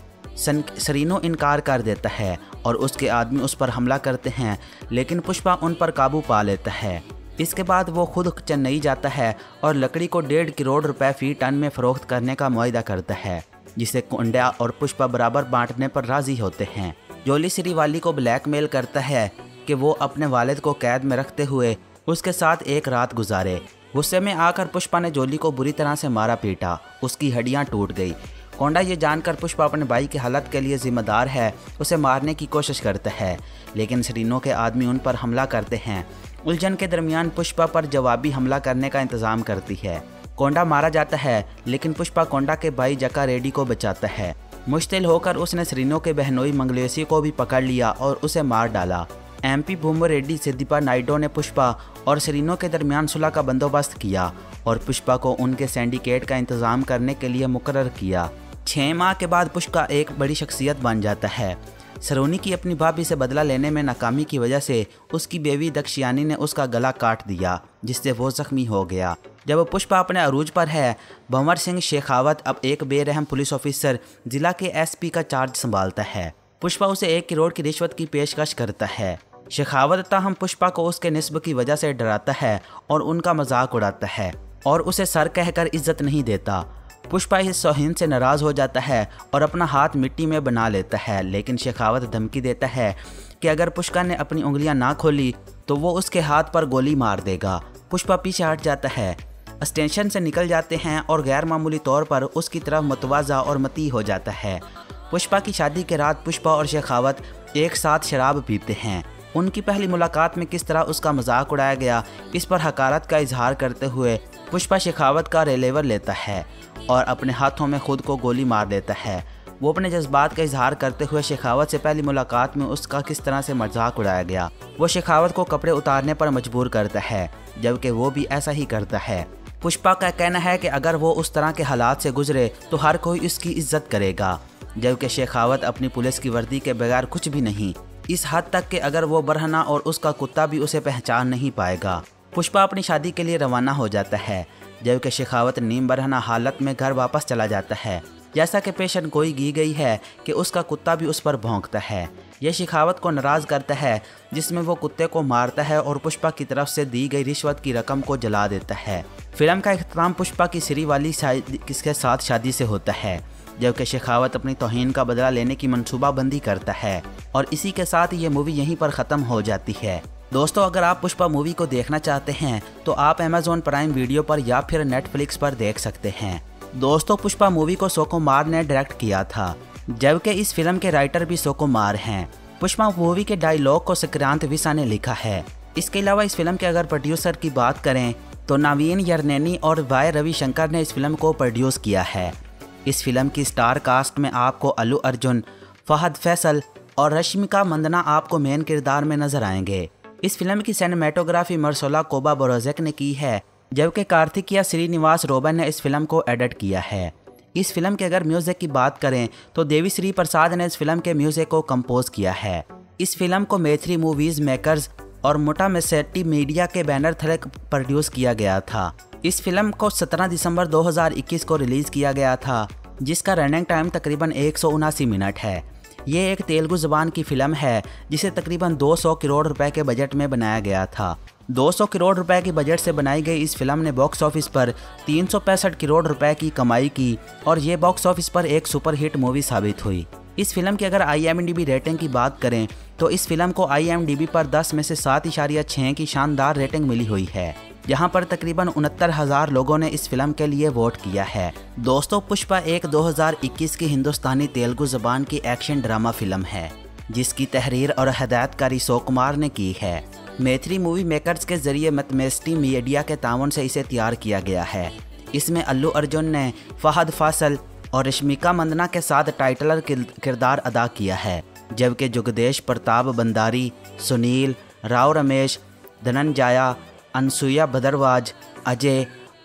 सरीनो इनकार कर देता है और उसके आदमी उस पर हमला करते हैं, लेकिन पुष्पा उन पर काबू पा लेता है। इसके बाद वो खुद चेन्नई जाता है और लकड़ी को 1.5 करोड़ रुपए फी टन में फ़रोख्त करने का मुआहदा करता है, जिसे कोंडा और पुष्पा बराबर बांटने पर राज़ी होते हैं। जोली श्रीवाली को ब्लैकमेल करता है कि वो अपने वालिद को कैद में रखते हुए उसके साथ एक रात गुजारे। गुस्से में आकर पुष्पा ने जोली को बुरी तरह से मारा पीटा, उसकी हड्डियां टूट गई। कोंडा ये जानकर पुष्पा अपने भाई की हालत के लिए जिम्मेदार है, उसे मारने की कोशिश करता है, लेकिन सरीनो के आदमी उन पर हमला करते हैं। उलझन के दरमियान पुष्पा पर जवाबी हमला करने का इंतज़ाम करती है। कोंडा मारा जाता है, लेकिन पुष्पा कोंडा के भाई जका रेड्डी को बचाता है। मुश्तिल होकर उसने सरीनो के बहनोई मंगलेशी को भी पकड़ लिया और उसे मार डाला। MP भूमो रेड्डी सिद्दीपा नायडू ने पुष्पा और सरीनो के दरमियान सुलह का बंदोबस्त किया और पुष्पा को उनके सिंडिकेट का इंतज़ाम करने के लिए मुकर्रर किया। 6 माह के बाद पुष्पा एक बड़ी शख्सियत बन जाता है। सरोनी की अपनी भाभी से बदला लेने में नाकामी की वजह से उसकी बेवी दक्षयानी ने उसका गला काट दिया, जिससे वो जख्मी हो गया। जब पुष्पा अपने अरूज पर है, भंवर सिंह शेखावत अब एक बेरहम पुलिस ऑफिसर जिला के SP का चार्ज संभालता है। पुष्पा उसे 1 करोड़ की रिश्वत की पेशकश करता है। शेखावत ताहम पुष्पा को उसके निस्ब की वजह से डराता है और उनका मजाक उड़ाता है और उसे सर कहकर इज्जत नहीं देता। पुष्पा इस तौहीन से नाराज़ हो जाता है और अपना हाथ मिट्टी में बना लेता है, लेकिन शेखावत धमकी देता है कि अगर पुष्पा ने अपनी उंगलियां ना खोली तो वो उसके हाथ पर गोली मार देगा। पुष्पा पीछे हट जाता है, स्टेशन से निकल जाते हैं और गैर मामूली तौर पर उसकी तरफ मतवाज़ा और मती हो जाता है। पुष्पा की शादी के रात पुष्पा और शेखावत एक साथ शराब पीते हैं। उनकी पहली मुलाकात में किस तरह उसका मजाक उड़ाया गया, इस पर हकारत का इजहार करते हुए पुष्पा शेखावत का रेलेवर लेता है और अपने हाथों में खुद को गोली मार देता है। वो अपने जज्बात का इजहार करते हुए शेखावत से पहली मुलाकात में उसका किस तरह से मजाक उड़ाया गया, वो शेखावत को कपड़े उतारने पर मजबूर करता है, जबकि वो भी ऐसा ही करता है। पुष्पा का कहना है कि अगर वो उस तरह के हालात से गुजरे तो हर कोई उसकी इज्जत करेगा, जबकि शेखावत अपनी पुलिस की वर्दी के बगैर कुछ भी नहीं, इस हद तक कि अगर वो बरहना और उसका कुत्ता भी उसे पहचान नहीं पाएगा। पुष्पा अपनी शादी के लिए रवाना हो जाता है, जबकि शेखावत नीम बरहना हालत में घर वापस चला जाता है। जैसा कि पेशन गोई की गई है कि उसका कुत्ता भी उस पर भौंकता है। यह शेखावत को नाराज़ करता है, जिसमें वो कुत्ते को मारता है और पुष्पा की तरफ से दी गई रिश्वत की रकम को जला देता है। फिल्म का इख्तिताम पुष्पा की श्रीवाली के साथ शादी से होता है, जबकि शेखावत अपनी तौहीन का बदला लेने की मनसूबाबंदी करता है और इसी के साथ ये मूवी यहीं पर ख़त्म हो जाती है। दोस्तों, अगर आप पुष्पा मूवी को देखना चाहते हैं तो आप Amazon प्राइम वीडियो पर या फिर Netflix पर देख सकते हैं। दोस्तों, पुष्पा मूवी को सुकुमार ने डायरेक्ट किया था, जबकि इस फिल्म के राइटर भी सुकुमार हैं। पुष्पा मूवी के डायलॉग को संक्रांत विसा ने लिखा है। इसके अलावा इस फिल्म के अगर प्रोड्यूसर की बात करें तो नवीन यरनेनी और वाई रविशंकर ने इस फिल्म को प्रोड्यूस किया है। इस फिल्म की स्टार कास्ट में आपको अल्लू अर्जुन, फहद फैसल और रश्मिका मंदना आपको मेन किरदार में नजर आएंगे। इस फिल्म की सिनेमेटोग्राफी मरसोला कोबा बोरोजेक ने की है, जबकि कार्तिकिया श्रीनिवास रोबन ने इस फिल्म को एडिट किया है। इस फिल्म के अगर म्यूज़िक की बात करें तो देवी श्री प्रसाद ने इस फिल्म के म्यूज़िक को कंपोज किया है। इस फिल्म को मैत्री मूवीज़ मेकर्स और मोटा मेसेटी मीडिया के बैनर तले प्रोड्यूस किया गया था। इस फिल्म को 17 दिसंबर 2021 को रिलीज़ किया गया था, जिसका रनिंग टाइम तकरीबन 179 मिनट है। ये एक तेलुगु ज़बान की फ़िल्म है जिसे तकरीबन 200 करोड़ रुपए के बजट में बनाया गया था। 200 करोड़ रुपए की बजट से बनाई गई इस फिल्म ने बॉक्स ऑफिस पर 365 करोड़ रुपए की कमाई की और ये बॉक्स ऑफिस पर एक सुपरहिट मूवी साबित हुई। इस फिल्म की अगर IMDb रेटिंग की बात करें तो इस फिल्म को IMDb पर 10 में से 7.6 की शानदार रेटिंग मिली हुई है, यहाँ पर तकरीबन 69,000 लोगों ने इस फिल्म के लिए वोट किया है। दोस्तों, पुष्पा एक 2021 की हिंदुस्तानी तेलुगु ज़बान की एक्शन ड्रामा फिल्म है, जिसकी तहरीर और हदायतकारी सुकुमार ने की है। मैत्री मूवी मेकर्स के जरिए मैथमेस्टी मीडिया के तावन से इसे तैयार किया गया है। इसमें अल्लू अर्जुन ने फहद फासल और रश्मिका मंदना के साथ टाइटलर किरदार अदा किया है, जबकि जुगदेश प्रताप बंदारी, सुनील, राव रमेश, धनंजया, अनसुया भद्रवाज, अजय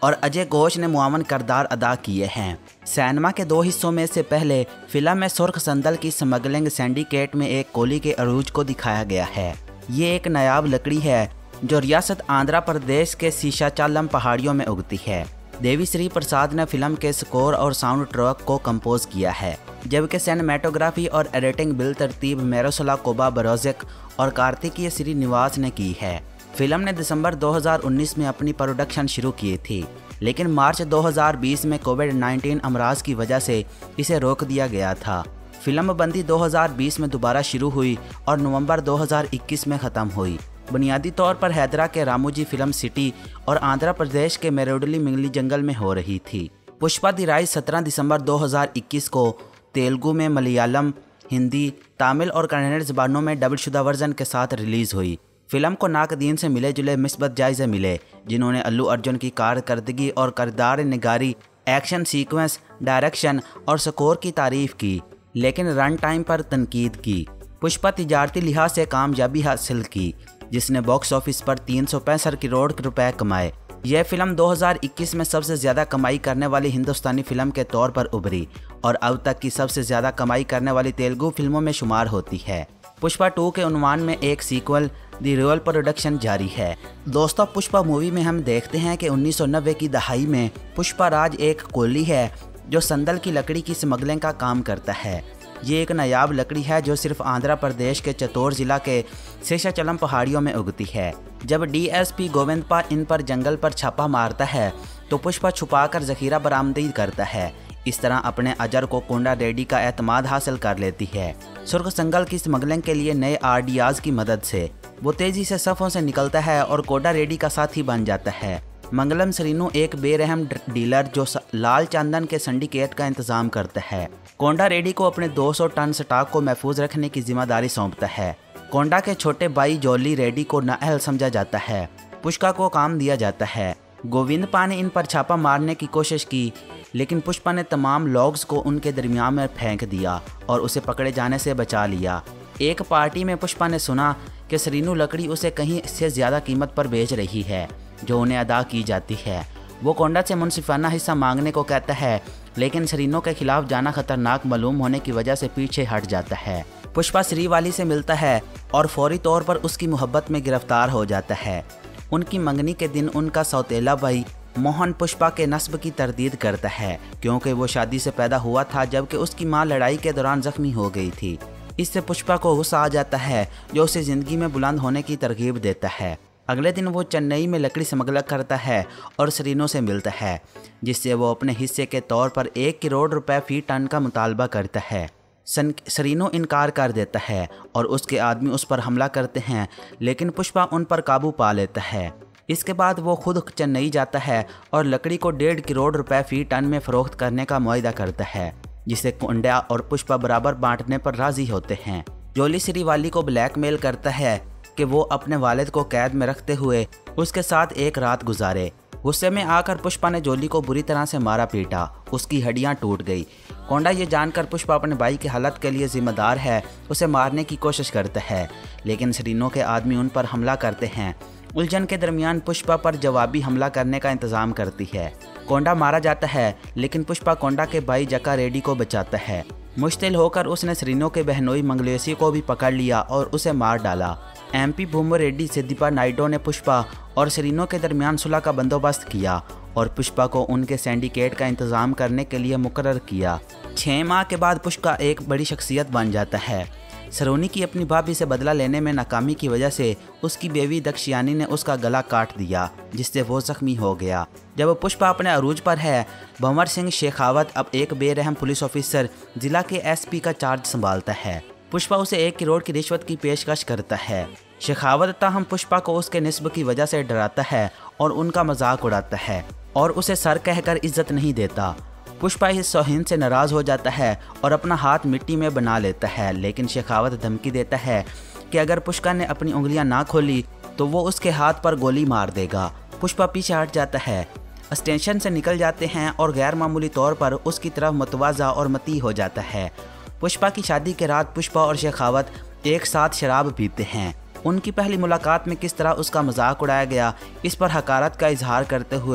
और अजय घोष ने मुआवन किरदार अदा किए हैं। सिनेमा के 2 हिस्सों में से पहले फिल्म में सुर्ख संदल की स्मगलिंग सिंडिकेट में एक कोली के अरूज को दिखाया गया है। ये एक नायाब लकड़ी है जो रियासत आंध्र प्रदेश के शेषाचलम पहाड़ियों में उगती है। देवी श्री प्रसाद ने फिल्म के स्कोर और साउंड ट्रैक को कंपोज किया है, जबकि सिनेमेटोग्राफी और एडिटिंग बिल तरतीब मेरोसला कोबा बरोजिक और कार्तिकीय श्रीनिवास ने की है। फिल्म ने दिसंबर 2019 में अपनी प्रोडक्शन शुरू की थी, लेकिन मार्च 2020 में कोविड-19 अमराज की वजह से इसे रोक दिया गया था। फिल्म बंदी 2020 में दोबारा शुरू हुई और नवंबर 2021 में ख़त्म हुई। बुनियादी तौर पर हैदरा के रामोजी फिल्म सिटी और आंध्र प्रदेश के मेरोडली मिंगली जंगल में हो रही थी। पुष्पा द राइज 17 दिसंबर 2021 को तेलुगु में, मलयालम, हिंदी, तमिल और कन्नड़ ज़बानों में डबलशुदा वर्जन के साथ रिलीज़ हुई। फिल्म को नाकदीन से मिले जुले मिस्बत जायज़े मिले, जिन्होंने अल्लू अर्जुन की कारकर्दगी और किरदार निगारी, एक्शन सीक्वेंस, डायरेक्शन और स्कोर की तारीफ़ की, लेकिन रन टाइम पर तनकीद की। पुष्पा तिजारती लिहाज से कामयाबी हासिल की, जिसने बॉक्स ऑफिस पर 365 करोड़ रुपए कमाए। यह फिल्म 2021 में सबसे ज़्यादा कमाई करने वाली हिंदुस्तानी फिल्म के तौर पर उभरी और अब तक की सबसे ज़्यादा कमाई करने वाली तेलुगु फिल्मों में शुमार होती है। पुष्पा 2 के उन्वान में एक सीक्वल द रियल प्रोडक्शन जारी है। दोस्तों, पुष्पा मूवी में हम देखते हैं कि 1990 की दहाई में पुष्पा राज एक कोली है जो संदल की लकड़ी की स्मगलिंग का काम करता है। ये एक नायाब लकड़ी है जो सिर्फ आंध्र प्रदेश के चित्तौड़ जिला के शेषाचलम पहाड़ियों में उगती है। जब डीएसपी गोविंदपा इन पर जंगल पर छापा मारता है तो पुष्पा छुपाकर जखीरा बरामदी करता है। इस तरह अपने अजर को कोंडा रेड्डी का एतमाद हासिल कर लेती है। सुर्ख संगल की स्मगलिंग के लिए नए आरडीआज की मदद से वो तेजी से सफ़ों से निकलता है और कोंडा रेड्डी का साथी बन जाता है। मंगलम श्रीनु एक बेरहम डीलर जो लाल चंदन के सिंडिकेट का इंतजाम करता है। कोंडा रेड्डी को अपने 200 टन स्टॉक को महफूज रखने की जिम्मेदारी सौंपता है। कोंडा के छोटे भाई जोली रेड्डी को नाअहल समझा जाता है। पुष्पा को काम दिया जाता है। गोविंदपा ने इन पर छापा मारने की कोशिश की, लेकिन पुष्पा ने तमाम लॉग्स को उनके दरमियान में फेंक दिया और उसे पकड़े जाने से बचा लिया। एक पार्टी में पुष्पा ने सुना कि श्रीनु लकड़ी उसे कहीं से ज़्यादा कीमत पर बेच रही है जो उन्हें अदा की जाती है। वो कोंडा से मुनसिफाना हिस्सा मांगने को कहता है, लेकिन श्रीनु के खिलाफ जाना खतरनाक मालूम होने की वजह से पीछे हट जाता है। पुष्पा श्रीवाली से मिलता है और फौरी तौर पर उसकी मोहब्बत में गिरफ्तार हो जाता है। उनकी मंगनी के दिन उनका सौतेला भाई मोहन पुष्पा के नस्ब की तरदीद करता है, क्योंकि वो शादी से पैदा हुआ था जबकि उसकी मां लड़ाई के दौरान जख्मी हो गई थी। इससे पुष्पा को गुस्सा आ जाता है जो उसे ज़िंदगी में बुलंद होने की तरगीब देता है। अगले दिन वो चेन्नई में लकड़ी स्मगलिंग करता है और श्रीनु से मिलता है, जिससे वो अपने हिस्से के तौर पर 1 करोड़ रुपए फी टन का मुतालबा करता है। श्रीनु इनकार कर देता है और उसके आदमी उस पर हमला करते हैं, लेकिन पुष्पा उन पर काबू पा लेता है। इसके बाद वो खुद चेन्नई जाता है और लकड़ी को 1.5 करोड़ रुपए फी टन में फ़रोख्त करने का मुआहदा करता है, जिसे कोंडा और पुष्पा बराबर बांटने पर राज़ी होते हैं। जोली श्रीवाली को ब्लैकमेल करता है कि वो अपने वालिद को कैद में रखते हुए उसके साथ एक रात गुजारे। गुस्से में आकर पुष्पा ने जोली को बुरी तरह से मारा पीटा, उसकी हड्डियां टूट गई। कोंडा ये जानकर पुष्पा अपने भाई की हालत के लिए जिम्मेदार है उसे मारने की कोशिश करता है, लेकिन श्रीनु के आदमी उन पर हमला करते हैं। उलझन के दरमियान पुष्पा पर जवाबी हमला करने का इंतजाम करती है। कोंडा मारा जाता है, लेकिन पुष्पा कोंडा के भाई जका रेड्डी को बचाता है। मुश्तिल होकर उसने श्रीनु के बहनोई मंगलेशी को भी पकड़ लिया और उसे मार डाला। एमपी भूमो रेड्डी सिद्दीपा नायडू ने पुष्पा और श्रीनु के दरमियान सुलह का बंदोबस्त किया और पुष्पा को उनके सिंडिकेट का इंतजाम करने के लिए मुकर्रर किया। 6 माह के बाद पुष्पा एक बड़ी शख्सियत बन जाता है। सरोनी की अपनी भाभी से बदला लेने में नाकामी की वजह से उसकी बेवी दक्षयानी ने उसका गला काट दिया, जिससे वो जख्मी हो गया। जब पुष्पा अपने अरूज पर है, भंवर सिंह शेखावत अब एक बेरहम पुलिस ऑफिसर जिला के एसपी का चार्ज संभालता है। पुष्पा उसे 1 करोड़ की रिश्वत की पेशकश करता है। शेखावत ताहम पुष्पा को उसके निस्ब की वजह से डराता है और उनका मजाक उड़ाता है और उसे सर कहकर इज्जत नहीं देता। पुष्पा इस तौहीन से नाराज़ हो जाता है और अपना हाथ मिट्टी में बना लेता है, लेकिन शेखावत धमकी देता है कि अगर पुष्पा ने अपनी उंगलियां ना खोली तो वो उसके हाथ पर गोली मार देगा। पुष्पा पीछे हट जाता है। स्टेशन से निकल जाते हैं और गैर मामूली तौर पर उसकी तरफ मतवाजा और मती हो जाता है। पुष्पा की शादी के रात पुष्पा और शेखावत एक साथ शराब पीते हैं। उनकी पहली मुलाकात में किस तरह उसका मजाक उड़ाया गया, इस पर हकारत का इजहार करते हुए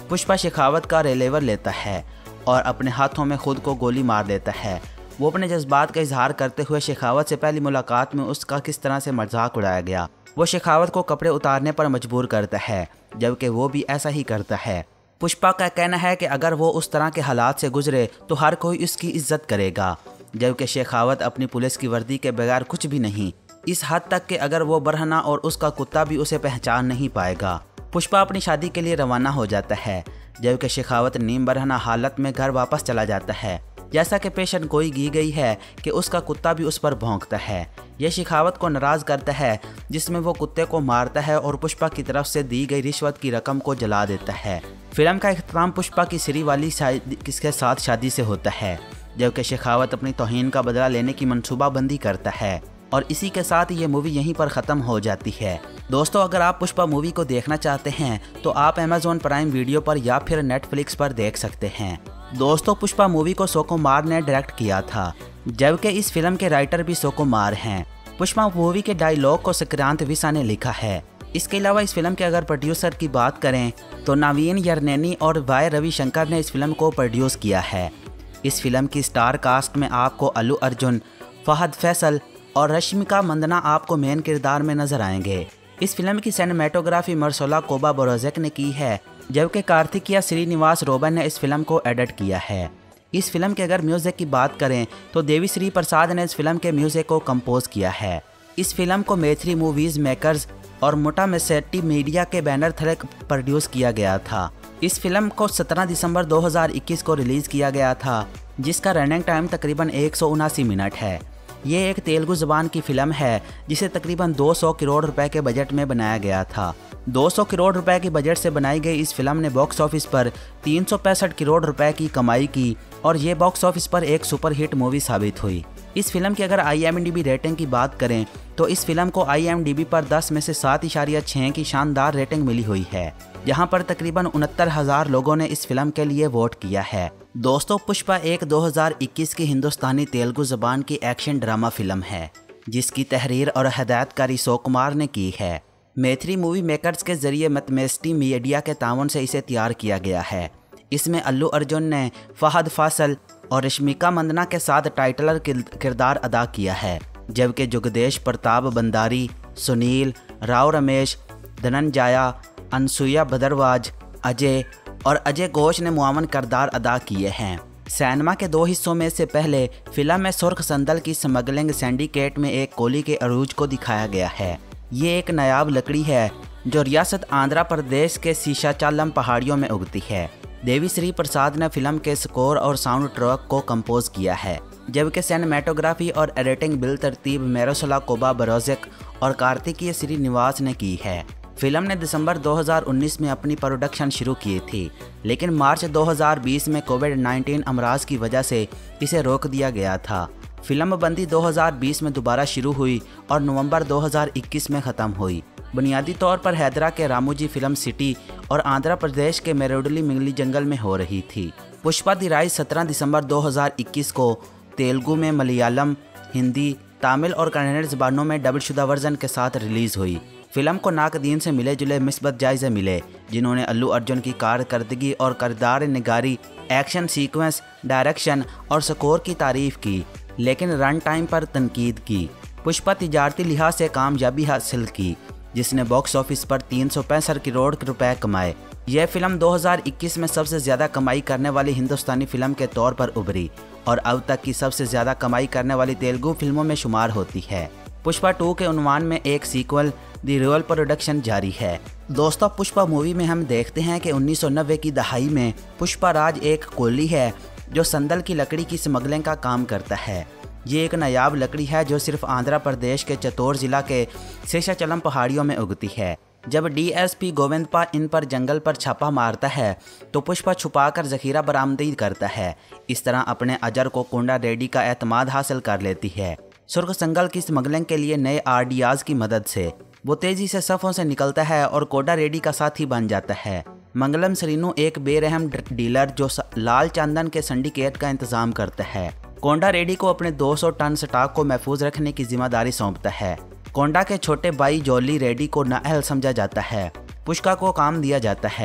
पुष्पा शेखावत का रिवॉल्वर लेता है और अपने हाथों में खुद को गोली मार देता है। वो अपने जज्बात का इजहार करते हुए शेखावत से पहली मुलाकात में उसका किस तरह से मजाक उड़ाया गया, वो शेखावत को कपड़े उतारने पर मजबूर करता है, जबकि वो भी ऐसा ही करता है। पुष्पा का कहना है कि अगर वो उस तरह के हालात से गुजरे तो हर कोई उसकी इज्जत करेगा, जबकि शेखावत अपनी पुलिस की वर्दी के बगैर कुछ भी नहीं, इस हद तक कि अगर वो बरहना और उसका कुत्ता भी उसे पहचान नहीं पाएगा। पुष्पा अपनी शादी के लिए रवाना हो जाता है, जबकि शेखावत नीम बरहना हालत में घर वापस चला जाता है। जैसा कि पेशन गोई की गई है कि उसका कुत्ता भी उस पर भौंकता है। यह शेखावत को नाराज़ करता है, जिसमें वो कुत्ते को मारता है और पुष्पा की तरफ से दी गई रिश्वत की रकम को जला देता है। फिल्म का इख्तिताम पुष्पा की सिरी वाली किसके साथ शादी से होता है, जबकि शेखावत अपनी तौहीन का बदला लेने की मनसूबाबंदी करता है और इसी के साथ ये मूवी यहीं पर ख़त्म हो जाती है। दोस्तों, अगर आप पुष्पा मूवी को देखना चाहते हैं तो आप अमेज़ॉन प्राइम वीडियो पर या फिर नेटफ्लिक्स पर देख सकते हैं। दोस्तों, पुष्पा मूवी को सुकुमार ने डायरेक्ट किया था, जबकि इस फिल्म के राइटर भी सुकुमार हैं। पुष्पा मूवी के डायलॉग को संक्रांत विसा ने लिखा है। इसके अलावा इस फिल्म के अगर प्रोड्यूसर की बात करें तो नवीन यरनेनी और वाई रविशंकर ने इस फिल्म को प्रोड्यूस किया है। इस फिल्म की स्टार कास्ट में आपको अल्लू अर्जुन, फहद फैसल और रश्मिका मंदना आपको मेन किरदार में नजर आएंगे। इस फिल्म की सिनेमेटोग्राफी मरसोला कोबा बोरोजेक ने की है, जबकि कार्तिकेया श्रीनिवास रोबन ने इस फिल्म को एडिट किया है। इस फिल्म के अगर म्यूज़िक की बात करें तो देवी श्री प्रसाद ने इस फिल्म के म्यूज़िक को कंपोज किया है। इस फिल्म को मैथिली मूवीज़ मेकर्स और मोटा मेसेटी मीडिया के बैनर तले प्रोड्यूस किया गया था। इस फिल्म को 17 दिसंबर 2021 को रिलीज़ किया गया था, जिसका रनिंग टाइम तकरीबन 179 मिनट है। ये एक तेलुगु ज़बान की फ़िल्म है जिसे तकरीबन 200 करोड़ रुपए के बजट में बनाया गया था। 200 करोड़ रुपए के बजट से बनाई गई इस फिल्म ने बॉक्स ऑफिस पर 365 करोड़ रुपए की कमाई की और ये बॉक्स ऑफिस पर एक सुपरहिट मूवी साबित हुई। इस फिल्म की अगर IMDb रेटिंग की बात करें तो इस फिल्म को IMDb पर 10 में से 7.6 की शानदार रेटिंग मिली हुई है, जहां पर तकरीबन 69,000 लोगों ने इस फिल्म के लिए वोट किया है। दोस्तों, पुष्पा एक 2021 की हिंदुस्तानी तेलुगु ज़बान की एक्शन ड्रामा फिल्म है, जिसकी तहरीर और हदायतकारी सुकुमार ने की है। मैथिली मूवी मेकर्स के जरिए मैथमेस्टी मीडिया के ताउन से इसे तैयार किया गया है। इसमें अल्लू अर्जुन ने फहद फासल और रश्मिका मंदना के साथ टाइटलर किरदार अदा किया है, जबकि जुगदेश प्रताप बंदारी, सुनील राव, रमेश धनंजाया, अनसुया भद्रवाज, अजय और अजय घोष ने मुआवन किरदार अदा किए हैं। सिनेमा के 2 हिस्सों में से पहले फिल्म में सुर्ख संदल की स्मगलिंग सिंडिकेट में एक कोली के अरूज को दिखाया गया है। ये एक नायाब लकड़ी है जो रियासत आंध्र प्रदेश के शीशाचालम पहाड़ियों में उगती है। देवी श्री प्रसाद ने फिल्म के स्कोर और साउंड ट्रैक को कंपोज किया है, जबकि सिनेमेटोग्राफी और एडिटिंग बिल तरतीब मेरोसला कोबा बरोजेक और कार्तिकेय श्रीनिवास ने की है। फिल्म ने दिसंबर 2019 में अपनी प्रोडक्शन शुरू की थी, लेकिन मार्च 2020 में कोविड-19 अमराज की वजह से इसे रोक दिया गया था। फिल्म बंदी 2020 में दोबारा शुरू हुई और नवंबर 2021 में ख़त्म हुई। बुनियादी तौर पर हैदरा के रामोजी फिल्म सिटी और आंध्र प्रदेश के मेरोडली मिंगली जंगल में हो रही थी। पुष्पा द राइज 17 दिसंबर 2021 को तेलुगु में, मलयालम, हिंदी, तमिल और कन्नड़ ज़बानों में डबलशुदा वर्जन के साथ रिलीज़ हुई। फिल्म को नाकदीन से मिले जुले मिस्बत जायज़े मिले, जिन्होंने अल्लू अर्जुन की कारकर्दगी और किरदार निगारी, एक्शन सीक्वेंस, डायरेक्शन और स्कोर की तारीफ़ की, लेकिन रन टाइम पर तनकीद की। पुष्पा तिजारती लिहाज से कामयाबी हासिल की, जिसने बॉक्स ऑफिस पर 365 करोड़ रुपए कमाए। यह फिल्म 2021 में सबसे ज़्यादा कमाई करने वाली हिंदुस्तानी फिल्म के तौर पर उभरी और अब तक की सबसे ज़्यादा कमाई करने वाली तेलुगु फिल्मों में शुमार होती है। पुष्पा 2 के उन्वान में एक सीक्वल द रियल प्रोडक्शन जारी है। दोस्तों, पुष्पा मूवी में हम देखते हैं कि 1990 की दहाई में पुष्पा राज एक कोली है जो संदल की लकड़ी की स्मगलिंग का काम करता है। ये एक नायाब लकड़ी है जो सिर्फ आंध्र प्रदेश के चित्तौड़ जिला के शेषाचलम पहाड़ियों में उगती है। जब DSP गोविंदपा इन पर जंगल पर छापा मारता है तो पुष्पा छुपाकर जखीरा बरामदी करता है। इस तरह अपने अजर को कोंडा रेड्डी का एतमाद हासिल कर लेती है। सुर्ख संगल की स्मगलिंग के लिए नए आरडीआज की मदद से वो तेजी से सफ़ों से निकलता है और कोंडा रेड्डी का साथी बन जाता है। मंगलम सरीनू एक बेरहम डीलर जो लाल चंदन के सिंडिकेट का इंतजाम करता है। कोंडा रेड्डी को अपने 200 टन स्टॉक को महफूज रखने की जिम्मेदारी सौंपता है। कोंडा के छोटे भाई जॉली रेड्डी को नाअहल समझा जाता है। पुष्पा को काम दिया जाता है,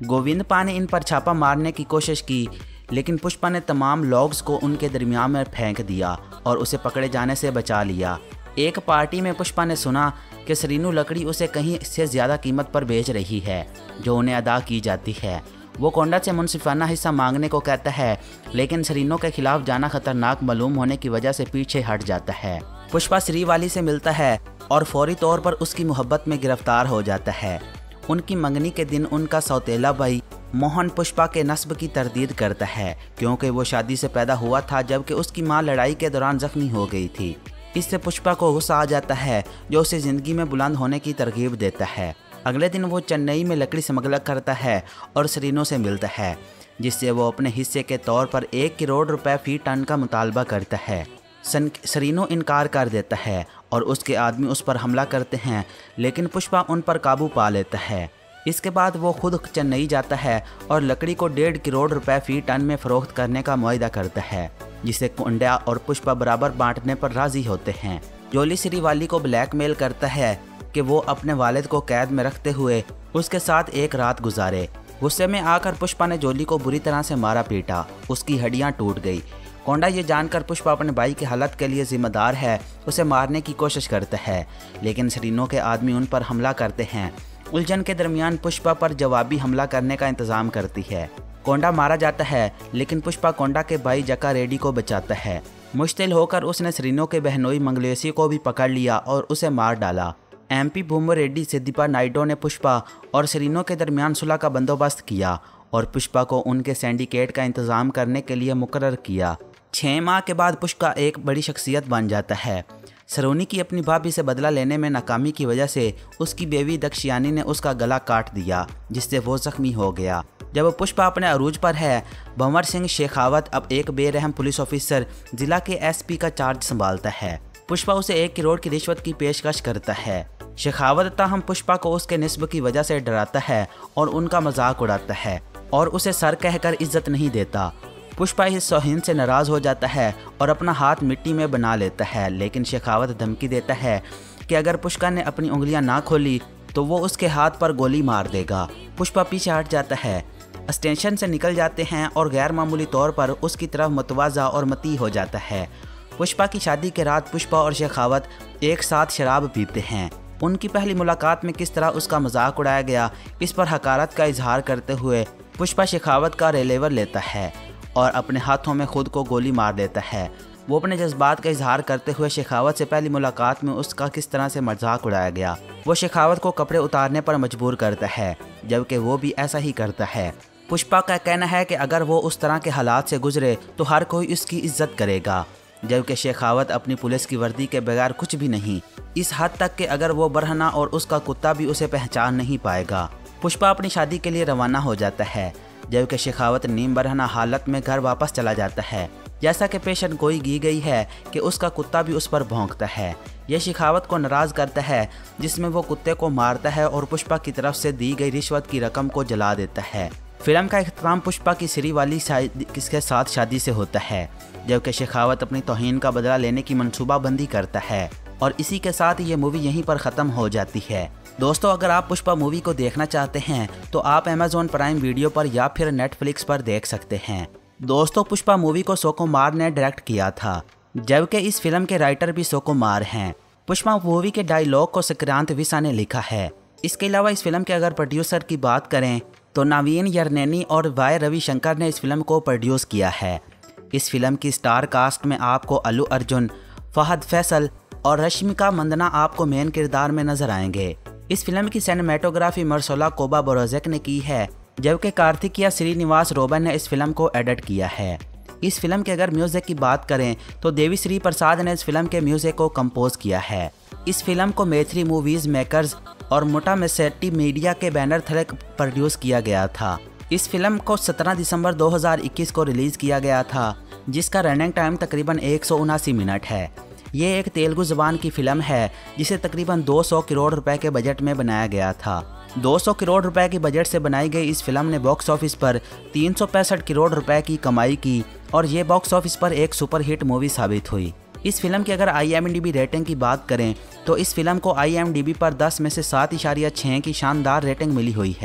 गोविंदप्पा ने इन पर छापा मारने की कोशिश की, लेकिन पुष्पा ने तमाम लॉग्स को उनके दरमियान में फेंक दिया और उसे पकड़े जाने से बचा लिया। एक पार्टी में पुष्पा ने सुना कि सरीनू लकड़ी उसे कहीं से ज़्यादा कीमत पर बेच रही है जो उन्हें अदा की जाती है। वो कोंडा से मुनसिफाना हिस्सा मांगने को कहता है, लेकिन सरीनू के खिलाफ जाना खतरनाक मालूम होने की वजह से पीछे हट जाता है। पुष्पा श्रीवाली से मिलता है और फौरी तौर पर उसकी मोहब्बत में गिरफ्तार हो जाता है। उनकी मंगनी के दिन उनका सौतेला भाई मोहन पुष्पा के नस्ब की तरदीद करता है, क्योंकि वो शादी से पैदा हुआ था जबकि उसकी मां लड़ाई के दौरान जख्मी हो गई थी। इससे पुष्पा को गुस्सा आ जाता है जो उसे ज़िंदगी में बुलंद होने की तरगीब देता है। अगले दिन वो चेन्नई में लकड़ी स्मगलर करता है और सरीनू से मिलता है, जिससे वो अपने हिस्से के तौर पर 1 करोड़ रुपए फी टन का मुतालबा करता है। सरीनू इनकार कर देता है और उसके आदमी उस पर हमला करते हैं, लेकिन पुष्पा उन पर काबू पा लेता है। इसके बाद वो खुद चेन्नई जाता है और लकड़ी को 1.5 करोड़ रुपए फी टन में फ़रोख्त करने का मुआहदा करता है, जिसे कोंडा और पुष्पा बराबर बांटने पर राज़ी होते हैं। जोली श्रीवाली को ब्लैकमेल करता है कि वो अपने वालिद को कैद में रखते हुए उसके साथ एक रात गुजारे। गुस्से में आकर पुष्पा ने जोली को बुरी तरह से मारा पीटा, उसकी हड्डियां टूट गई। कोंडा ये जानकर पुष्पा अपने भाई की हालत के लिए जिम्मेदार है, उसे मारने की कोशिश करता है, लेकिन सरीनू के आदमी उन पर हमला करते हैं। उलझन के दरमियान पुष्पा पर जवाबी हमला करने का इंतजाम करती है। कोंडा मारा जाता है, लेकिन पुष्पा कोंडा के भाई जका रेड्डी को बचाता है। मुश्तिल होकर उसने सरीनू के बहनोई मंगलेशी को भी पकड़ लिया और उसे मार डाला। MP भूमो रेड्डी सिद्दीपा नायडू ने पुष्पा और सरीनू के दरमियान सुलह का बंदोबस्त किया और पुष्पा को उनके सिंडिकेट का इंतजाम करने के लिए मुकर्रर किया। 6 माह के बाद पुष्पा एक बड़ी शख्सियत बन जाता है। सरोनी की अपनी भाभी से बदला लेने में नाकामी की वजह से उसकी बेवी दक्षयानी ने उसका गला काट दिया, जिससे वो जख्मी हो गया। जब पुष्पा अपने अरूज पर है, भंवर सिंह शेखावत अब एक बेरहम पुलिस ऑफिसर जिला के SP का चार्ज संभालता है। पुष्पा उसे 1 करोड़ की रिश्वत की पेशकश करता है। शेखावत ताहम पुष्पा को उसके निस्ब की वजह से डराता है और उनका मजाक उड़ाता है और उसे सर कहकर इज्जत नहीं देता। पुष्पा इस तौहीन से नाराज़ हो जाता है और अपना हाथ मिट्टी में बना लेता है, लेकिन शेखावत धमकी देता है कि अगर पुष्पा ने अपनी उंगलियां ना खोली तो वो उसके हाथ पर गोली मार देगा। पुष्पा पीछे हट जाता है, स्टेशन से निकल जाते हैं और गैर मामूली तौर पर उसकी तरफ मतवाजा और मती हो जाता है। पुष्पा की शादी के रात पुष्पा और शेखावत एक साथ शराब पीते हैं। उनकी पहली मुलाकात में किस तरह उसका मजाक उड़ाया गया, इस पर हकारत का इजहार करते हुए पुष्पा शेखावत का रेलेवर लेता है और अपने हाथों में खुद को गोली मार देता है। वो अपने जज्बात का इजहार करते हुए शेखावत से पहली मुलाकात में उसका किस तरह से मजाक उड़ाया गया, वो शेखावत को कपड़े उतारने पर मजबूर करता है, जबकि वो भी ऐसा ही करता है। पुष्पा का कहना है कि अगर वो उस तरह के हालात से गुजरे तो हर कोई उसकी इज्जत करेगा, जबकि शेखावत अपनी पुलिस की वर्दी के बगैर कुछ भी नहीं, इस हद तक कि अगर वो बरहना और उसका कुत्ता भी उसे पहचान नहीं पाएगा। पुष्पा अपनी शादी के लिए रवाना हो जाता है, जबकि शेखावत नीम बरहना हालत में घर वापस चला जाता है। जैसा कि पेशन गोई की गई है कि उसका कुत्ता भी उस पर भौंकता है। यह शेखावत को नाराज़ करता है, जिसमें वो कुत्ते को मारता है और पुष्पा की तरफ से दी गई रिश्वत की रकम को जला देता है। फिल्म का इख्तिताम पुष्पा की श्रीवाली के साथ शादी से होता है, जबकि शेखावत अपनी तौहीन का बदला लेने की मनसूबाबंदी करता है और इसी के साथ ये मूवी यहीं पर ख़त्म हो जाती है। दोस्तों, अगर आप पुष्पा मूवी को देखना चाहते हैं तो आप Amazon प्राइम वीडियो पर या फिर Netflix पर देख सकते हैं। दोस्तों, पुष्पा मूवी को सुकुमार ने डायरेक्ट किया था, जबकि इस फिल्म के राइटर भी सुकुमार हैं। पुष्पा मूवी के डायलॉग को संक्रांत विसा ने लिखा है। इसके अलावा इस फिल्म के अगर प्रोड्यूसर की बात करें तो नवीन यरनेनी और वाई रविशंकर ने इस फिल्म को प्रोड्यूस किया है। इस फिल्म की स्टार कास्ट में आपको अल्लू अर्जुन, फहद फैसल और रश्मिका मंदना आपको मेन किरदार में नजर आएंगे। इस फिल्म की सिनेमेटोग्राफी मरसोला कोबा बोरोजेक ने की है, जबकि कार्तिकिया श्रीनिवास रोबन ने इस फिल्म को एडिट किया है। इस फिल्म के अगर म्यूजिक की बात करें तो देवी श्री प्रसाद ने इस फिल्म के म्यूजिक को कंपोज किया है। इस फिल्म को मैत्री मूवीज मेकर्स और मोटा मेसेटी मीडिया के बैनर तले प्रोड्यूस किया गया था। इस फिल्म को 17 दिसंबर 2021 को रिलीज़ किया गया था, जिसका रनिंग टाइम तकरीबन 179 मिनट है। ये एक तेलुगु ज़बान की फ़िल्म है जिसे तकरीबन 200 करोड़ रुपए के बजट में बनाया गया था। 200 करोड़ रुपए की बजट से बनाई गई इस फिल्म ने बॉक्स ऑफिस पर 365 करोड़ रुपए की कमाई की और ये बॉक्स ऑफिस पर एक सुपरहिट मूवी साबित हुई। इस फिल्म की अगर IMDb रेटिंग की बात करें तो इस फिल्म को IMDb पर 10 में से 7.6 की शानदार रेटिंग मिली हुई है।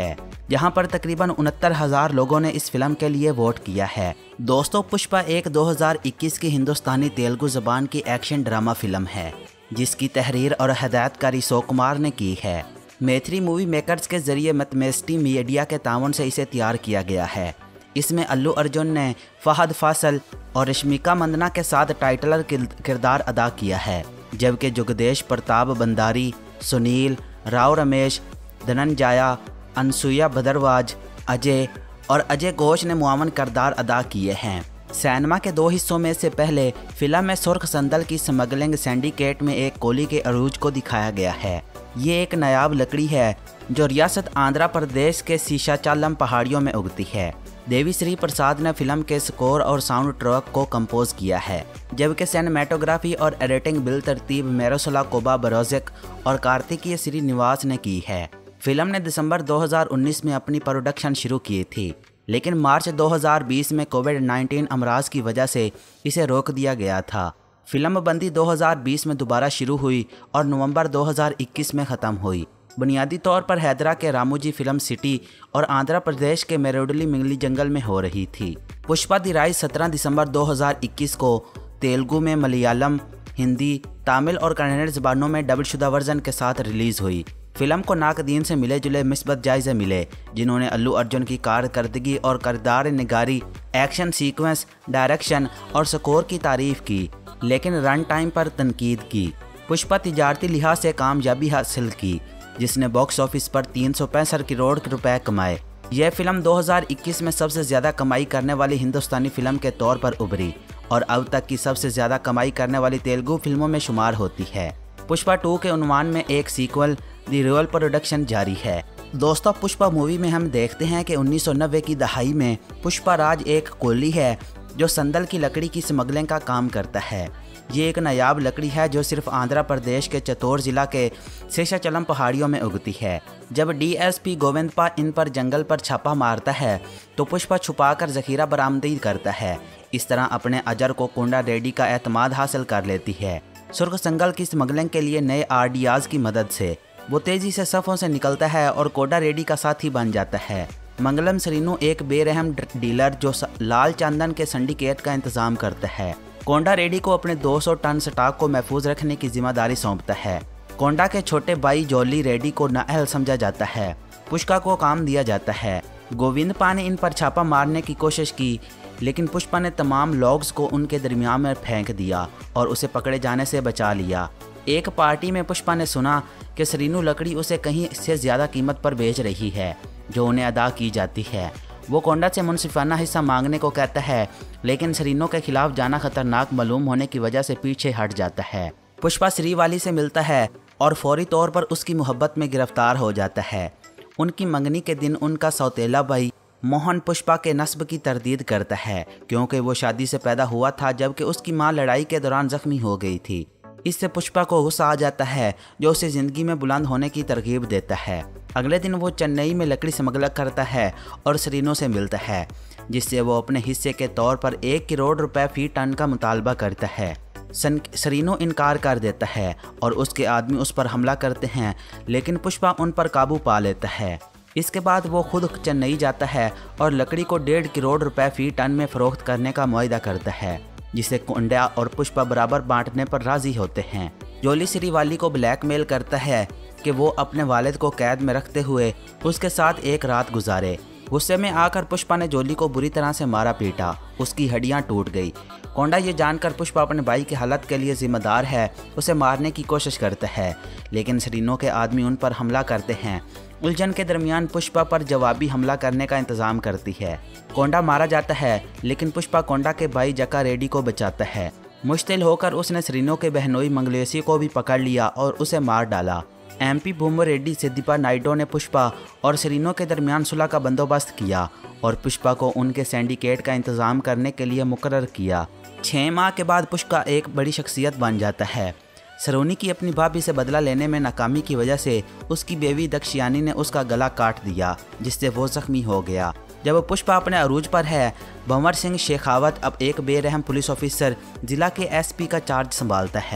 जहां पर तकरीबन 69,000 लोगों ने इस फिल्म के लिए वोट किया है। दोस्तों, पुष्पा एक 2021 की हिंदुस्तानी तेलुगु ज़बान की एक्शन ड्रामा फिल्म है जिसकी तहरीर और हदायतकारी सोकुमार ने की है। मैत्री मूवी मेकर्स के जरिए मैथमेस्टी मीडिया के ताउन से इसे तैयार किया गया है। इसमें अल्लू अर्जुन ने फहद फासल और रश्मिका मंदना के साथ टाइटलर किरदार अदा किया है, जबकि जुगदेश प्रताप बंदारी, सुनील राव रमेश, धनंजया, अनसुया भद्रवाज, अजय और अजय घोष ने मुआवन किरदार अदा किए हैं। सिनेमा के 2 हिस्सों में से पहले फिल्म में सुर्ख संदल की स्मगलिंग सिंडिकेट में एक कोली के अरूज को दिखाया गया है। ये एक नायाब लकड़ी है जो रियासत आंध्र प्रदेश के शीशाचालम पहाड़ियों में उगती है। देवी श्री प्रसाद ने फिल्म के स्कोर और साउंड ट्रैक को कंपोज किया है, जबकि सिनेमेटोग्राफी और एडिटिंग बिल तरतीब मेरोसला कोबा बरोजिक और कार्तिकीय श्रीनिवास ने की है। फिल्म ने दिसंबर 2019 में अपनी प्रोडक्शन शुरू की थी, लेकिन मार्च 2020 में कोविड-19 अमराज की वजह से इसे रोक दिया गया था। फिल्म बंदी 2020 में दोबारा शुरू हुई और नवंबर 2021 में ख़त्म हुई। बुनियादी तौर पर हैदरा के रामोजी फिल्म सिटी और आंध्र प्रदेश के मेरोडली मिंगली जंगल में हो रही थी। पुष्पा द राइज 17 दिसंबर 2021 को तेलुगु में, मलयालम, हिंदी, तमिल और कन्नड़ ज़बानों में डबलशुदा वर्जन के साथ रिलीज़ हुई। फिल्म को नाकदीन से मिले जुले मिस्बत जायज़े मिले, जिन्होंने अल्लू अर्जुन की कारकर्दगी और किरदार निगारी, एक्शन सीक्वेंस, डायरेक्शन और स्कोर की तारीफ़ की, लेकिन रन टाइम पर तनकीद की। पुष्पा तिजारती लिहाज से कामयाबी हासिल की, जिसने बॉक्स ऑफिस पर 365 करोड़ रुपए कमाए। यह फिल्म 2021 में सबसे ज़्यादा कमाई करने वाली हिंदुस्तानी फिल्म के तौर पर उभरी और अब तक की सबसे ज़्यादा कमाई करने वाली तेलुगु फिल्मों में शुमार होती है। पुष्पा 2 के उन्वान में एक सीक्वल द रियल प्रोडक्शन जारी है। दोस्तों, पुष्पा मूवी में हम देखते हैं कि 1990 की दहाई में पुष्पा राज एक कोली है जो संदल की लकड़ी की स्मगलिंग का काम करता है। ये एक नायाब लकड़ी है जो सिर्फ आंध्र प्रदेश के चित्तौड़ जिला के शेषाचलम पहाड़ियों में उगती है। जब डीएसपी गोविंदपा इन पर जंगल पर छापा मारता है तो पुष्पा छुपाकर जखीरा बरामदी करता है। इस तरह अपने अजर को कोंडा रेड्डी का एतमाद हासिल कर लेती है। सुर्ख संगल की स्मगलिंग के लिए नए आरडीआज की मदद से वो तेजी से सफ़ों से निकलता है और कोंडा रेड्डी का साथी बन जाता है। मंगलम सरीनू एक बेरहम डीलर जो लाल चंदन के सिंडिकेट का इंतजाम करता है, कोंडा रेड्डी को अपने 200 टन स्टॉक को महफूज रखने की जिम्मेदारी सौंपता है। कोंडा के छोटे भाई जॉली रेड्डी को नाअहल समझा जाता है। पुष्पा को काम दिया जाता है। गोविंदपा ने इन पर छापा मारने की कोशिश की, लेकिन पुष्पा ने तमाम लॉग्स को उनके दरमियान में फेंक दिया और उसे पकड़े जाने से बचा लिया। एक पार्टी में पुष्पा ने सुना कि सरीनू लकड़ी उसे कहीं से ज़्यादा कीमत पर बेच रही है जो उन्हें अदा की जाती है। वो कोंडा से मुनसिफाना हिस्सा मांगने को कहता है, लेकिन सरीनों के खिलाफ जाना खतरनाक मालूम होने की वजह से पीछे हट जाता है। पुष्पा श्रीवाली से मिलता है और फौरी तौर पर उसकी मोहब्बत में गिरफ्तार हो जाता है। उनकी मंगनी के दिन उनका सौतेला भाई मोहन पुष्पा के नस्ब की तरदीद करता है, क्योंकि वो शादी से पैदा हुआ था जबकि उसकी मां लड़ाई के दौरान जख्मी हो गई थी। इससे पुष्पा को गुस्सा आ जाता है जो उसे ज़िंदगी में बुलंद होने की तरगीब देता है। अगले दिन वो चेन्नई में लकड़ी स्मगलिंग करता है और सरीनों से मिलता है, जिससे वो अपने हिस्से के तौर पर 1 करोड़ रुपए फी टन का मुतालबा करता है। सरीनो इनकार कर देता है और उसके आदमी उस पर हमला करते हैं, लेकिन पुष्पा उन पर काबू पा लेता है। इसके बाद वो खुद चेन्नई जाता है और लकड़ी को 1.5 करोड़ रुपए फी टन में फ़रोख्त करने का मुआहदा करता है, जिसे कोंडा और पुष्पा बराबर बांटने पर राज़ी होते हैं। जोली श्रीवाली को ब्लैकमेल करता है कि वो अपने वालिद को कैद में रखते हुए उसके साथ एक रात गुजारे। गुस्से में आकर पुष्पा ने जोली को बुरी तरह से मारा पीटा, उसकी हड्डियां टूट गई। कोंडा ये जानकर पुष्पा अपने भाई की हालत के लिए जिम्मेदार है उसे मारने की कोशिश करता है, लेकिन सरीनों के आदमी उन पर हमला करते हैं। उलझन के दरमियान पुष्पा पर जवाबी हमला करने का इंतजाम करती है। कोंडा मारा जाता है, लेकिन पुष्पा कोंडा के भाई जका रेड्डी को बचाता है। मुश्तिल होकर उसने सरीनों के बहनोई मंगलेशी को भी पकड़ लिया और उसे मार डाला। एमपी भूमो रेड्डी सिद्दीपा नायडू ने पुष्पा और सरीनों के दरमियान सुलह का बंदोबस्त किया और पुष्पा को उनके सिंडिकेट का इंतजाम करने के लिए मुकर्रर किया। 6 माह के बाद पुष्पा एक बड़ी शख्सियत बन जाता है। सरोनी की अपनी भाभी से बदला लेने में नाकामी की वजह से उसकी बेवी दक्षयानी ने उसका गला काट दिया, जिससे वो जख्मी हो गया। जब पुष्पा अपने अरूज पर है, भंवर सिंह शेखावत अब एक बेरहम पुलिस ऑफिसर जिला के एसपी का चार्ज संभालता है।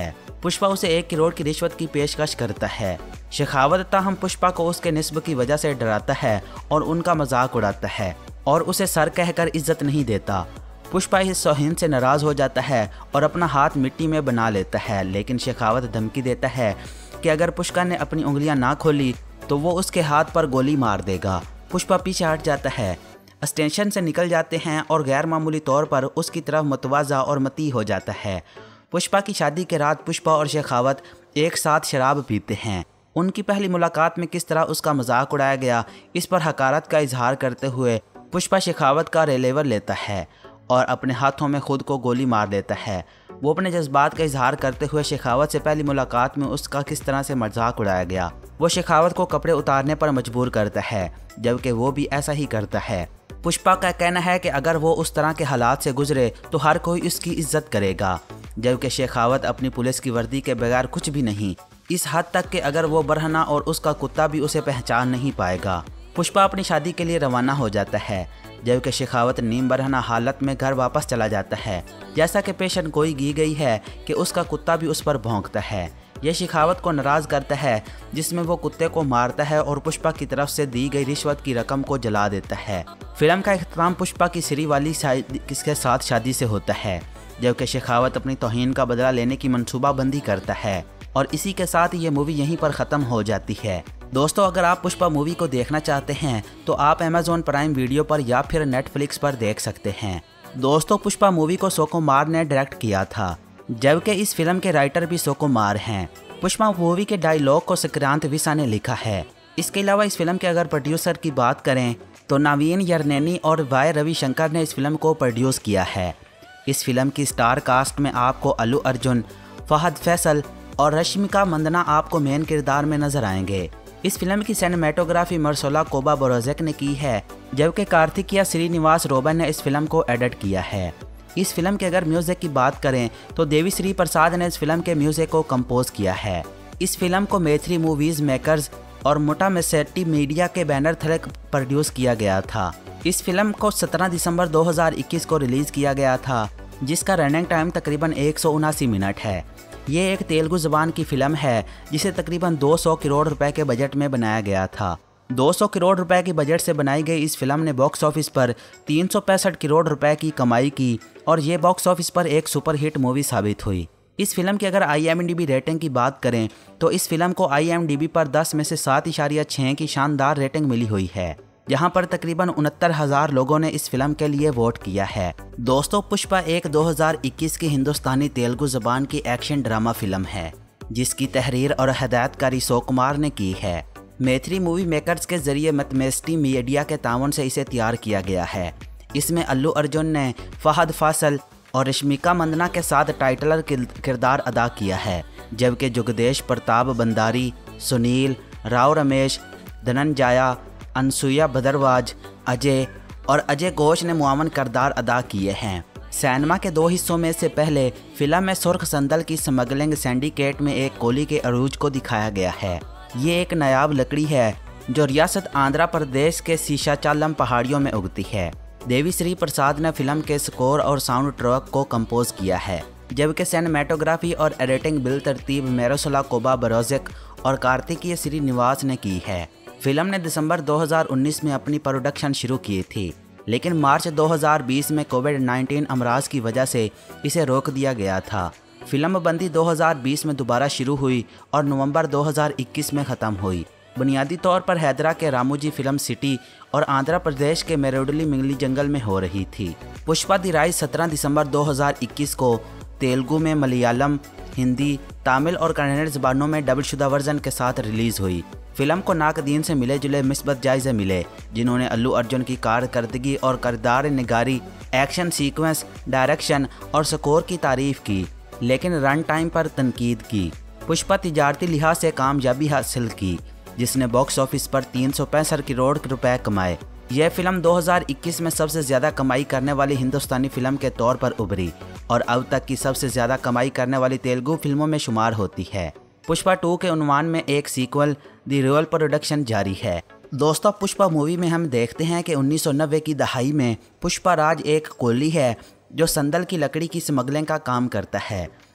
पुष्पा उसे 1 करोड़ की रिश्वत की पेशकश करता है। शेखावत ताहम पुष्पा को उसके निस्ब की वजह से डराता है और उनका मजाक उड़ाता है और उसे सर कहकर इज्जत नहीं देता। पुष्पा इस तौहीन से नाराज़ हो जाता है और अपना हाथ मिट्टी में बना लेता है, लेकिन शेखावत धमकी देता है कि अगर पुष्पा ने अपनी उंगलियां ना खोली तो वो उसके हाथ पर गोली मार देगा। पुष्पा पीछे हट जाता है, स्टेशन से निकल जाते हैं और गैर मामूली तौर पर उसकी तरफ मतवाजा और मती हो जाता है। पुष्पा की शादी के रात पुष्पा और शेखावत एक साथ शराब पीते हैं। उनकी पहली मुलाकात में किस तरह उसका मजाक उड़ाया गया, इस पर हकारत का इजहार करते हुए पुष्पा शेखावत का रिवॉल्वर लेता है और अपने हाथों में खुद को गोली मार देता है। वो अपने जज्बात का इजहार करते हुए शेखावत से पहली मुलाकात में उसका किस तरह से मजाक उड़ाया गया, वो शेखावत को कपड़े उतारने पर मजबूर करता है, जबकि वो भी ऐसा ही करता है। पुष्पा का कहना है कि अगर वो उस तरह के हालात से गुजरे तो हर कोई उसकी इज्जत करेगा, जबकि शेखावत अपनी पुलिस की वर्दी के बगैर कुछ भी नहीं, इस हद तक कि अगर वो बरहना और उसका कुत्ता भी उसे पहचान नहीं पाएगा। पुष्पा अपनी शादी के लिए रवाना हो जाता है, जबकि शेखावत नीम बरहना हालत में घर वापस चला जाता है। जैसा कि पेशन गोई की गई है कि उसका कुत्ता भी उस पर भौंकता है। यह शेखावत को नाराज़ करता है, जिसमें वो कुत्ते को मारता है और पुष्पा की तरफ से दी गई रिश्वत की रकम को जला देता है। फिल्म का इख्तिताम पुष्पा की सिरी वाली किसके साथ शादी से होता है, जबकि शेखावत अपनी तौहीन का बदला लेने की मनसूबाबंदी करता है और इसी के साथ ये मूवी यहीं पर ख़त्म हो जाती है। दोस्तों, अगर आप पुष्पा मूवी को देखना चाहते हैं तो आप अमेज़ॉन प्राइम वीडियो पर या फिर नेटफ्लिक्स पर देख सकते हैं। दोस्तों, पुष्पा मूवी को सुकुमार ने डायरेक्ट किया था, जबकि इस फिल्म के राइटर भी सुकुमार हैं। पुष्पा मूवी के डायलॉग को संक्रांत विसा ने लिखा है। इसके अलावा इस फिल्म के अगर प्रोड्यूसर की बात करें तो नवीन यरनेनी और वाई रविशंकर ने इस फिल्म को प्रोड्यूस किया है। इस फिल्म की स्टार कास्ट में आपको अल्लू अर्जुन, फहद फैसल और रश्मिका मंदना आपको मेन किरदार में नजर आएंगे। इस फिल्म की सिनेमेटोग्राफी मरसोला कोबा बोरोजेक ने की है, जबकि कार्तिकिया श्रीनिवास रोबन ने इस फिल्म को एडिट किया है। इस फिल्म के अगर म्यूजिक की बात करें तो देवी श्री प्रसाद ने इस फिल्म के म्यूजिक को कंपोज किया है। इस फिल्म को मैथिली मूवीज मेकर्स और मोटा मेसेटी मीडिया के बैनर तले प्रोड्यूस किया गया था। इस फिल्म को 17 दिसंबर 2021 को रिलीज किया गया था, जिसका रनिंग टाइम तकरीबन 179 मिनट है। ये एक तेलुगु ज़बान की फिल्म है जिसे तकरीबन 200 करोड़ रुपए के बजट में बनाया गया था। 200 करोड़ रुपए की बजट से बनाई गई इस फिल्म ने बॉक्स ऑफिस पर 365 करोड़ रुपए की कमाई की और ये बॉक्स ऑफिस पर एक सुपरहिट मूवी साबित हुई। इस फिल्म की अगर IMDb रेटिंग की बात करें तो इस फिल्म को IMDb पर 10 में से 7.6 की शानदार रेटिंग मिली हुई है, जहां पर तकरीबन 69,000 लोगों ने इस फिल्म के लिए वोट किया है। दोस्तों, पुष्पा एक 2021 की हिंदुस्तानी तेलुगु ज़बान की एक्शन ड्रामा फिल्म है, जिसकी तहरीर और हदायतकारी सुकुमार ने की है। मैथिली मूवी मेकर्स के जरिए मैथमेस्टी मीडिया के तावन से इसे तैयार किया गया है। इसमें अल्लू अर्जुन ने फहद फासल और रश्मिका मंदना के साथ टाइटलर किरदार अदा किया है, जबकि जुगदेश प्रताप बंदारी, सुनील राव, रमेश धनंजाया, अनसुया भद्रवाज, अजय और अजय घोष ने मुआवन किरदार अदा किए हैं। सिनेमा के 2 हिस्सों में से पहले फिल्म में सुर्ख संदल की स्मगलिंग सिंडिकेट में एक गोली के अरूज को दिखाया गया है। ये एक नायाब लकड़ी है जो रियासत आंध्र प्रदेश के शीशाचालम पहाड़ियों में उगती है। देवी श्री प्रसाद ने फिल्म के स्कोर और साउंड ट्रैक को कंपोज किया है, जबकि सिनेमेटोग्राफी और एडिटिंग बिल तरतीब मेरोसला कोबा बरोजेक और कार्तिकीय श्रीनिवास ने की है। फिल्म ने दिसंबर 2019 में अपनी प्रोडक्शन शुरू की थी, लेकिन मार्च 2020 में कोविड-19 अमराज की वजह से इसे रोक दिया गया था। फिल्म बंदी 2020 में दोबारा शुरू हुई और नवंबर 2021 में ख़त्म हुई। बुनियादी तौर पर हैदरा के रामोजी फिल्म सिटी और आंध्र प्रदेश के मेरोडली मिंगली जंगल में हो रही थी। पुष्पा दी राइज 17 दिसंबर 2021 को तेलुगु में, मलयालम, हिंदी, तमिल और कन्नड़ ज़बानों में डबलशुदा वर्जन के साथ रिलीज़ हुई। फिल्म को नाकदीन से मिले जुले मिस्बत जायज़े मिले, जिन्होंने अल्लू अर्जुन की कारकर्दगी और किरदार निगारी, एक्शन सीक्वेंस, डायरेक्शन और स्कोर की तारीफ़ की, लेकिन रन टाइम पर तनकीद की। पुष्पा तिजारती लिहाज से कामयाबी हासिल की, जिसने बॉक्स ऑफिस पर 365 करोड़ रुपए कमाए। यह फिल्म 2021 में सबसे ज़्यादा कमाई करने वाली हिंदुस्तानी फिल्म के तौर पर उभरी और अब तक की सबसे ज़्यादा कमाई करने वाली तेलुगु फिल्मों में शुमार होती है। पुष्पा 2 के उन्वान में एक सीक्वल दी रियल प्रोडक्शन जारी है। दोस्तों, पुष्पा मूवी में हम देखते हैं कि 1990 की दहाई में पुष्पा राज एक कोली है जो संदल की लकड़ी की स्मगलिंग का काम करता है।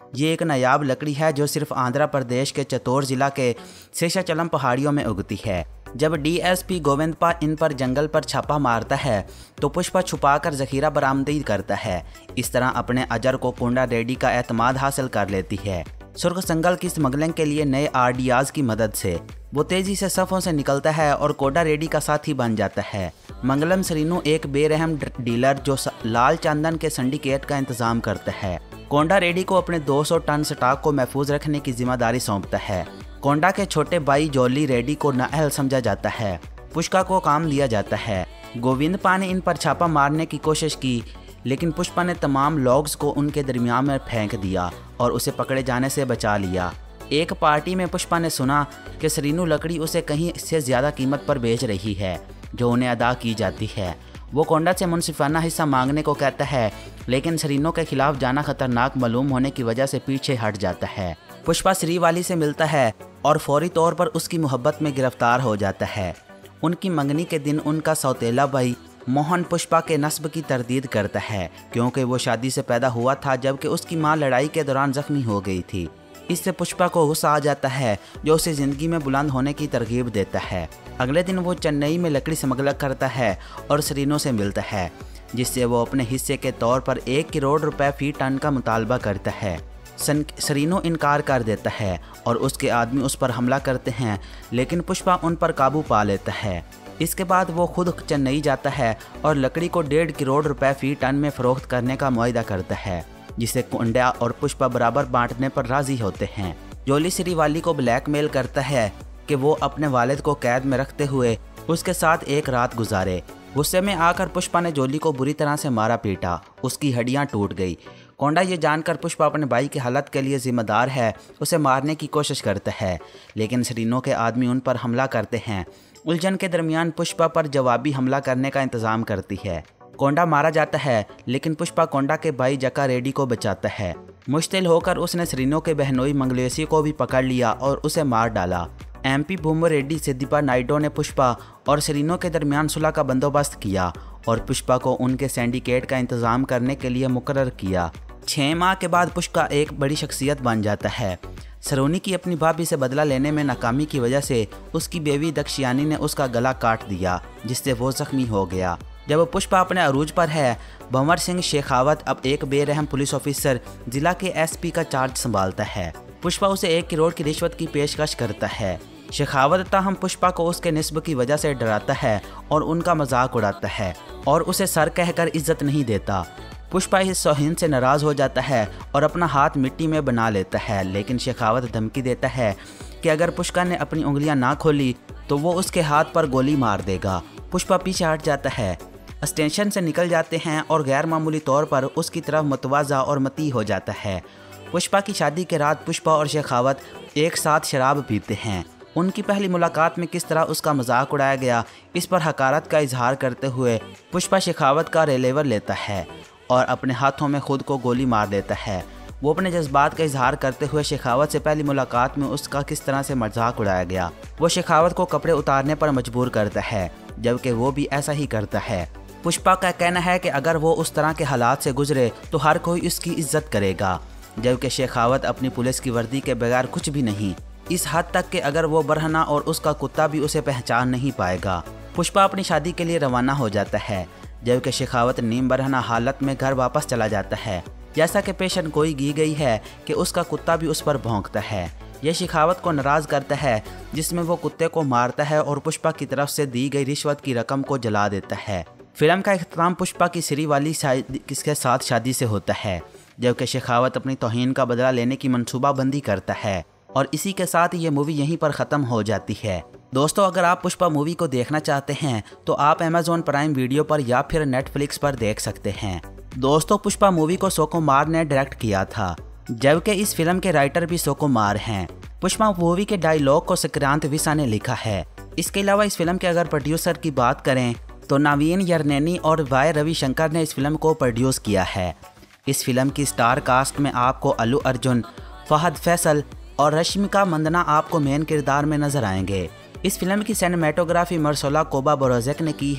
ये एक नायाब लकड़ी है जो सिर्फ आंध्र प्रदेश के चित्तौड़ जिला के शेषाचलम पहाड़ियों में उगती है। जब डीएसपी गोविंदप्पा इन पर जंगल पर छापा मारता है तो पुष्पा छुपाकर जखीरा बरामदी करता है। इस तरह अपने अजर को कोंडा रेड्डी का एतमाद हासिल कर लेती है। सुर्ख संगल की स्मगलिंग के लिए नए आरडीआर्स की मदद से वो तेजी से सफ़ों से निकलता है और कोंडा रेड्डी का साथी बन जाता है। मंगलम श्रीनु एक बेरहम डीलर जो लाल चंदन के सिंडिकेट का इंतजाम करता है। कोंडा रेड्डी को अपने 200 टन स्टॉक को महफूज रखने की जिम्मेदारी सौंपता है। कोंडा के छोटे भाई जॉली रेड्डी को नाअहल समझा जाता है। पुष्पा को काम दिया जाता है। गोविंदप्पा ने इन पर छापा मारने की कोशिश की, लेकिन पुष्पा ने तमाम लॉग्स को उनके दरमियान में फेंक दिया और उसे पकड़े जाने से बचा लिया। एक पार्टी में पुष्पा ने सुना कि श्रीनु लकड़ी उसे कहीं से ज़्यादा कीमत पर बेच रही है जो उन्हें अदा की जाती है। वो कोंडा से मुनसिफाना हिस्सा मांगने को कहता है, लेकिन श्रीनु के खिलाफ जाना खतरनाक मालूम होने की वजह से पीछे हट जाता है। पुष्पा श्रीवाली से मिलता है और फौरी तौर पर उसकी मोहब्बत में गिरफ्तार हो जाता है। उनकी मंगनी के दिन उनका सौतेला भाई मोहन पुष्पा के नस्ब की तरदीद करता है, क्योंकि वो शादी से पैदा हुआ था जबकि उसकी मां लड़ाई के दौरान जख्मी हो गई थी। इससे पुष्पा को गुस्सा आ जाता है जो उसे ज़िंदगी में बुलंद होने की तरगीब देता है। अगले दिन वो चेन्नई में लकड़ी स्मगलिंग करता है और श्रीनु से मिलता है, जिससे वो अपने हिस्से के तौर पर 1 करोड़ रुपए फी टन का मुतालबा करता है। श्रीनु इनकार कर देता है और उसके आदमी उस पर हमला करते हैं, लेकिन पुष्पा उन पर काबू पा लेता है। इसके बाद वो खुद चेन्नई जाता है और लकड़ी को 1.5 करोड़ रुपए फी टन में फ़रोख्त करने का मुआहदा करता है, जिसे कोंडा और पुष्पा बराबर बांटने पर राज़ी होते हैं। जोली श्रीवाली को ब्लैकमेल करता है कि वो अपने वालिद को कैद में रखते हुए उसके साथ एक रात गुजारे। गुस्से में आकर पुष्पा ने जोली को बुरी तरह से मारा पीटा, उसकी हड्डियां टूट गई। कोंडा ये जानकर पुष्पा अपने भाई की हालत के लिए जिम्मेदार है, उसे मारने की कोशिश करता है, लेकिन श्रीनु के आदमी उन पर हमला करते हैं। उलझन के दरमियान पुष्पा पर जवाबी हमला करने का इंतजाम करती है। कोंडा मारा जाता है, लेकिन पुष्पा कोंडा के भाई जका रेड्डी को बचाता है। मुश्तिल होकर उसने श्रीनु के बहनोई मंगलेशी को भी पकड़ लिया और उसे मार डाला। एमपी भूमो रेड्डी सिद्दीपा नायडू ने पुष्पा और श्रीनु के दरमियान सुलह का बंदोबस्त किया और पुष्पा को उनके सिंडिकेट का इंतजाम करने के लिए मुकर्रर किया। 6 माह के बाद पुष्पा एक बड़ी शख्सियत बन जाता है। सरोनी की अपनी भाभी से बदला लेने में नाकामी की वजह से उसकी बेवी दक्षयानी ने उसका गला काट दिया, जिससे वो जख्मी हो गया। जब पुष्पा अपने अरूज पर है, भंवर सिंह शेखावत अब एक बेरहम पुलिस ऑफिसर जिला के एसपी का चार्ज संभालता है। पुष्पा उसे 1 करोड़ की रिश्वत की पेशकश करता है। शेखावत ताहम पुष्पा को उसके निस्ब की वजह से डराता है और उनका मजाक उड़ाता है और उसे सर कहकर इज्जत नहीं देता। पुष्पा इस तौहीन से नाराज़ हो जाता है और अपना हाथ मिट्टी में बना लेता है, लेकिन शेखावत धमकी देता है कि अगर पुष्पा ने अपनी उंगलियां ना खोली तो वो उसके हाथ पर गोली मार देगा। पुष्पा पीछे हट जाता है, स्टेशन से निकल जाते हैं और गैर मामूली तौर पर उसकी तरफ मतवाजा और मती हो जाता है। पुष्पा की शादी के रात पुष्पा और शेखावत एक साथ शराब पीते हैं। उनकी पहली मुलाकात में किस तरह उसका मजाक उड़ाया गया, इस पर हकारत का इजहार करते हुए पुष्पा शेखावत का रेलेवर लेता है और अपने हाथों में खुद को गोली मार देता है। वो अपने जज्बात का इजहार करते हुए शेखावत से पहली मुलाकात में उसका किस तरह से मजाक उड़ाया गया, वो शेखावत को कपड़े उतारने पर मजबूर करता है, जबकि वो भी ऐसा ही करता है। पुष्पा का कहना है कि अगर वो उस तरह के हालात से गुजरे तो हर कोई उसकी इज्जत करेगा, जबकि शेखावत अपनी पुलिस की वर्दी के बगैर कुछ भी नहीं, इस हद तक कि अगर वो बरहना और उसका कुत्ता भी उसे पहचान नहीं पाएगा। पुष्पा अपनी शादी के लिए रवाना हो जाता है, जबकि शेखावत नीम बरहना हालत में घर वापस चला जाता है। जैसा कि पेशन गोई की गई है कि उसका कुत्ता भी उस पर भौंकता है। यह शेखावत को नाराज़ करता है, जिसमें वो कुत्ते को मारता है और पुष्पा की तरफ से दी गई रिश्वत की रकम को जला देता है। फिल्म का इख्तिताम पुष्पा की श्रीवाली के साथ शादी से होता है, जबकि शेखावत अपनी तौहीन का बदला लेने की मनसूबाबंदी करता है और इसी के साथ ये मूवी यहीं पर ख़त्म हो जाती है। दोस्तों, अगर आप पुष्पा मूवी को देखना चाहते हैं तो आप अमेज़ॉन प्राइम वीडियो पर या फिर नेटफ्लिक्स पर देख सकते हैं। दोस्तों, पुष्पा मूवी को सुकुमार ने डायरेक्ट किया था, जबकि इस फिल्म के राइटर भी सुकुमार हैं। पुष्पा मूवी के डायलॉग को संक्रांत विसा ने लिखा है। इसके अलावा इस फिल्म के अगर प्रोड्यूसर की बात करें तो नवीन यरनेनी और वाई रविशंकर ने इस फिल्म को प्रोड्यूस किया है। इस फिल्म की स्टार कास्ट में आपको अल्लू अर्जुन, फहद फैसल और रश्मिका मंदना आपको मेन किरदार में नजर आएंगे। इस फिल्म की सिनेमेटोग्राफी मरसोला कोबा बोरोजेक ने की है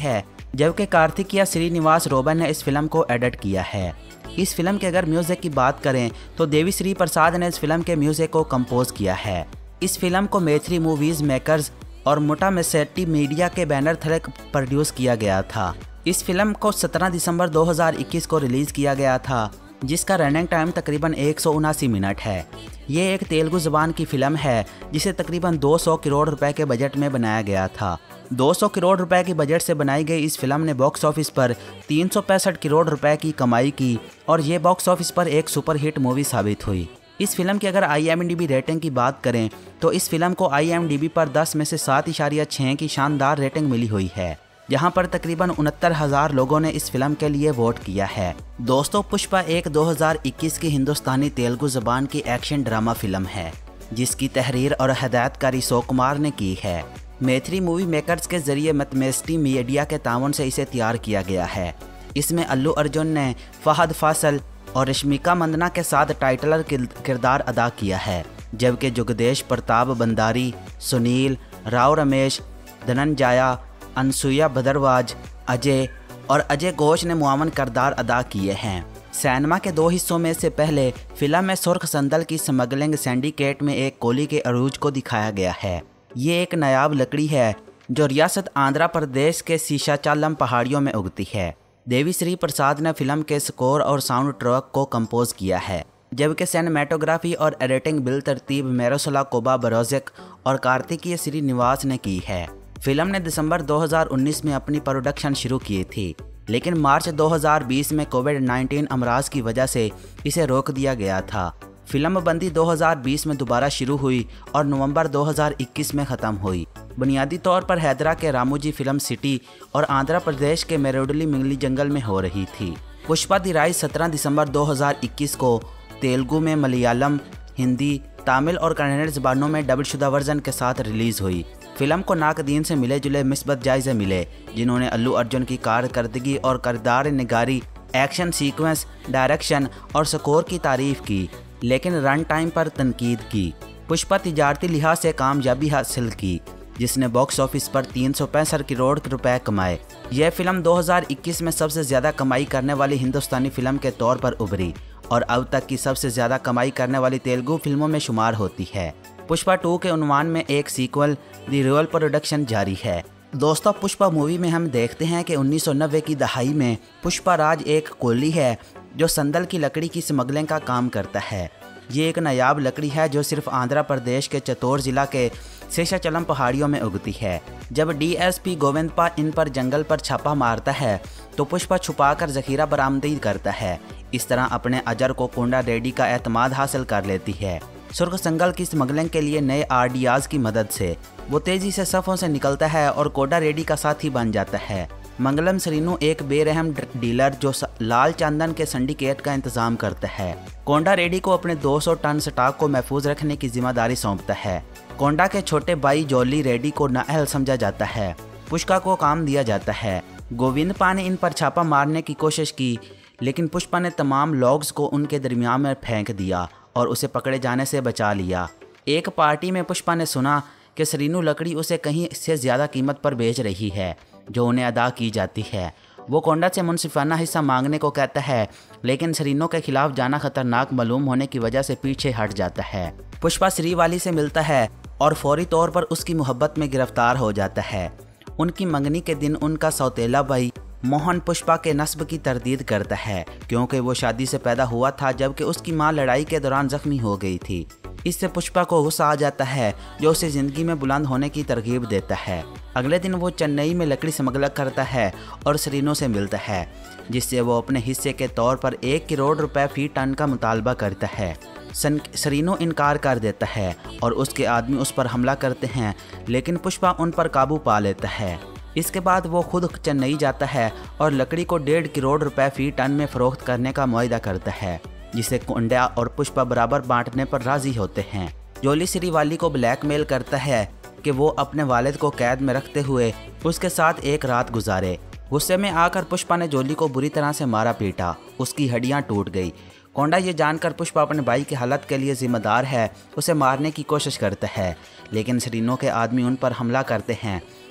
जबकि कार्तिकेय श्रीनिवास रोबन ने इस फिल्म को एडिट किया है। इस फिल्म के अगर म्यूजिक की बात करें तो देवी श्री प्रसाद ने इस फिल्म के म्यूजिक को कंपोज किया है। इस फिल्म को मैथिली मूवीज मेकर्स और मोटा मेसेटी मीडिया के बैनर तले प्रोड्यूस किया गया था। इस फिल्म को 17 दिसंबर 2021 को रिलीज किया गया था, जिसका रनिंग टाइम तकरीबन 179 मिनट है। ये एक तेलुगु ज़बान की फिल्म है जिसे तकरीबन 200 करोड़ रुपए के बजट में बनाया गया था। 200 करोड़ रुपए की बजट से बनाई गई इस फिल्म ने बॉक्स ऑफिस पर 365 करोड़ रुपए की कमाई की और ये बॉक्स ऑफिस पर एक सुपरहिट मूवी साबित हुई। इस फिल्म की अगर IMDb रेटिंग की बात करें तो इस फिल्म को IMDb पर 10 में से 7.6 की शानदार रेटिंग मिली हुई है, जहां पर तकरीबन 69,000 लोगों ने इस फिल्म के लिए वोट किया है। दोस्तों, पुष्पा एक 2021 की हिंदुस्तानी तेलुगु ज़बान की एक्शन ड्रामा फिल्म है, जिसकी तहरीर और हिदायतकारी सुकुमार ने की है। मैथिली मूवी मेकर्स के जरिए मैथमेस्टी मीडिया के ताउन से इसे तैयार किया गया है। इसमें अल्लू अर्जुन ने फहद फासल और रश्मिका मंदना के साथ टाइटलर किरदार अदा किया है, जबकि जुगदेश प्रताप बंदारी, सुनील राव, रमेश धनंजाया, अनसुया भद्रवाज, अजय और अजय घोष ने मुआवन किरदार अदा किए हैं। सिनेमा के 2 हिस्सों में से पहले फिल्म में सुर्ख संदल की स्मगलिंग सिंडिकेट में एक कोली के अरूज को दिखाया गया है। ये एक नायाब लकड़ी है जो रियासत आंध्र प्रदेश के शीशाचालम पहाड़ियों में उगती है। देवी श्री प्रसाद ने फिल्म के स्कोर और साउंड ट्रैक को कंपोज किया है, जबकि सिनेमेटोग्राफी और एडिटिंग बिल तरतीब मेरोसला कोबा बरोजिक और कार्तिकेय श्रीनिवास ने की है। फिल्म ने दिसंबर 2019 में अपनी प्रोडक्शन शुरू की थी, लेकिन मार्च 2020 में कोविड-19 अमराज की वजह से इसे रोक दिया गया था। फिल्म बंदी 2020 में दोबारा शुरू हुई और नवंबर 2021 में ख़त्म हुई। बुनियादी तौर पर हैदरा के रामोजी फिल्म सिटी और आंध्र प्रदेश के मेरोडली मिंगली जंगल में हो रही थी। पुष्पा दी राइज 17 दिसंबर 2021 को तेलुगु में, मलयालम, हिंदी, तमिल और कन्नड़ ज़बानों में डबलशुदा वर्जन के साथ रिलीज़ हुई। फिल्म को नाकदीन से मिले जुले मिस्बत जायज़े मिले, जिन्होंने अल्लू अर्जुन की कारकर्दगी और किरदार निगारी, एक्शन सीक्वेंस, डायरेक्शन और स्कोर की तारीफ़ की, लेकिन रन टाइम पर तनकीद की। पुष्पा तिजारती लिहाज से कामयाबी हासिल की, जिसने बॉक्स ऑफिस पर 365 करोड़ रुपए कमाए। यह फिल्म 2021 में सबसे ज़्यादा कमाई करने वाली हिंदुस्तानी फिल्म के तौर पर उभरी और अब तक की सबसे ज़्यादा कमाई करने वाली तेलुगु फिल्मों में शुमार होती है। पुष्पा 2 के उन्वान में एक सीक्वल दी रियल प्रोडक्शन जारी है। दोस्तों, पुष्पा मूवी में हम देखते हैं कि 1990 की दहाई में पुष्पा राज एक कोली है जो संदल की लकड़ी की स्मगलिंग का काम करता है। ये एक नायाब लकड़ी है जो सिर्फ आंध्र प्रदेश के चित्तौड़ जिला के शेषाचलम पहाड़ियों में उगती है। जब DSP गोविंदपा इन पर जंगल पर छापा मारता है तो पुष्पा छुपाकर जखीरा बरामदी करता है। इस तरह अपने अजर को कोंडा रेड्डी का एतमाद हासिल कर लेती है। सुर्ख संगल की स्मगलिंग के लिए नए RDRs की मदद से वो तेजी से सफ़ों से निकलता है और कोंडा रेड्डी का साथी बन जाता है। मंगलम श्रीनु एक बेरहम डीलर जो लाल चंदन के सिंडिकेट का इंतजाम करता है। कोंडा रेड्डी को अपने 200 टन स्टॉक को महफूज रखने की जिम्मेदारी सौंपता है। कोंडा के छोटे भाई जॉली रेड्डी को नाअहल समझा जाता है। पुष्पा को काम दिया जाता है। गोविंदपा ने इन पर छापा मारने की कोशिश की, लेकिन पुष्पा ने तमाम लॉग्स को उनके दरमियान में फेंक दिया और उसे पकड़े जाने से बचा लिया। एक पार्टी में पुष्पा ने सुना कि श्रीनु लकड़ी उसे कहीं से ज़्यादा कीमत पर बेच रही है जो उन्हें अदा की जाती है। वो कोंडा से मुनसिफाना हिस्सा मांगने को कहता है, लेकिन श्रीनु के खिलाफ जाना खतरनाक मालूम होने की वजह से पीछे हट जाता है। पुष्पा श्रीवाली से मिलता है और फौरी तौर पर उसकी मोहब्बत में गिरफ्तार हो जाता है। उनकी मंगनी के दिन उनका सौतेला भाई मोहन पुष्पा के नस्ब की तरदीद करता है, क्योंकि वो शादी से पैदा हुआ था जबकि उसकी मां लड़ाई के दौरान जख्मी हो गई थी। इससे पुष्पा को गुस्सा आ जाता है जो उसे ज़िंदगी में बुलंद होने की तरगीब देता है। अगले दिन वो चेन्नई में लकड़ी स्मगलिंग करता है और श्रीनु से मिलता है, जिससे वो अपने हिस्से के तौर पर 1 करोड़ रुपए फी टन का मुतालबा करता है। श्रीनु इनकार कर देता है और उसके आदमी उस पर हमला करते हैं, लेकिन पुष्पा उन पर काबू पा लेता है। इसके बाद वो खुद चेन्नई जाता है और लकड़ी को 1.5 करोड़ रुपए फी टन में फ़रोख्त करने का मुआहदा करता है, जिसे कोंडा और पुष्पा बराबर बांटने पर राजी होते हैं। जोली श्रीवाली को ब्लैकमेल करता है कि वो अपने वालिद को कैद में रखते हुए उसके साथ एक रात गुजारे। गुस्से में आकर पुष्पा ने जोली को बुरी तरह से मारा पीटा, उसकी हड्डियां टूट गई। कोंडा ये जानकर पुष्पा अपने भाई की हालत के लिए जिम्मेदार है उसे मारने की कोशिश करता है, लेकिन श्रीनु के आदमी उन पर हमला करते हैं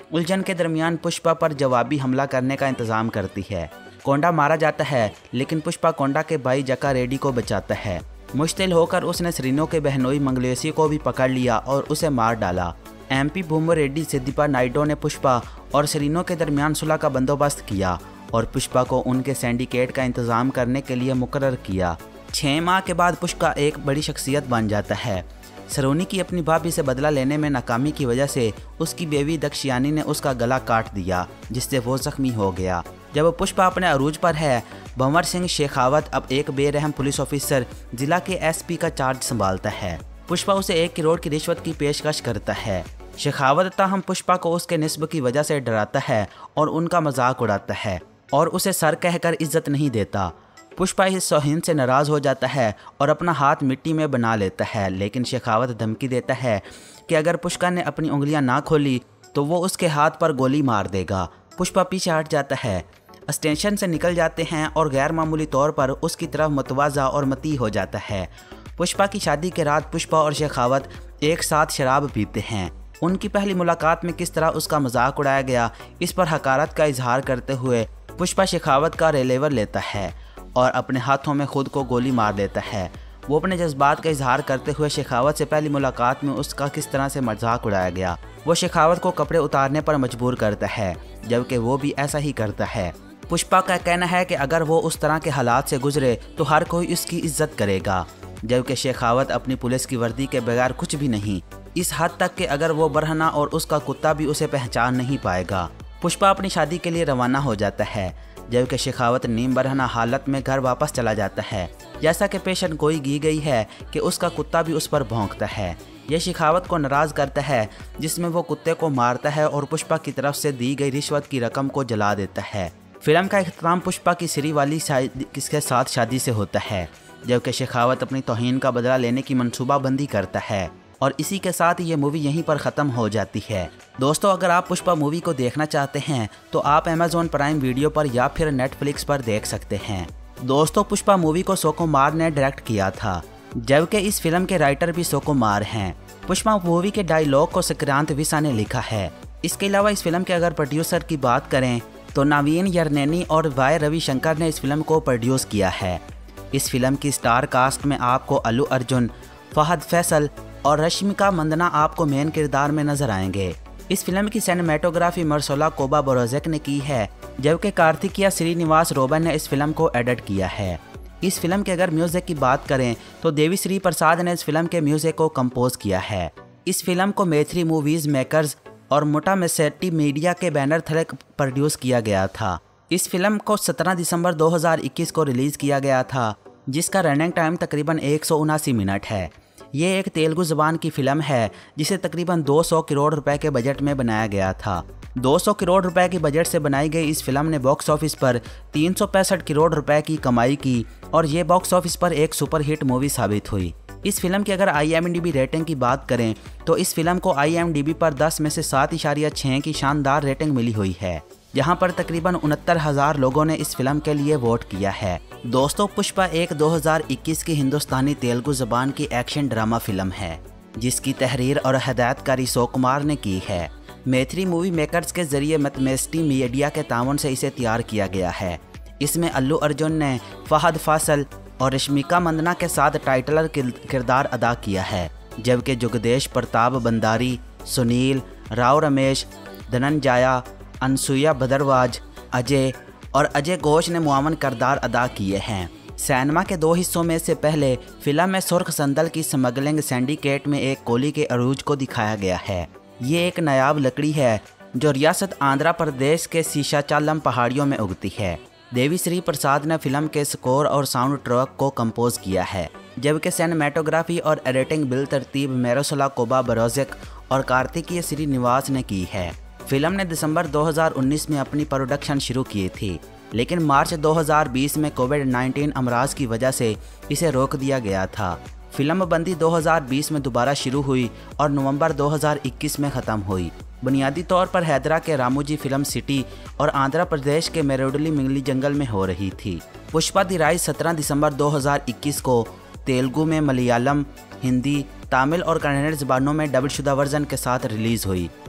उलझन के दरमियान पुष्पा पर जवाबी हमला करने का इंतजाम करती है। कोंडा मारा जाता है, लेकिन पुष्पा कोंडा के भाई जका रेड्डी को बचाता है। मुश्तिल होकर उसने श्रीनो के बहनोई मंगलेशी को भी पकड़ लिया और उसे मार डाला। MP भूमो रेड्डी सिद्दीपा नायडू ने पुष्पा और श्रीनो के दरमियान सुलह का बंदोबस्त किया और पुष्पा को उनके सिंडिकेट का इंतजाम करने के लिए मुकर्रर किया। 6 माह के बाद पुष्पा एक बड़ी शख्सियत बन जाता है। सरोनी की अपनी भाभी से बदला लेने में नाकामी की वजह से उसकी बेवी दक्षयानी ने उसका गला काट दिया, जिससे वो जख्मी हो गया। जब पुष्पा अपने अरूज पर है, भंवर सिंह शेखावत अब एक बेरहम पुलिस ऑफिसर जिला के SP का चार्ज संभालता है। पुष्पा उसे 1 करोड़ की रिश्वत की पेशकश करता है। शेखावत ताहम पुष्पा को उसके निस्ब की वजह से डराता है और उनका मजाक उड़ाता है और उसे सर कहकर इज्जत नहीं देता। पुष्पा इस तौहीन से नाराज़ हो जाता है और अपना हाथ मिट्टी में बना लेता है, लेकिन शेखावत धमकी देता है कि अगर पुष्पा ने अपनी उंगलियां ना खोली तो वो उसके हाथ पर गोली मार देगा। पुष्पा पीछे हट जाता है। स्टेशन से निकल जाते हैं और गैर मामूली तौर पर उसकी तरफ मतवाजा और मती हो जाता है। पुष्पा की शादी के रात पुष्पा और शेखावत एक साथ शराब पीते हैं। उनकी पहली मुलाकात में किस तरह उसका मजाक उड़ाया गया, इस पर हकारत का इजहार करते हुए पुष्पा शेखावत का रिवॉल्वर लेता है और अपने हाथों में खुद को गोली मार देता है। वो अपने जज्बात का इजहार करते हुए शेखावत से पहली मुलाकात में उसका किस तरह से मजाक उड़ाया गया, वो शेखावत को कपड़े उतारने पर मजबूर करता है, जबकि वो भी ऐसा ही करता है। पुष्पा का कहना है कि अगर वो उस तरह के हालात से गुजरे तो हर कोई उसकी इज्जत करेगा, जबकि शेखावत अपनी पुलिस की वर्दी के बगैर कुछ भी नहीं, इस हद तक कि अगर वो बरहना और उसका कुत्ता भी उसे पहचान नहीं पाएगा। पुष्पा अपनी शादी के लिए रवाना हो जाता है, जबकि शेखावत नीम बरहना हालत में घर वापस चला जाता है। जैसा कि पेशन गोई की गई है कि उसका कुत्ता भी उस पर भौंकता है। यह शेखावत को नाराज़ करता है, जिसमें वो कुत्ते को मारता है और पुष्पा की तरफ से दी गई रिश्वत की रकम को जला देता है। फिल्म का इख्तिताम पुष्पा की सिरी वाली किसके साथ शादी से होता है, जबकि शेखावत अपनी तौहीन का बदला लेने की मनसूबाबंदी करता है और इसी के साथ ये मूवी यहीं पर ख़त्म हो जाती है। दोस्तों, अगर आप पुष्पा मूवी को देखना चाहते हैं तो आप Amazon प्राइम वीडियो पर या फिर Netflix पर देख सकते हैं। दोस्तों, पुष्पा मूवी को सुकुमार ने डायरेक्ट किया था, जबकि इस फिल्म के राइटर भी सुकुमार हैं। पुष्पा मूवी के डायलॉग को संक्रांत विसा ने लिखा है। इसके अलावा इस फिल्म के अगर प्रोड्यूसर की बात करें तो नवीन यरनेनी और वाई रविशंकर ने इस फिल्म को प्रोड्यूस किया है। इस फिल्म की स्टार कास्ट में आपको अल्लू अर्जुन, फहद फैसल और रश्मिका मंदना आपको मेन किरदार में नजर आएंगे। इस फिल्म की सिनेमेटोग्राफी मरसोला कोबा बोरोजेक ने की है, जबकि कार्तिकिया श्रीनिवास रोबन ने इस फिल्म को एडिट किया है। इस फिल्म के अगर म्यूजिक की बात करें तो देवी श्री प्रसाद ने इस फिल्म के म्यूजिक को कंपोज किया है। इस फिल्म को मैथिली मूवीज मेकर्स और मोटा मेसेटी मीडिया के बैनर तले प्रोड्यूस किया गया था। इस फिल्म को 17 दिसंबर 2021 को रिलीज किया गया था, जिसका रनिंग टाइम तकरीबन 179 मिनट है। ये एक तेलुगु ज़बान की फिल्म है जिसे तकरीबन 200 करोड़ रुपए के बजट में बनाया गया था। 200 करोड़ रुपए के बजट से बनाई गई इस फिल्म ने बॉक्स ऑफिस पर 365 करोड़ रुपए की कमाई की और ये बॉक्स ऑफिस पर एक सुपरहिट मूवी साबित हुई। इस फिल्म की अगर IMDb रेटिंग की बात करें तो इस फिल्म को IMDb पर 10 में से 7.6 की शानदार रेटिंग मिली हुई है, जहां पर तकरीबन 69,000 लोगों ने इस फिल्म के लिए वोट किया है। दोस्तों, पुष्पा एक 2021 की हिंदुस्तानी तेलुगु ज़बान की एक्शन ड्रामा फिल्म है, जिसकी तहरीर और हदायतकारी सुकुमार ने की है। मैथिली मूवी मेकर्स के जरिए मैथमेस्टी मीडिया के ताउन से इसे तैयार किया गया है। इसमें अल्लू अर्जुन ने फहद फासल और रश्मिका मंदना के साथ टाइटलर किरदार अदा किया है, जबकि जुगदेश प्रताप बंदारी, सुनील राव, रमेश धनंजाया, अनसुया भद्रवाज, अजय और अजय घोष ने मुआवन किरदार अदा किए हैं। सिनेमा के 2 हिस्सों में से पहले फिल्म में सुर्ख संदल की स्मगलिंग सिंडिकेट में एक कोली के अरूज को दिखाया गया है। ये एक नायाब लकड़ी है जो रियासत आंध्र प्रदेश के शीशाचालम पहाड़ियों में उगती है। देवी श्री प्रसाद ने फिल्म के स्कोर और साउंड ट्रैक को कंपोज किया है, जबकि सिनेमेटोग्राफी और एडिटिंग बिल तरतीब मेरोसला कोबा बरोजेक और कार्तिकीय श्रीनिवास ने की है। फिल्म ने दिसंबर 2019 में अपनी प्रोडक्शन शुरू की थी, लेकिन मार्च 2020 में कोविड-19 अमराज की वजह से इसे रोक दिया गया था। फिल्म बंदी 2020 में दोबारा शुरू हुई और नवंबर 2021 में ख़त्म हुई। बुनियादी तौर पर हैदरा के रामोजी फिल्म सिटी और आंध्र प्रदेश के मेरोडली मिंगली जंगल में हो रही थी। पुष्पा दी राइज 17 दिसंबर 2021 को तेलुगु में, मलयालम, हिंदी, तमिल और कन्नड़ ज़बानों में डबल शुदा वर्जन के साथ रिलीज़ हुई।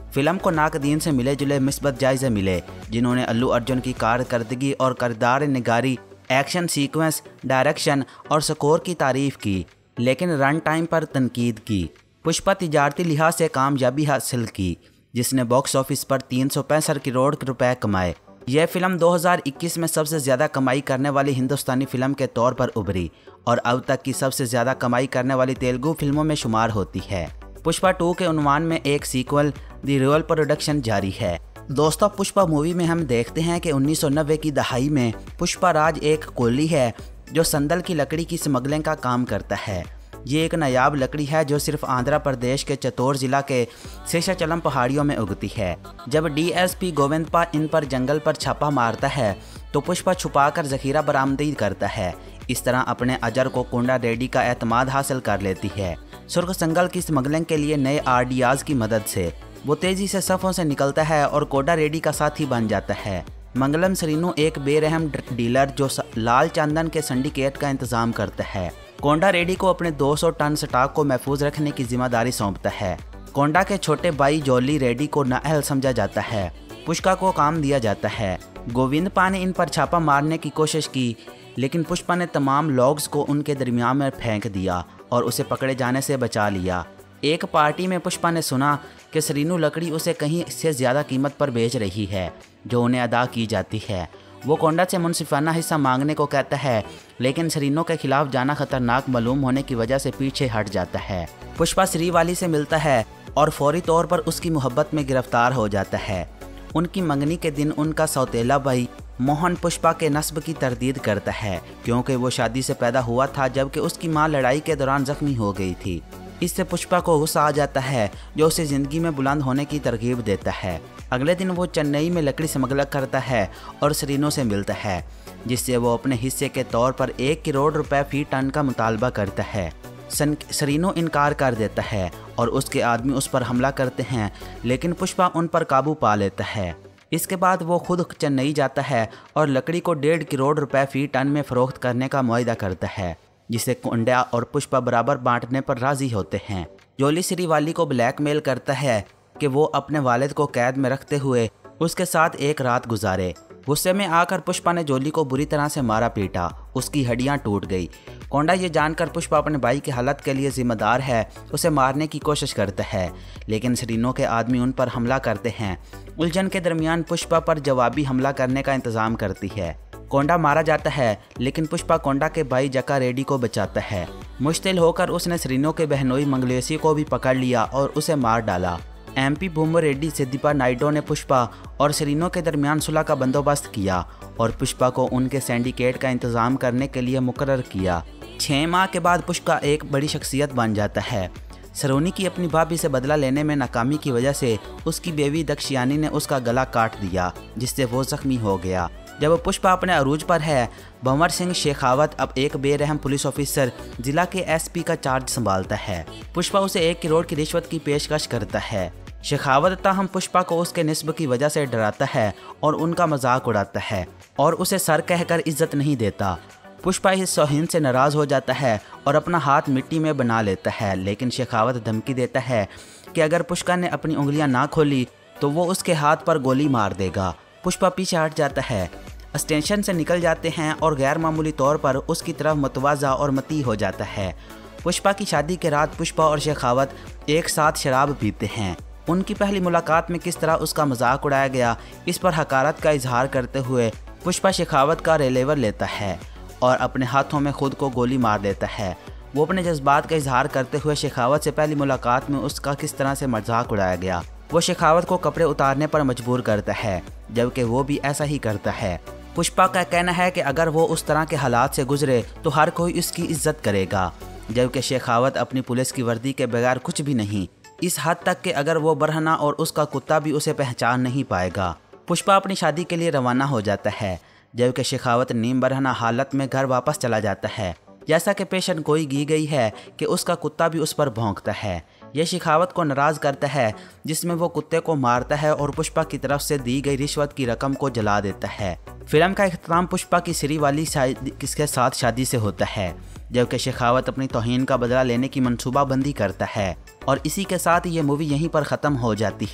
फिल्म को नाकदीन से मिले जुले मिस्बत जायजे मिले, जिन्होंने अल्लू अर्जुन की कारकर्दगी और किरदार निगारी, एक्शन सीक्वेंस, डायरेक्शन और स्कोर की तारीफ की, लेकिन रन टाइम पर तनकीद की। पुष्पा तिजारती लिहाज से कामयाबी हासिल की, जिसने बॉक्स ऑफिस पर 365 करोड़ रुपए कमाए। यह फिल्म 2021 में सबसे ज़्यादा कमाई करने वाली हिंदुस्तानी फिल्म के तौर पर उभरी और अब तक की सबसे ज़्यादा कमाई करने वाली तेलुगु फिल्मों में शुमार होती है। पुष्पा 2 के उन्वान में एक सीक्वल द रियल प्रोडक्शन जारी है। दोस्तों, पुष्पा मूवी में हम देखते हैं कि 1990 की दहाई में पुष्पा राज एक कोली है जो संदल की लकड़ी की स्मगलिंग का काम करता है। ये एक नायाब लकड़ी है जो सिर्फ आंध्र प्रदेश के चित्तौड़ जिला के शेषाचलम पहाड़ियों में उगती है। जब डीएसपी गोविंदपा इन पर जंगल पर छापा मारता है तो पुष्पा छुपाकर जखीरा बरामदी करता है। इस तरह अपने अजर को कोंडा रेड्डी का एतमाद हासिल कर लेती है। सुर्ख संगल की स्मगलिंग के लिए नए आरडीआर्स की मदद से वो तेजी से सफ़ों से निकलता है और कोंडा रेड्डी का साथी बन जाता है। मंगलम सरीनू एक बेरहम डीलर जो लाल चंदन के सिंडिकेट का इंतजाम करता है। कोंडा रेड्डी को अपने 200 टन स्टॉक को महफूज रखने की जिम्मेदारी सौंपता है। कोंडा के छोटे भाई जॉली रेड्डी को नाअहल समझा जाता है। पुष्पा को काम दिया जाता है। गोविंदपा ने इन पर छापा मारने की कोशिश की, लेकिन पुष्पा ने तमाम लॉग्स को उनके दरमियान में फेंक दिया और उसे पकड़े जाने से बचा लिया। एक पार्टी में पुष्पा ने सुना कि सरीनू लकड़ी उसे कहीं से ज़्यादा कीमत पर बेच रही है जो उन्हें अदा की जाती है। वो कोंडा से मुनसिफाना हिस्सा मांगने को कहता है, लेकिन सरीनों के खिलाफ जाना खतरनाक मालूम होने की वजह से पीछे हट जाता है। पुष्पा श्रीवाली से मिलता है और फौरी तौर पर उसकी मोहब्बत में गिरफ्तार हो जाता है। उनकी मंगनी के दिन उनका सौतेला भाई मोहन पुष्पा के नस्ब की तरदीद करता है, क्योंकि वो शादी से पैदा हुआ था जबकि उसकी मां लड़ाई के दौरान जख्मी हो गई थी। इससे पुष्पा को गुस्सा आ जाता है जो उसे ज़िंदगी में बुलंद होने की तरगीब देता है। अगले दिन वो चेन्नई में लकड़ी स्मगलिंग करता है और सरीनों से मिलता है, जिससे वो अपने हिस्से के तौर पर 1 करोड़ रुपए फी टन का मुतालबा करता है। सरीनो इनकार कर देता है और उसके आदमी उस पर हमला करते हैं, लेकिन पुष्पा उन पर काबू पा लेता है। इसके बाद वो खुद चेन्नई जाता है और लकड़ी को 1.5 करोड़ रुपए फी टन में फ़रोख्त करने का मुआहदा करता है, जिसे कोंडा और पुष्पा बराबर बांटने पर राज़ी होते हैं। जोली श्रीवाली को ब्लैकमेल करता है कि वो अपने वालिद को कैद में रखते हुए उसके साथ एक रात गुजारे। गुस्से में आकर पुष्पा ने जोली को बुरी तरह से मारा पीटा, उसकी हड्डियां टूट गई। कोंडा ये जानकर पुष्पा अपने भाई की हालत के लिए जिम्मेदार है, उसे मारने की कोशिश करता है, लेकिन सरीनों के आदमी उन पर हमला करते हैं। उलझन के दरमियान पुष्पा पर जवाबी हमला करने का इंतजाम करती है। कोंडा मारा जाता है, लेकिन पुष्पा कोंडा के भाई जका रेड्डी को बचाता है। मुश्तिल होकर उसने सरीनों के बहनोई मंगलेशी को भी पकड़ लिया और उसे मार डाला। एमपी भूमो रेड्डी सिद्दीपा नायडू ने पुष्पा और सरीनों के दरमियान सुलह का बंदोबस्त किया और पुष्पा को उनके सिंडिकेट का इंतजाम करने के लिए मुकर्रर किया। 6 माह के बाद पुष्पा एक बड़ी शख्सियत बन जाता है। सरोनी की अपनी भाभी से बदला लेने में नाकामी की वजह से उसकी बेवी दक्षयानी ने उसका गला काट दिया, जिससे वो जख्मी हो गया। जब पुष्पा अपने अरूज पर है, भंवर सिंह शेखावत अब एक बेरहम पुलिस ऑफिसर जिला के एसपी का चार्ज संभालता है। पुष्पा उसे 1 करोड़ की रिश्वत की पेशकश करता है। शेखावत ताहम पुष्पा को उसके निस्ब की वजह से डराता है और उनका मजाक उड़ाता है और उसे सर कहकर इज्जत नहीं देता। पुष्पा इस तौहीन से नाराज़ हो जाता है और अपना हाथ मिट्टी में बना लेता है, लेकिन शेखावत धमकी देता है कि अगर पुष्पा ने अपनी उंगलियां ना खोली तो वो उसके हाथ पर गोली मार देगा। पुष्पा पीछे हट जाता है, स्टेशन से निकल जाते हैं और गैर मामूली तौर पर उसकी तरफ मतवाजा और मती हो जाता है। पुष्पा की शादी के रात पुष्पा और शेखावत एक साथ शराब पीते हैं। उनकी पहली मुलाकात में किस तरह उसका मजाक उड़ाया गया, इस पर हकारत का इजहार करते हुए पुष्पा शेखावत का रेलेवर लेता है और अपने हाथों में खुद को गोली मार देता है। वो अपने जज्बात का इजहार करते हुए शेखावत से पहली मुलाकात में उसका किस तरह से मजाक उड़ाया गया, वो शेखावत को कपड़े उतारने पर मजबूर करता है, जबकि वो भी ऐसा ही करता है। पुष्पा का कहना है कि अगर वो उस तरह के हालात से गुजरे तो हर कोई उसकी इज्जत करेगा, जबकि शेखावत अपनी पुलिस की वर्दी के बगैर कुछ भी नहीं, इस हद तक कि अगर वो बरहना और उसका कुत्ता भी उसे पहचान नहीं पाएगा। पुष्पा अपनी शादी के लिए रवाना हो जाता है, जबकि शेखावत नीम बरहना हालत में घर वापस चला जाता है। जैसा कि पेशन गोई की गई है कि उसका कुत्ता भी उस पर भौंकता है। यह शेखावत को नाराज़ करता है, जिसमें वो कुत्ते को मारता है और पुष्पा की तरफ से दी गई रिश्वत की रकम को जला देता है। फिल्म का इख्तिताम पुष्पा की श्रीवाली किसके साथ शादी से होता है, जबकि शेखावत अपनी तौहीन का बदला लेने की मनसूबाबंदी करता है और इसी के साथ ये मूवी यहीं पर ख़त्म हो जाती है।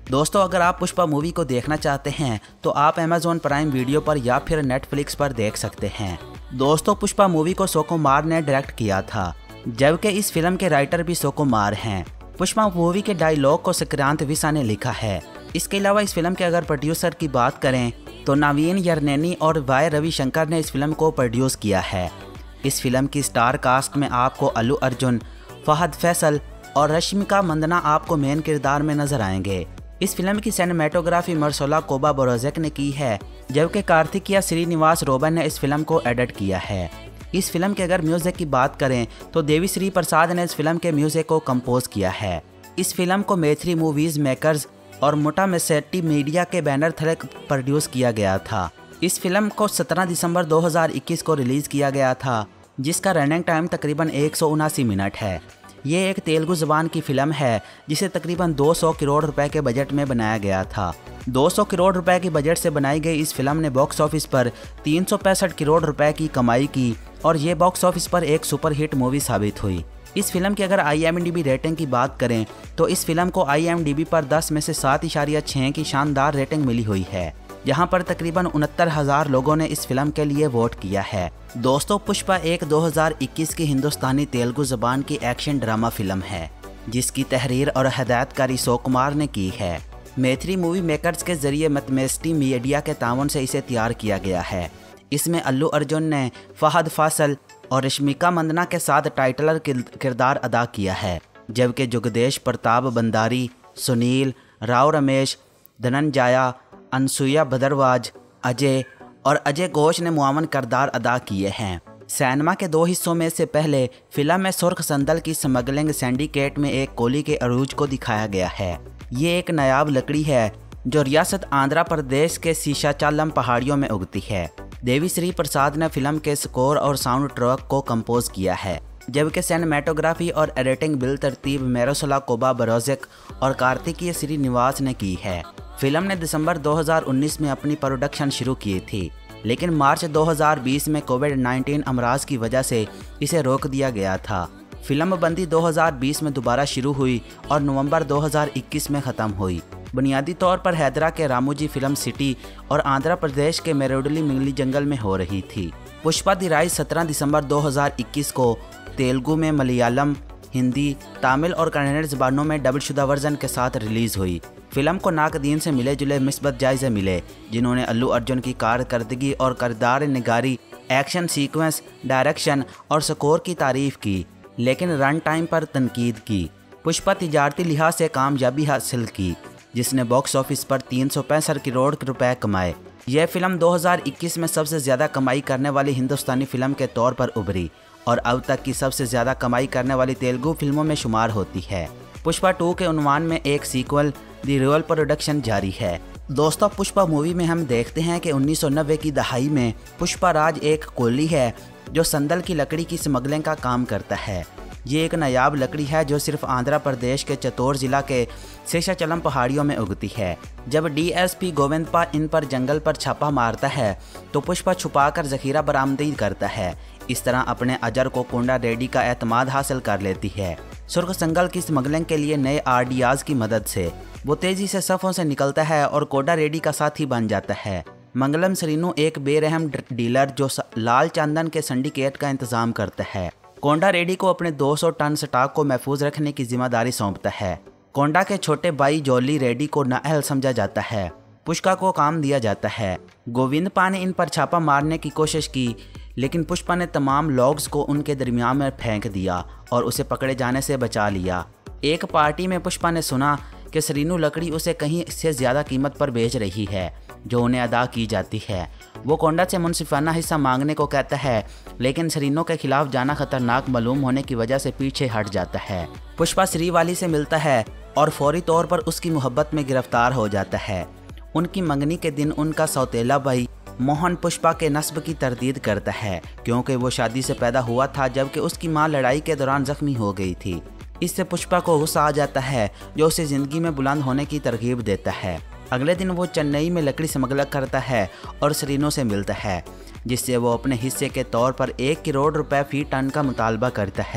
दोस्तों अगर आप पुष्पा मूवी को देखना चाहते हैं तो आप अमेज़ॉन प्राइम वीडियो पर या फिर नेटफ्लिक्स पर देख सकते हैं। दोस्तों पुष्पा मूवी को सुकुमार ने डायरेक्ट किया था, जबकि इस फिल्म के राइटर भी सुकुमार हैं। पुष्पा मूवी के डायलॉग को संक्रांत विसा ने लिखा है। इसके अलावा इस फिल्म के अगर प्रोड्यूसर की बात करें तो नवीन यरनेनी और वाई रविशंकर ने इस फिल्म को प्रोड्यूस किया है। इस फिल्म की स्टार कास्ट में आपको अल्लू अर्जुन, फहद फैसल और रश्मिका मंदना आपको मेन किरदार में नजर आएंगे। इस फिल्म की सिनेमेटोग्राफी मर्सोला कोबा बोरोजेक ने की है, जबकि कार्तिकेय श्रीनिवास रोबन ने इस फिल्म को एडिट किया है। इस फिल्म के अगर म्यूजिक की बात करें तो देवी श्री प्रसाद ने इस फिल्म के म्यूजिक को कंपोज किया है। इस फिल्म को मैथिली मूवीज मेकर्स और मोटा मेसेटी मीडिया के बैनर तले प्रोड्यूस किया गया था। इस फिल्म को 17 दिसंबर 2021 को रिलीज किया गया था, जिसका रनिंग टाइम तकरीबन 179 मिनट है। ये एक तेलुगु ज़बान की फिल्म है जिसे तकरीबन 200 करोड़ रुपए के बजट में बनाया गया था। 200 करोड़ रुपए की बजट से बनाई गई इस फिल्म ने बॉक्स ऑफिस पर 365 करोड़ रुपए की कमाई की और ये बॉक्स ऑफिस पर एक सुपरहिट मूवी साबित हुई। इस फिल्म की अगर IMDb रेटिंग की बात करें तो इस फिल्म को IMDb पर 10 में से 7.6 की शानदार रेटिंग मिली हुई है, जहां पर तकरीबन 69,000 लोगों ने इस फिल्म के लिए वोट किया है। दोस्तों पुष्पा एक 2021 की हिंदुस्तानी तेलुगु ज़बान की एक्शन ड्रामा फिल्म है, जिसकी तहरीर और हदायतकारी सुकुमार ने की है। मैथिली मूवी मेकर्स के जरिए मैथमेस्टी मीडिया के तावन से इसे तैयार किया गया है। इसमें अल्लू अर्जुन ने फहद फासल और रश्मिका मंदना के साथ टाइटलर किरदार अदा किया है, जबकि जुगदेश प्रताप बंदारी, सुनील राव, रमेश धनंजाया, अनसुया भद्रवाज, अजय और अजय घोष ने मुआवन किरदार अदा किए हैं। सिनेमा के 2 हिस्सों में से पहले फिल्म में सुर्ख संदल की स्मगलिंग सिंडिकेट में एक कोली के अरूज को दिखाया गया है। ये एक नायाब लकड़ी है जो रियासत आंध्र प्रदेश के शीशाचालम पहाड़ियों में उगती है। देवी श्री प्रसाद ने फिल्म के स्कोर और साउंड ट्रैक को कंपोज किया है, जबकि सिनेमेटोग्राफी और एडिटिंग बिल तरतीब मेरोसला कोबा बोरोजेक और कार्तिकेय श्रीनिवास ने की है। फिल्म ने दिसंबर 2019 में अपनी प्रोडक्शन शुरू की थी, लेकिन मार्च 2020 में कोविड-19 अमराज की वजह से इसे रोक दिया गया था। फिल्म बंदी 2020 में दोबारा शुरू हुई और नवंबर 2021 में ख़त्म हुई। बुनियादी तौर पर हैदरा के रामोजी फिल्म सिटी और आंध्र प्रदेश के मेरोडली मिंगली जंगल में हो रही थी। पुष्पा दी राइज 17 दिसंबर 2021 को तेलुगु में, मलयालम, हिंदी, तमिल और कन्नड़ ज़बानों में डबलशुदा वर्जन के साथ रिलीज़ हुई। फिल्म को नाकदीन से मिले जुले मिस्बत जायज़े मिले, जिन्होंने अल्लू अर्जुन की कारकर्दगी और किरदार निगारी, एक्शन सीक्वेंस, डायरेक्शन और स्कोर की तारीफ़ की, लेकिन रन टाइम पर तनकीद की। पुष्पा तिजारती लिहाज से कामयाबी हासिल की, जिसने बॉक्स ऑफिस पर 365 करोड़ रुपए कमाए। यह फिल्म 2021 में सबसे ज़्यादा कमाई करने वाली हिंदुस्तानी फिल्म के तौर पर उभरी और अब तक की सबसे ज़्यादा कमाई करने वाली तेलुगु फिल्मों में शुमार होती है। पुष्पा 2 के उन्वान में एक सीक्वल दी रियल प्रोडक्शन जारी है। दोस्तों पुष्पा मूवी में हम देखते हैं कि 1990 की दहाई में पुष्पा राज एक कोली है जो संदल की लकड़ी की स्मगलिंग का काम करता है। ये एक नायाब लकड़ी है जो सिर्फ आंध्र प्रदेश के चित्तौड़ जिला के शेषाचलम पहाड़ियों में उगती है। जब DSP गोविंदपा इन पर जंगल पर छापा मारता है तो पुष्पा छुपाकर जखीरा बरामदी करता है। इस तरह अपने अजर को कोंडा रेड्डी का एतमाद हासिल कर लेती है। सुर्ख संगल की स्मगलिंग के लिए नए RDRs की मदद से वो तेजी से सफ़ों से निकलता है और कोंडा रेड्डी का साथी बन जाता है। मंगलम श्रीनु एक बेरहम डीलर जो लाल चंदन के सिंडिकेट का इंतजाम करता है। कोंडा रेड्डी को अपने 200 टन स्टॉक को महफूज रखने की जिम्मेदारी सौंपता है। कोंडा के छोटे भाई जॉली रेड्डी को नाअहल समझा जाता है। पुष्पा को काम दिया जाता है। गोविंदपा ने इन पर छापा मारने की कोशिश की, लेकिन पुष्पा ने तमाम लॉग्स को उनके दरमियान में फेंक दिया और उसे पकड़े जाने से बचा लिया। एक पार्टी में पुष्पा ने सुना कि श्रीनु लकड़ी उसे कहीं से ज़्यादा कीमत पर बेच रही है जो उन्हें अदा की जाती है। वो कोंडा से मुनसिफाना हिस्सा मांगने को कहता है, लेकिन श्रीनु के खिलाफ जाना खतरनाक मालूम होने की वजह से पीछे हट जाता है। पुष्पा श्रीवाली से मिलता है और फौरी तौर पर उसकी मोहब्बत में गिरफ्तार हो जाता है। उनकी मंगनी के दिन उनका सौतेला भाई मोहन पुष्पा के नस्ब की तरदीद करता है, क्योंकि वो शादी से पैदा हुआ था जबकि उसकी मां लड़ाई के दौरान जख्मी हो गई थी। इससे पुष्पा को गुस्सा आ जाता है जो उसे ज़िंदगी में बुलंद होने की तरगीब देता है। अगले दिन वो चेन्नई में लकड़ी स्मगलिंग करता है और श्रीनु से मिलता है, जिससे वो अपने हिस्से के तौर पर 1 करोड़ रुपए फी टन का मुतालबा करता है।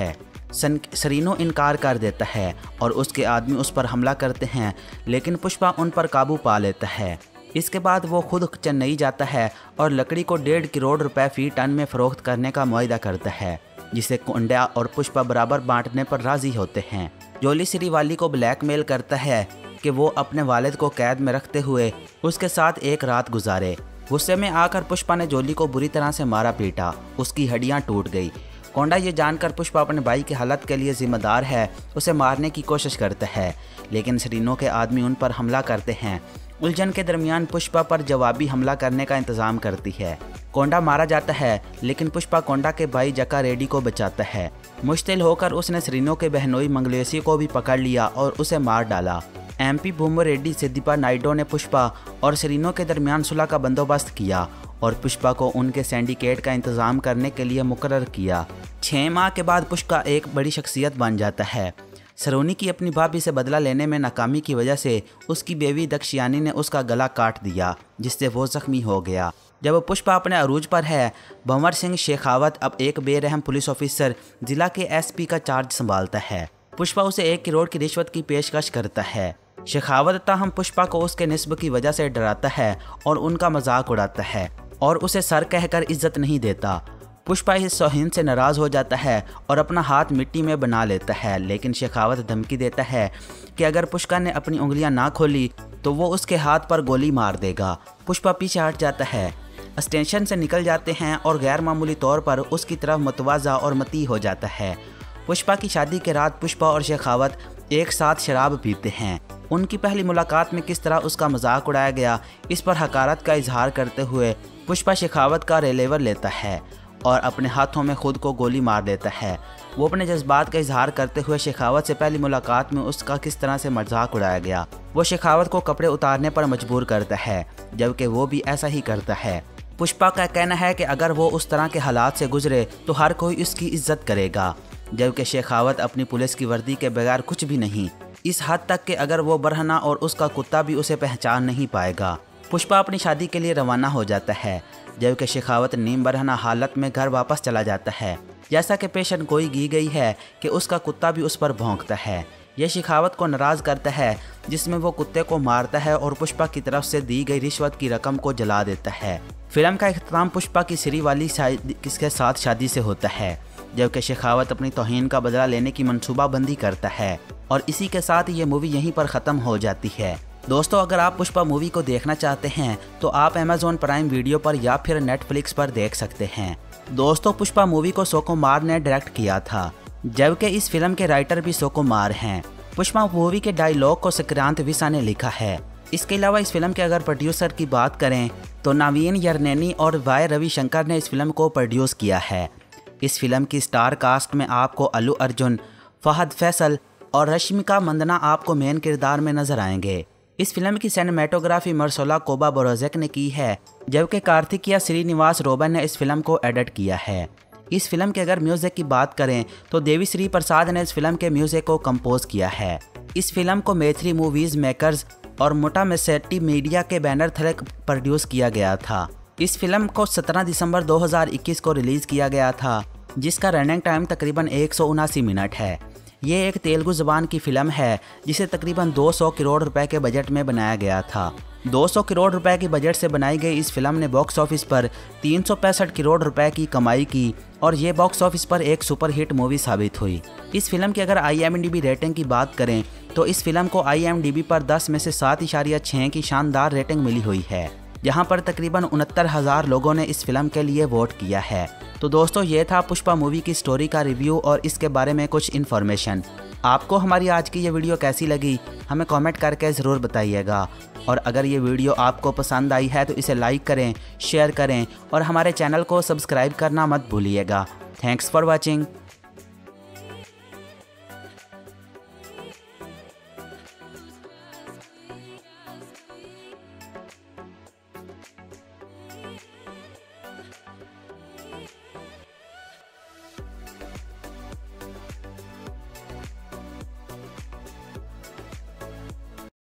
सरीनो इनकार कर देता है और उसके आदमी उस पर हमला करते हैं, लेकिन पुष्पा उन पर काबू पा लेता है। इसके बाद वो खुद चेन्नई जाता है और लकड़ी को 1.5 करोड़ रुपए फी टन में फरोख्त करने का मुआहदा करता है, जिसे कोंडा और पुष्पा बराबर बांटने पर राजी होते हैं। जोली श्रीवाली को ब्लैकमेल करता है कि वो अपने वालिद को कैद में रखते हुए उसके साथ एक रात गुजारे। गुस्से में आकर पुष्पा ने जोली को बुरी तरह से मारा पीटा, उसकी हड्डियां टूट गई। कोंडा ये जानकर पुष्पा अपने भाई की हालत के लिए जिम्मेदार है, उसे मारने की कोशिश करता है, लेकिन सरीनो के आदमी उन पर हमला करते हैं। उलझन के दरमियान पुष्पा पर जवाबी हमला करने का इंतजाम करती है। कोंडा मारा जाता है, लेकिन पुष्पा कोंडा के भाई जका रेड्डी को बचाता है। मुश्तिल होकर उसने सरीनो के बहनोई मंगलेशी को भी पकड़ लिया और उसे मार डाला। MP भूमो रेड्डी सिद्दीपा नायडू ने पुष्पा और सरीनो के दरमियान सुलह का बंदोबस्त किया और पुष्पा को उनके सिंडिकेट का इंतजाम करने के लिए मुकर्रर किया। 6 माह के बाद पुष्पा एक बड़ी शख्सियत बन जाता है। सरोनी की अपनी भाभी से बदला लेने में नाकामी की वजह से उसकी बेवी दक्षयानी ने उसका गला काट दिया, जिससे वो जख्मी हो गया। जब पुष्पा अपने अरूज पर है, भंवर सिंह शेखावत अब एक बेरहम पुलिस ऑफिसर जिला के SP का चार्ज संभालता है। पुष्पा उसे 1 करोड़ की रिश्वत की पेशकश करता है। शेखावत ताहम पुष्पा को उसके निस्ब की वजह से डराता है और उनका मजाक उड़ाता है और उसे सर कहकर इज्जत नहीं देता। पुष्पा इस तौहीन से नाराज़ हो जाता है और अपना हाथ मिट्टी में बना लेता है, लेकिन शेखावत धमकी देता है कि अगर पुष्पा ने अपनी उंगलियां ना खोली तो वो उसके हाथ पर गोली मार देगा। पुष्पा पीछे हट जाता है, स्टेशन से निकल जाते हैं और गैर मामूली तौर पर उसकी तरफ मतवाजा और मती हो जाता है। पुष्पा की शादी के रात पुष्पा और शेखावत एक साथ शराब पीते हैं। उनकी पहली मुलाकात में किस तरह उसका मजाक उड़ाया गया, इस पर हकारत का इजहार करते हुए पुष्पा शेखावत का रिवॉल्वर लेता है और अपने हाथों में खुद को गोली मार देता है। वो अपने जज्बात का इजहार करते हुए शेखावत से पहली मुलाकात में उसका किस तरह से मजाक उड़ाया गया, वो शेखावत को कपड़े उतारने पर मजबूर करता है, जबकि वो भी ऐसा ही करता है। पुष्पा का कहना है कि अगर वो उस तरह के हालात से गुजरे तो हर कोई उसकी इज्जत करेगा, जबकि शेखावत अपनी पुलिस की वर्दी के बगैर कुछ भी नहीं, इस हद तक कि अगर वो बरहना और उसका कुत्ता भी उसे पहचान नहीं पाएगा। पुष्पा अपनी शादी के लिए रवाना हो जाता है, जबकि शेखावत नीम बरहना हालत में घर वापस चला जाता है। जैसा कि पेशन गोई की गई है कि उसका कुत्ता भी उस पर भौंकता है। यह शेखावत को नाराज़ करता है, जिसमें वो कुत्ते को मारता है और पुष्पा की तरफ से दी गई रिश्वत की रकम को जला देता है। फिल्म का इख्तिताम पुष्पा की श्रीवाली के साथ शादी से होता है, जबकि शेखावत अपनी तौहीन का बदला लेने की मनसूबाबंदी करता है और इसी के साथ ये मूवी यहीं पर ख़त्म हो जाती है। दोस्तों, अगर आप पुष्पा मूवी को देखना चाहते हैं तो आप Amazon प्राइम वीडियो पर या फिर Netflix पर देख सकते हैं। दोस्तों, पुष्पा मूवी को सुकुमार ने डायरेक्ट किया था, जबकि इस फिल्म के राइटर भी सुकुमार हैं। पुष्पा मूवी के डायलॉग को संक्रांत विसा ने लिखा है। इसके अलावा इस फिल्म के अगर प्रोड्यूसर की बात करें तो नवीन यरनेनी और वाई रविशंकर ने इस फिल्म को प्रोड्यूस किया है। इस फिल्म की स्टार कास्ट में आपको अल्लू अर्जुन, फहद फैसल और रश्मिका मंदना आपको मेन किरदार में नजर आएंगे। इस फिल्म की सिनेमेटोग्राफी मरसोला कोबा बोरोजेक ने की है, जबकि कार्तिकिया श्रीनिवास रोबन ने इस फिल्म को एडिट किया है। इस फिल्म के अगर म्यूजिक की बात करें तो देवी श्री प्रसाद ने इस फिल्म के म्यूजिक को कंपोज किया है। इस फिल्म को मैथिली मूवीज मेकर्स और मोटा मेसेटी मीडिया के बैनर तले प्रोड्यूस किया गया था। इस फिल्म को 17 दिसंबर 2021 को रिलीज किया गया था, जिसका रनिंग टाइम तकरीबन 179 मिनट है। ये एक तेलुगु ज़बान की फिल्म है जिसे तकरीबन 200 करोड़ रुपए के बजट में बनाया गया था। 200 करोड़ रुपए की बजट से बनाई गई इस फिल्म ने बॉक्स ऑफिस पर 365 करोड़ रुपए की कमाई की और ये बॉक्स ऑफिस पर एक सुपरहिट मूवी साबित हुई। इस फिल्म की अगर IMDb रेटिंग की बात करें तो इस फिल्म को IMDb पर 10 में से 7.6 की शानदार रेटिंग मिली हुई है, जहां पर तकरीबन 69,000 लोगों ने इस फिल्म के लिए वोट किया है। तो दोस्तों, ये था पुष्पा मूवी की स्टोरी का रिव्यू और इसके बारे में कुछ इन्फॉर्मेशन। आपको हमारी आज की ये वीडियो कैसी लगी हमें कमेंट करके ज़रूर बताइएगा, और अगर ये वीडियो आपको पसंद आई है तो इसे लाइक करें, शेयर करें और हमारे चैनल को सब्सक्राइब करना मत भूलिएगा। Thanks for watching.